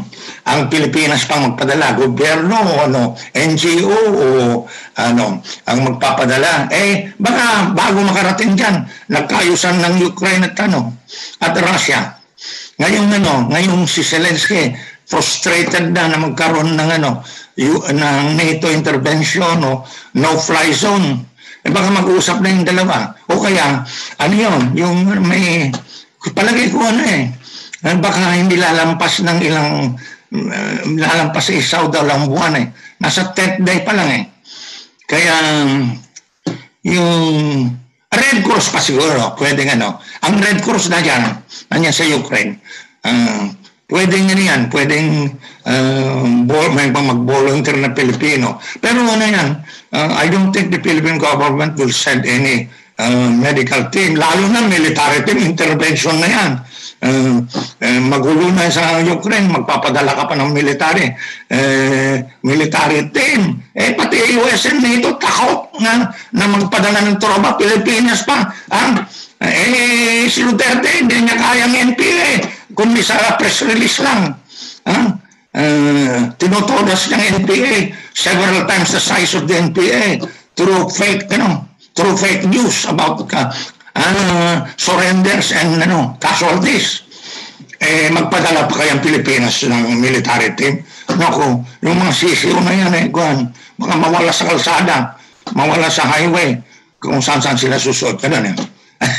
ang Pilipinas pang magpadala, gobyerno o ano, N G O o ano, ang magpapadala. Eh, baka bago makarating dyan, nagkaayusan ng Ukraine at ano, at Russia. Ngayon ano, ngayong si Zelensky, frustrated na na magkaroon ng ano, yu, ng NATO intervention o no-fly zone. Eh, baka mag-usap na yung dalawa. O kaya, ano yun, yung may, palagay ko ano eh, baka hindi lalampas ng ilang, uh, lalampas sa isaw daw lang buwan eh. Nasa tenth day pa lang eh. Kaya, yung Red Cross pa siguro, pwedeng ano. Ang Red Cross na dyan, nanyan sa Ukraine, uh, pwedeng ano yan, pwedeng uh, may mag-volunteer na Pilipino. Pero ano yan, uh, I don't think the Philippine government will send any uh, medical team, lalo na military team, intervention na yan. Uh, uh, magulo na sa Ukraine, magpapadala ka pa ng military uh, military team. Eh, pati U S and NATO takot na, na magpadala ng tropa, Pilipinas pa. Ah? Eh, si Duterte, hindi niya kayang N P A, kundi sa press release lang. Ah? Uh, tinotodas ng N P A several times the size of the N P A through fake, you know, through fake news about uh, uh, surrenders and ano, casualties. Eh, magpadala pa kayang Pilipinas ng military team. Naku, yung mga sisiyo na yan, eh, guhan, baka mawala sa kalsada, mawala sa highway, kung saan-saan sila susuot. Ganun eh.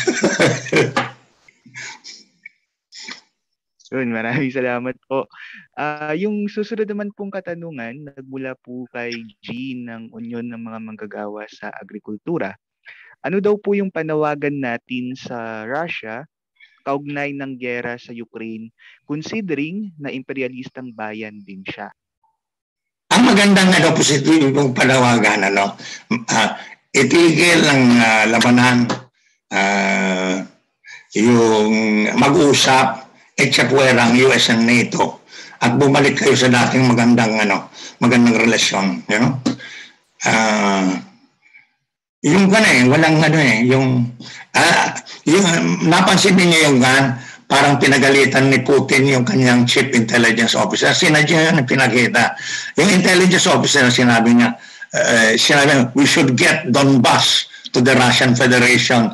Yun, maraming salamat po. Uh, yung susunod naman pong katanungan, nagmula po kay G ng Union ng mga Manggagawa sa Agrikultura. Ano daw po yung panawagan natin sa Russia kaugnay ng gyera sa Ukraine, considering na imperialistang bayan din siya? Ang magandang ano, positibong panawagan, ano, uh, itigil ng uh, labanan, uh, yung mag-usap, eksapwerang U S and NATO, at bumalik kayo sa dating magandang, ano, magandang relasyon, you know? Uh, yung ka na eh, walang ano eh, yung, uh, yung napansin niyo yung gan, parang pinagalitan ni Putin yung kanyang chief intelligence officer. Sinadya yun, pinakita. Yung intelligence officer, sinabi niya, uh, sinabi niya, we should get Donbass to the Russian Federation.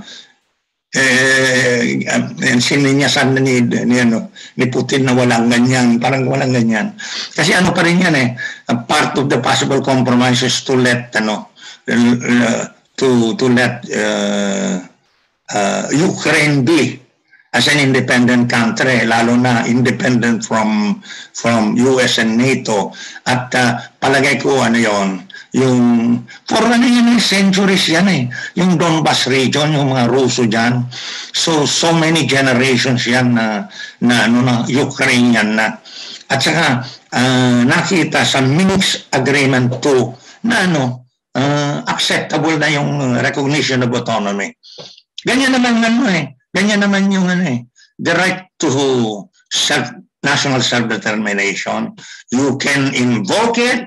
Eh, and sininyasan na ni, ni, ano, ni Putin na walang ganyan, parang walang ganyan. Kasi ano pa rin yan eh, part of the possible compromises to let, ano, uh, to to let uh, uh, Ukraine be as an independent country, lalo na independent from from U S and NATO. At uh, palagay ko ano yon, yung for ano yan, centuries yan eh, yung Donbass region, yung mga Ruso dyan. So so many generations yan na na ano na Ukrainian na. At saka uh, nakita sa Minsk Agreement two na ano, Uh, acceptable na yung recognition of autonomy. Ganyan naman ano eh. Ganyan naman yung ano eh. The right to self, national self-determination. You can invoke it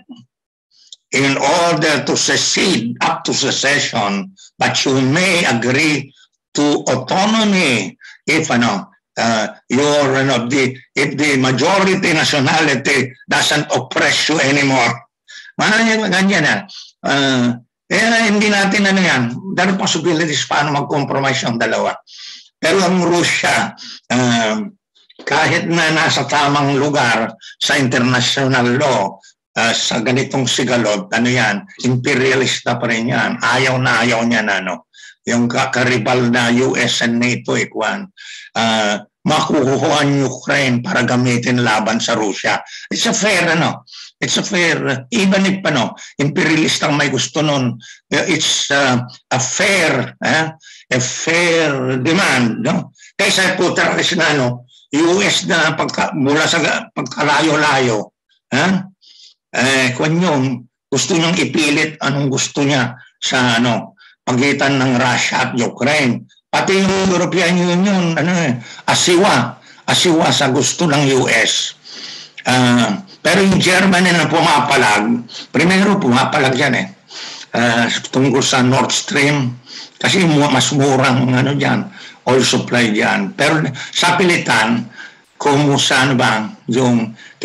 in order to secede up to secession, but you may agree to autonomy if ano, uh, your ano, the, if the majority nationality doesn't oppress you anymore. Maraming ganyan na. Uh, eh, hindi natin ano yan. There are possibilities paano mag-compromise yung dalawa. Pero ang Russia, uh, kahit na nasa tamang lugar sa international law, uh, sa ganitong sigalot, ano yan, imperialista pa rin yan. Ayaw na ayaw niya na, ano, yung karibal na U S and NATO, ikwan, uh, makukuha ang Ukraine para gamitin laban sa Russia. It's a fair, ano, it's a fair, even if ano, imperialistang may gusto nun, it's uh, a fair, eh, a fair demand, no? Kaysa po talaga na, ano, U S na pagka, mula sa pagkalayo-layo, eh, eh, kung yun, gusto niyang ipilit anong gusto niya sa, ano, pagitan ng Russia at Ukraine. Pati yung European Union, ano eh, asiwa, asiwa sa gusto ng U S. Uh, pero yung Germany na pumapalag, primero pumapalag yan eh, uh, tungkol sa Nord Stream, kasi mas murang ano dyan, oil supply dyan. Pero sa pilitan, kung saan ba, yung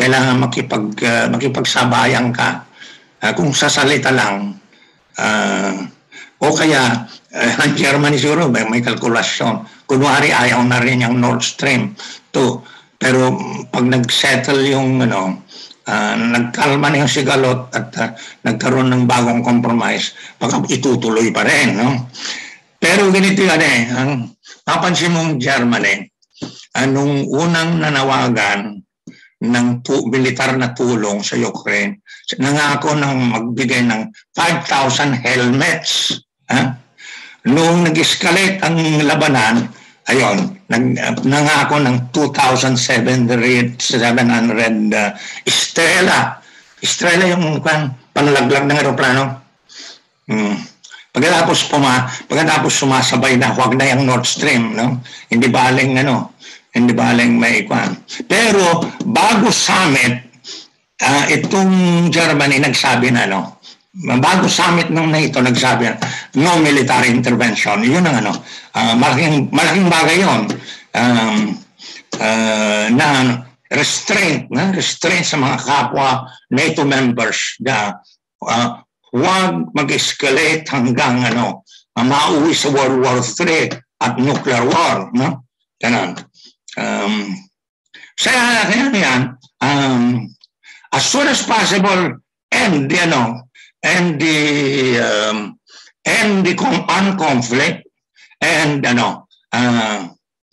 kailangan makipag, uh, makipagsabayan ka. Uh, kung sa salita lang, uh, o kaya, uh, ang Germany siguro may, may kalkulasyon. Kunwari, ayaw na rin yung Nord Stream two. Pero pag nag-settle yung, ano, uh, nagkalma na yung sigalot at uh, nagkaroon ng bagong compromise, baka itutuloy pa rin, no? Pero ganito yan eh, ang papansin mong Germany, anong unang nanawagan ng tu- militar na tulong sa Ukraine, nangako ng magbigay ng five thousand helmets. Ha? Noong nag-escalate ang labanan, ayon, nang, nangako ng two thousand seven hundred uh, Estrela. Estrela yung kan, panlaglag ng aeroplano. Hmm. Pagkatapos puma, pagkatapos sumasabay na, huwag na yung Nord Stream, no? Hindi baling ano, hindi baling may ikwan. Pero bago summit, uh, itong Germany nagsabi na, no? Bago summit nung na ito, nagsabi na, no military intervention. Yun ang ano, uh, malaking, malaking bagay yun. Um, uh, na restraint, na restraint sa mga kapwa NATO members na uh, huwag mag-escalate hanggang ano, uh, mauwi sa World War Three at nuclear war, no? Ganun. Um, kaya, kaya yan, um, as soon as possible, end, you know, end the, um, end the armed conflict, and, ano, uh,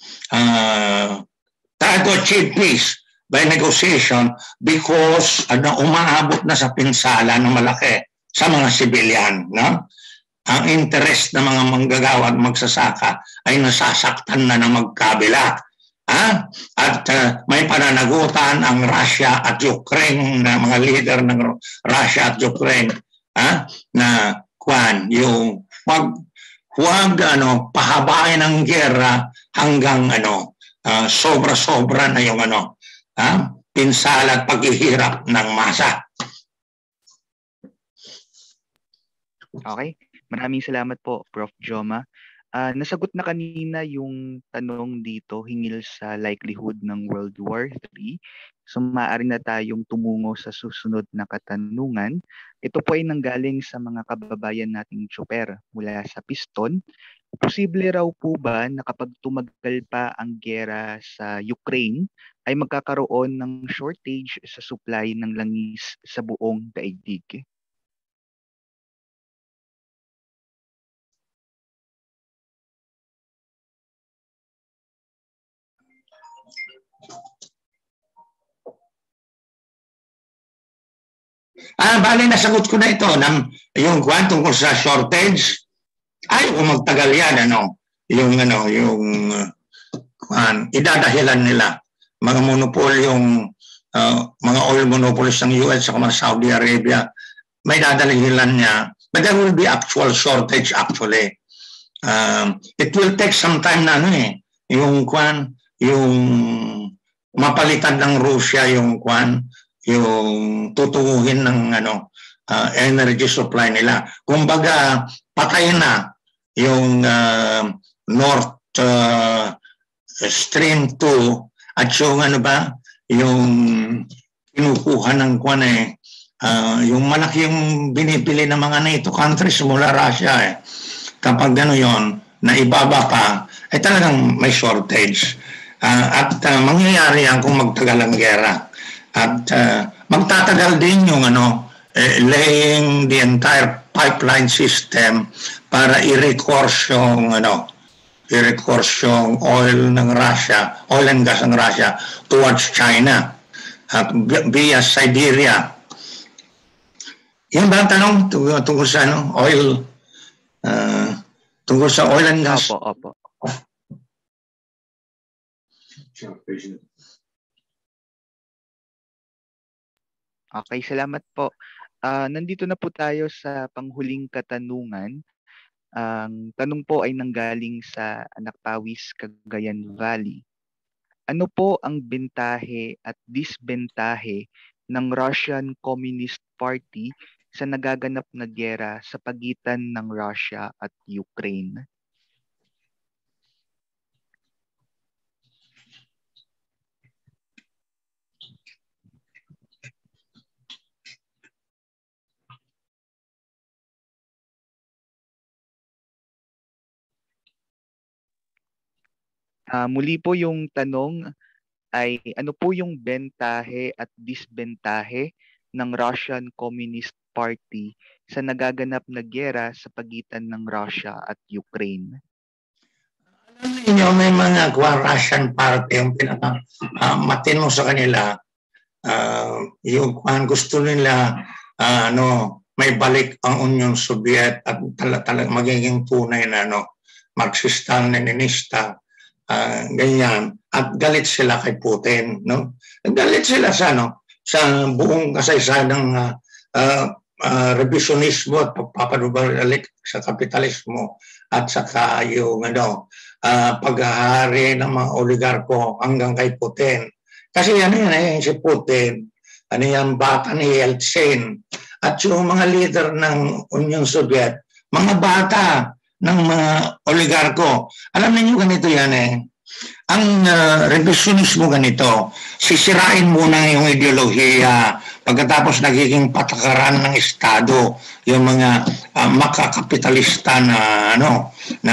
uh, try to achieve peace by negotiation because, ano, umaabot na sa pinsala ng malaki sa mga sibilyan, no? Ang interest ng mga manggagawa at magsasaka ay nasasaktan na ng magkabila. Ha? At uh, may pananagutan ang Russia at Ukraine, na mga leader ng Russia at Ukraine, ha? Na kwan, yung wag, wag ano, pahabain ang gera hanggang ano, uh, sobra-sobra na yung ano, ha? Pinsala at paghihirap ng masa. Okay. Maraming salamat po, Prof Joma. Uh, nasagot na kanina yung tanong dito hingil sa likelihood ng World War Three. So maaari na tayong tumungo sa susunod na katanungan. Ito po ay nanggaling sa mga kababayan nating tsuper mula sa Piston. Posible raw po ba na kapag tumagal pa ang giyera sa Ukraine ay magkakaroon ng shortage sa supply ng langis sa buong daigdig? Ah, bali nasagot ko na ito ng yung kwan tungkol sa shortage. Ay, kung magtagal yan, ano, yung ano, yung kwan, idadahilan nila mga monopolyong uh, mga oil monopolies ng U S sa mga Saudi Arabia, may dadahilan niya, but there will be actual shortage actually. Um, it will take some time na ano eh, yung kwan, yung mapalitan ng Russia yung kwan, yung tutunguhin ng ano, uh, energy supply nila. Kumbaga, patay na yung uh, North uh, Stream two at yung ano ba, yung kinukuha ng kwan eh, uh, yung malaki yung binibili ng mga NATO countries mula Russia eh. Kapag ano yon na ibaba pa, ay talagang may shortage. Uh, at uh, mangyayari yan kung magtagal ang gera. At uh, magtatagal din yung ano, eh, laying the entire pipeline system para i-recourse yung ano, i-recourse yung oil ng Russia, oil and gas ng Russia towards China at via Siberia. Yan ba ang tanong tungkol, tungkol sa ano, oil, uh, tungkol sa oil and gas? Opo, opo. Okay, salamat po. Uh, nandito na po tayo sa panghuling katanungan. Ang tanong po ay nanggaling sa Anak Pawis, Cagayan Valley. Ano po ang bentahe at disbentahe ng Russian Communist Party sa nagaganap na giyera sa pagitan ng Russia at Ukraine? Uh, muli po yung tanong ay ano po yung bentahe at disbentahe ng Russian Communist Party sa nagaganap na gyera sa pagitan ng Russia at Ukraine? Alam niyo, may mga Russian Party yung pinaka uh, matino sa kanila. Uh, yung kung gusto nila uh, ano, may balik ang Union Soviet at talaga magiging tunay na ano, Marxista-Leninista. Uh, ganyan, at galit sila kay Putin, no? Galit sila sa ano, sa buong kasaysayan ng uh, uh, uh, revisionismo at pagpapadubalik sa kapitalismo at saka yung ano, uh, paghahari ng mga oligarko hanggang kay Putin. Kasi ano yan, eh, si Putin, ano yan, bata ni Yeltsin, at yung mga leader ng Union Soviet, mga bata ng mga oligarko. Alam niyo ganito yan eh. Ang uh, revisionismo ganito, sisirain muna yung ideolohiya, pagkatapos nagiging patakaran ng Estado, yung mga uh, makakapitalista na ano na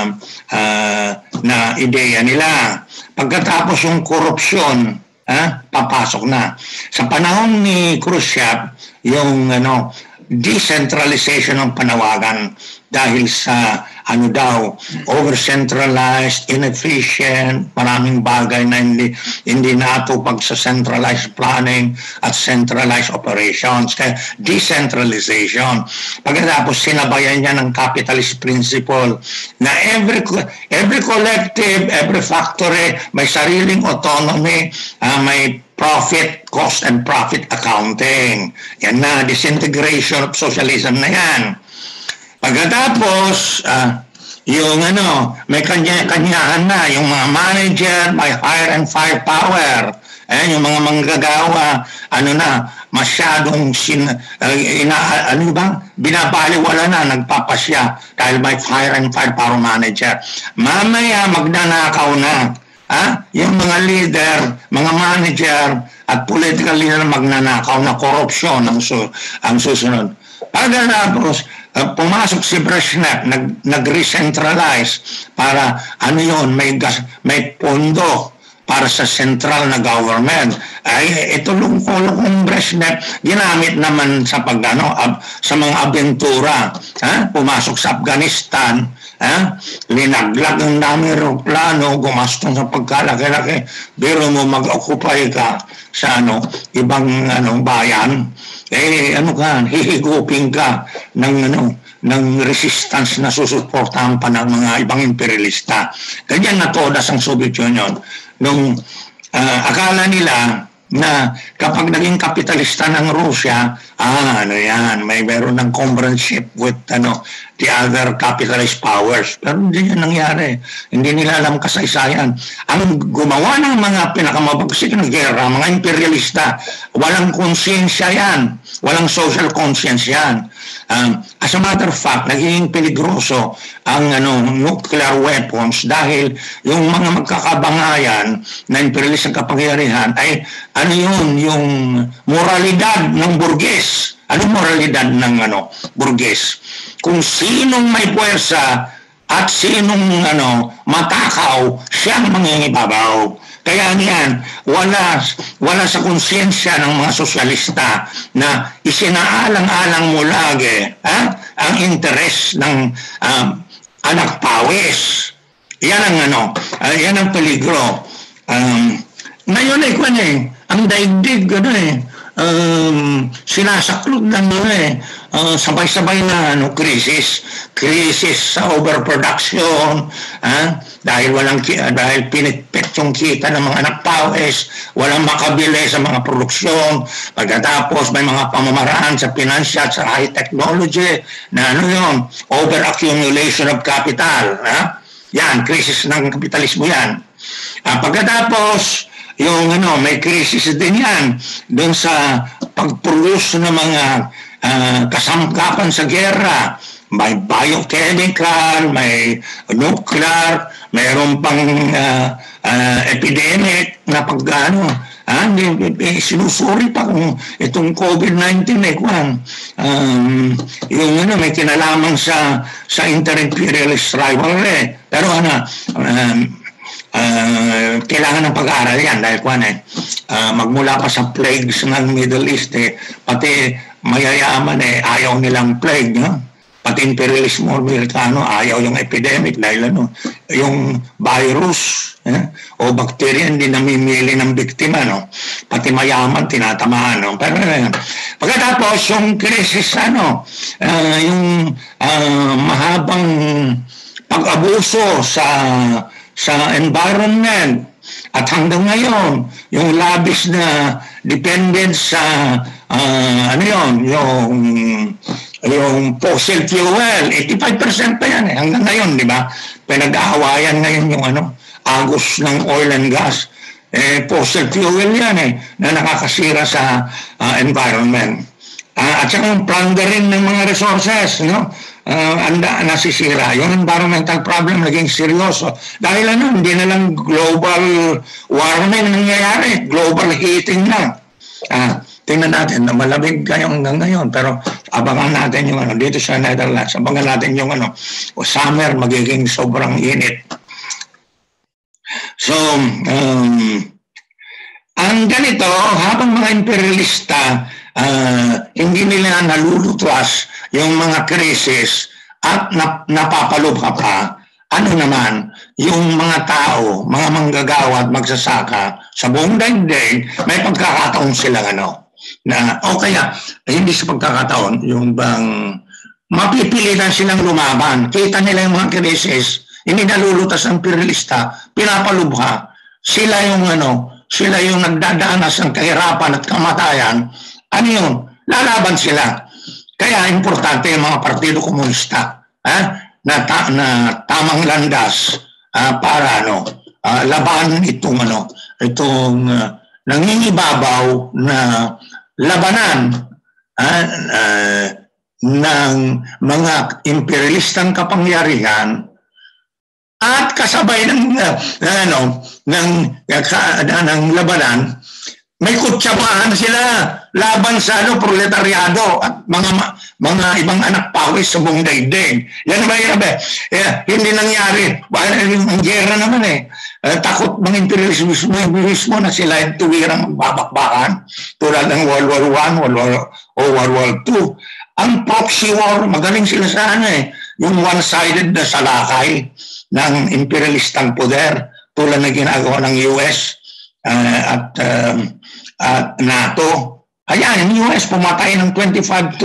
uh, na ideya nila. Pagkatapos yung korupsyon, ah, papasok na. Sa panahon ni Khrushchev, yung ano decentralization ng panawagan dahil sa ano daw, over-centralized, inefficient, maraming bagay na hindi, hindi natupag sa centralized planning at centralized operations. Kaya decentralization. Pagkatapos sinabayan niya ng capitalist principle na every, every collective, every factory may sariling autonomy, uh, may profit, cost and profit accounting. Yan na, disintegration of socialism na yan. Pagkatapos, uh, yung ano, may kanya-kanyahan na, yung mga manager, may hire and fire power. Eh, yung mga manggagawa, ano na, masyadong sin, uh, ina, ano ba? Binabaliwala na, nagpapasya dahil may hire and fire power manager. Mamaya, magnanakaw na. Ah, yung mga leader, mga manager at political leader magnanakaw na korupsyon ang, su ang susunod. Pagkatapos, uh, pumasok si Brezhnev, nag, nag-recentralize para ano yun, may, gas, may pondo para sa central na government. Ay, ito lungkol-lungkol Brezhnev, ginamit naman sa pagano, ab, sa mga abentura. Ha? Pumasok sa Afghanistan, ha? Linaglag ang dami aeroplano, gumastong sa pagkalaki-laki, pero mo mag-occupy ka sa ano, ibang ano, bayan, eh ano ka, hihigupin ka ng ano, ng resistance na susuportahan pa ng mga ibang imperialista. Ganyan na todas ang Soviet Union. Nung uh, akala nila na kapag naging kapitalista ng Russia, ah, ano yan, may meron ng comradeship with ano, the other capitalist powers. Pero hindi yan nangyari. Hindi nila alam kasaysayan. Ang gumawa ng mga pinakamabagsik na gera, mga imperialista, walang konsensya yan. Walang social conscience yan. Um, as a matter of fact, naging peligroso ang ano, nuclear weapons dahil yung mga magkakabangayan na imperialist ang kapangyarihan ay ano yun, yung moralidad ng burges. Anong moralidad ng ano, burges? Kung sinong may puwersa at sinong ano, matakaw, siyang mangingibabaw. Kaya niyan, wala, wala sa konsyensya ng mga sosyalista na isinaalang-alang mo lagi ha? Ang interes ng um, anak pawis. Yan ang ano, uh, yan ang peligro. Um, ngayon ay kwan eh, ang daigdig, ano eh, um, sinasaklog ng ano eh, uh, sabay-sabay na ano, krisis, krisis sa overproduction, ah, dahil walang uh, dahil pinitpit yung kita ng mga anak pawis, walang makabili sa mga produksyon, pagkatapos may mga pamamaraan sa financial, sa high technology, na ano yun, over-accumulation of capital, ah, yan, krisis ng kapitalismo yan. Ah, pagkatapos, yung ano, may krisis din yan doon sa pag-produce ng mga uh, kasamkapan sa gera. May biochemical, may nuclear, mayroon pang uh, uh, epidemic na pag ano, ah, sinusuri pa kung itong COVID nineteen eh, kwan. Um, yung ano, may kinalaman sa sa inter-imperialist rivalry. Pero ano, um, Uh, kailangan ng pag-aaral yan dahil kwan eh, uh, magmula pa sa plagues ng Middle East eh, pati mayayaman eh, ayaw nilang plague, no? Pati imperialismo Amerikano, ayaw yung epidemic dahil ano, yung virus eh, o bacteria hindi namimili ng biktima, no? Pati mayaman tinatamaan, no? Pero eh, pagkatapos yung krisis, ano, uh, yung uh, mahabang pag-abuso sa sa environment at hanggang ngayon yung labis na dependence sa uh, ano yun, yung yung fossil fuel, eighty-five percent pa yan eh, hanggang ngayon, di ba? Pinag-aawayan ngayon yung ano, agos ng oil and gas. Eh, fossil fuel yan eh, na nakakasira sa uh, environment. Uh, at saka yung plundering ng mga resources, no? Uh, anda, nasisira. Yung environmental problem naging seryoso. Dahil ano, hindi na lang global warming nangyayari, global heating na. Ah, tingnan natin na malamig kayo hanggang ngayon, pero abangan natin yung ano, dito sa Netherlands, abangan natin yung ano, summer magiging sobrang init. So, um, ang ganito, habang mga imperialista, uh, hindi nila nalulutras yung mga krisis at nap napapalubha pa, ano naman, yung mga tao, mga manggagawa at magsasaka sa buong daigdig, may pagkakataon silang ano, na, o kaya, hindi sa pagkakataon, yung bang mapipilitan silang lumaban, kita nila yung mga krisis, hindi nalulutas ang imperialista, pinapalubha, sila yung ano, sila yung nagdadanas ng kahirapan at kamatayan, ano yun, lalaban sila. Kaya importante yung mga partido komunista eh, na, ta na tamang landas uh, para ano, uh, labanan itong ano, itong uh, nangingibabaw na labanan uh, uh, ng mga imperialistang kapangyarihan at kasabay ng uh, ano ng uh, ng labanan. May kutsamahan sila laban sa ano, proletaryado at mga mga ibang anak pawis sa buong daigdig. Yan naman yun, eh, hindi nangyari. Ang gera naman eh. Uh, takot mga imperialismo na sila yung tuwirang magbabakbakan tulad ng World War One, World War o World War Two. Ang proxy war, magaling sila sa ano eh, yung one-sided na salakay ng imperialistang poder tulad na ginagawa ng U S uh, at um, at NATO. Ayan, yung U S pumatay ng twenty-five to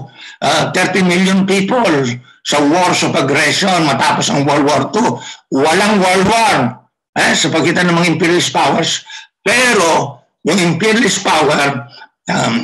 thirty million people sa wars of aggression matapos ang World War Two. Walang World War eh, sa pagitan ng mga imperialist powers. Pero yung imperialist power, um,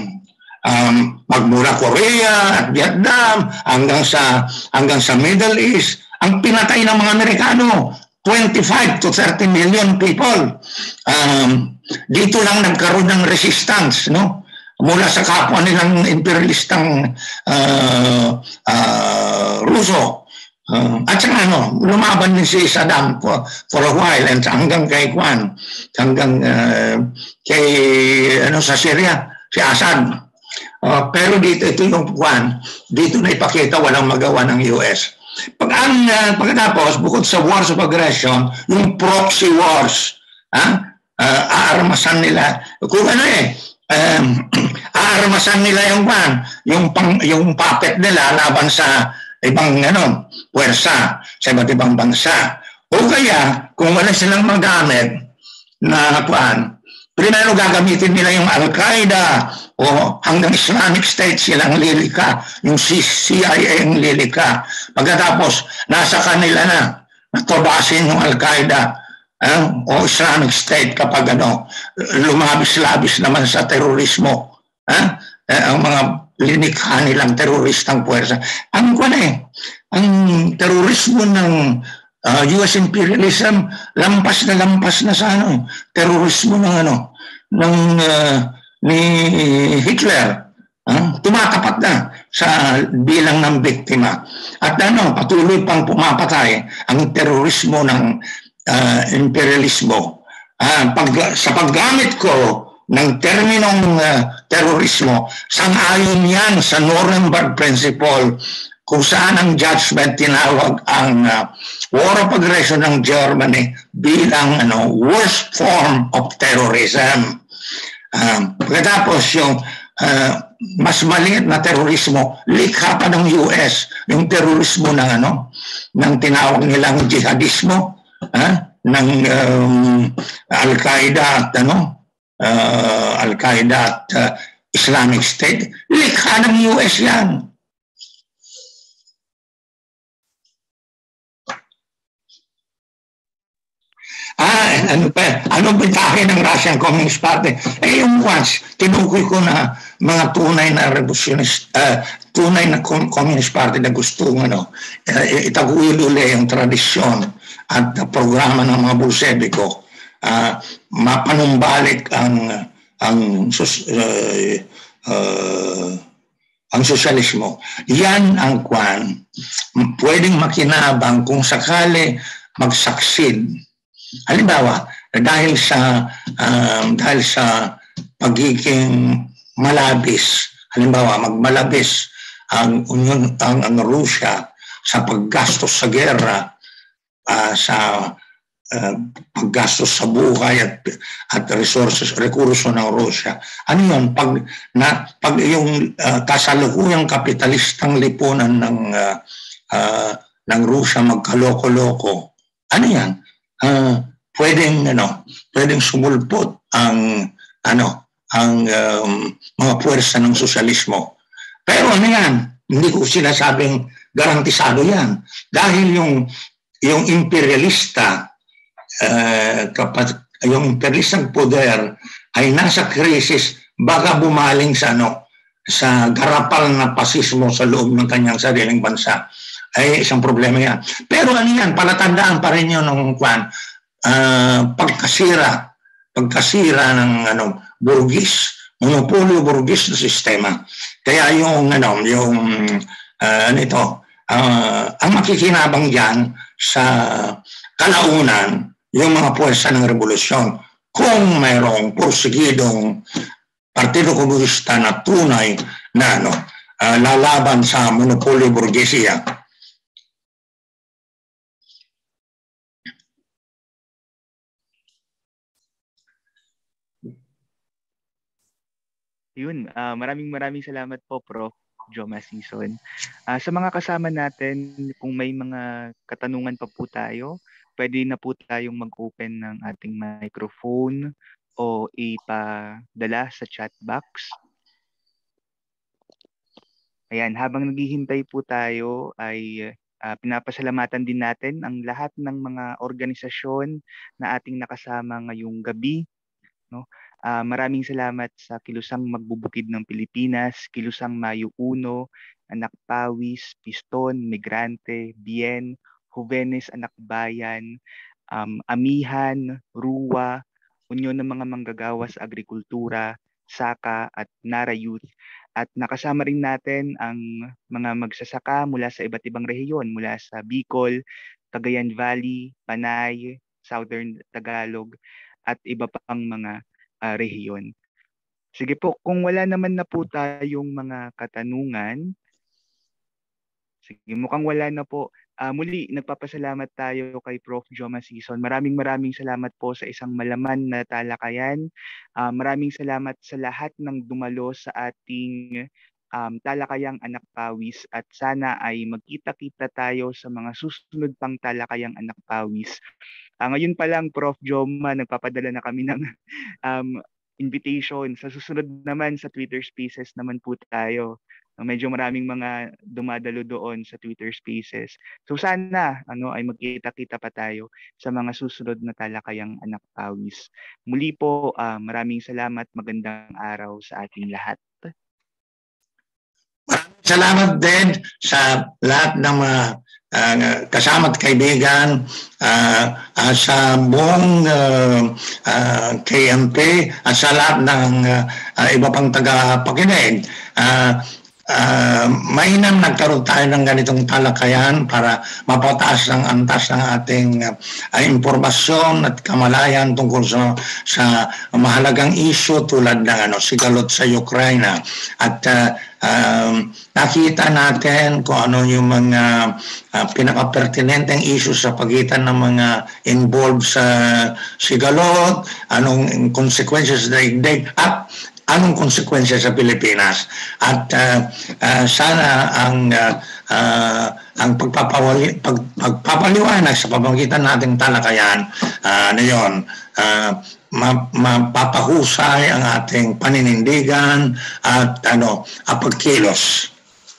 um, magmula Korea at Vietnam hanggang sa, hanggang sa Middle East, ang pinatay ng mga Amerikano, twenty-five to thirty million people. Um, dito lang nagkaroon ng resistance, no? Mula sa kapwa nilang imperialistang uh, uh, Ruso. Uh, at saka ano, lumaban din si Saddam for, for a while and hanggang kay Kwan, hanggang uh, kay ano sa Syria, si Assad. Uh, pero dito ito yung Kwan, dito na ipakita walang magawa ng U S. Pag ang uh, pagkatapos bukod sa wars of aggression, yung proxy wars, ha? Uh, aarmasan nila kung ano eh um, aarmasan nila yung pan, yung pang, yung puppet nila laban sa ibang ano puwersa sa iba't ibang bansa. O kaya kung wala silang magamit na kuan, primero gagamitin nila yung Al-Qaeda o hanggang Islamic State silang lilika, yung C I A ang lilika. Pagkatapos nasa kanila na natobasin yung Al-Qaeda Uh, o Islamic State kapag ano, lumabis-labis naman sa terorismo. Uh, uh, ang mga linikha nilang teroristang puwersa. Ang kwan eh, ang terorismo ng uh, U S imperialism, lampas na lampas na sa ano, terorismo ng ano, ng uh, ni Hitler. Uh, tumatapat na sa bilang ng biktima. At ano, patuloy pang pumapatay ang terorismo ng Uh, imperialismo. Uh, pag, sa paggamit ko ng terminong uh, terorismo, sang-ayon yan sa Nuremberg Principle kung saan ang judgment tinawag ang uh, war of aggression ng Germany bilang ano, worst form of terrorism. Uh, pagkatapos yung uh, mas maliit na terorismo, likha pa ng U S, yung terorismo ng ano, ng tinawag nilang jihadismo, uh, ng um, Al-Qaeda at ano, uh, Al-Qaeda at uh, Islamic State, likha ng U S yan. Ah, ano pa, ano bitahin ng Russian Communist Party? Eh, yung once, tinukoy ko na mga tunay na revolutionist, uh, tunay na Communist Party na gusto ano, uh, itaguyod uli yung tradisyon at uh, programa ng mga Bolsheviko, uh, mapanumbalik ang ang uh, uh, ang sosyalismo. Yan ang kwan, pwedeng makinabang kung sakali mag-succeed. Halimbawa, dahil sa um, dahil sa pagiging malabis, halimbawa magmalabis ang Union ang, ang Russia sa paggastos sa gera, uh, sa uh, paggastos sa buhay at at resources, rekurso ng Russia. Ano 'yun? Pag na pag yung uh, kasalukuyang kapitalistang lipunan ng uh, uh, ng Russia magkaloko-loko. Ano 'yan? Uh, pwedeng ano, pwedeng sumulpot ang ano, ang um, mga puwersa ng sosyalismo. Pero ano 'yan? Hindi ko sinasabing garantisado 'yan dahil yung yung imperialista uh, kapag yung imperialistang poder ay nasa krisis, baka bumaling sa ano, sa garapal na pasismo sa loob ng kanyang sariling bansa. Ay isang problema yan. Pero ano yan, palatandaan pa rin yun ng kwan, uh, pagkasira, pagkasira ng ano, burgis, monopolyo burgis na sistema. Kaya yung, ano, yung, uh, ano ito, uh, ang makikinabang dyan sa kalaunan, yung mga puwersa ng revolusyon, kung mayroong porsigidong Partido Komunista na tunay na ano, uh, lalaban sa monopolyo burgesiya. Yun, uh, maraming maraming salamat po, Prof Joma Sison. Uh, sa mga kasama natin, kung may mga katanungan pa po tayo, pwede na po tayong mag-open ng ating microphone o ipadala sa chat box. Ayan, habang naghihintay po tayo ay uh, pinapasalamatan din natin ang lahat ng mga organisasyon na ating nakasama ngayong gabi, no? Uh, maraming salamat sa Kilusang Magbubukid ng Pilipinas, Kilusang Mayo Uno, Anak Pawis, Piston, Migrante, Bien, Juvenes Anak Bayan, um, Amihan, Ruwa, Union ng mga Manggagawa sa Agrikultura, Saka at Nara Youth. At nakasama rin natin ang mga magsasaka mula sa iba't ibang rehiyon, mula sa Bicol, Cagayan Valley, Panay, Southern Tagalog, at iba pang mga Uh, rehiyon. Sige po, kung wala naman na po tayong mga katanungan, sige, mukhang wala na po. Uh, muli, nagpapasalamat tayo kay Prof Joma Sison. Maraming maraming salamat po sa isang malaman na talakayan. Uh, maraming salamat sa lahat ng dumalo sa ating um, talakayang Anak Pawis at sana ay magkita-kita tayo sa mga susunod pang talakayang Anak Pawis. Uh, ngayon pa lang, Prof Joma, nagpapadala na kami ng um, invitation. Sa susunod naman sa Twitter Spaces naman po tayo. Uh, medyo maraming mga dumadalo doon sa Twitter Spaces. So sana ano, ay magkita-kita pa tayo sa mga susunod na talakayang Anak Pawis. Muli po, uh, maraming salamat. Magandang araw sa ating lahat. Salamat din sa lahat ng mga Uh, kasama at kaibigan uh, uh, sa buong uh, uh, K M P at sa lahat ng uh, uh, iba pang tagapakinig. Uh, uh, mainam nagkaroon tayo ng ganitong talakayan para mapataas ang antas ng ating uh, impormasyon at kamalayan tungkol sa, sa mahalagang issue tulad ng ano, sigalot sa Ukraine. At uh, um, nakita natin kung ano yung mga uh, pinaka-pertinenteng issue sa pagitan ng mga involved sa sigalot, anong consequences sa daigdig, at anong konsekwensya sa Pilipinas. At uh, uh, sana ang uh, uh, ang pagpapawali, pag, pagpapaliwanag sa pamamagitan nating talakayan uh, na yun, uh, mapapahusay ang ating paninindigan at ano, pagkilos.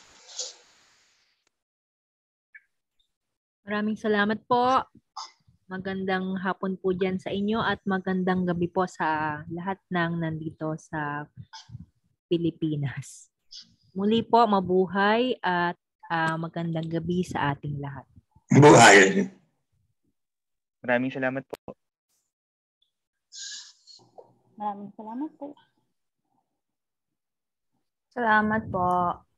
Maraming salamat po. Magandang hapon po dyan sa inyo at magandang gabi po sa lahat ng nandito sa Pilipinas. Muli po, mabuhay at uh, magandang gabi sa ating lahat. Buhay. Maraming salamat po. Maraming salamat po. Salamat po.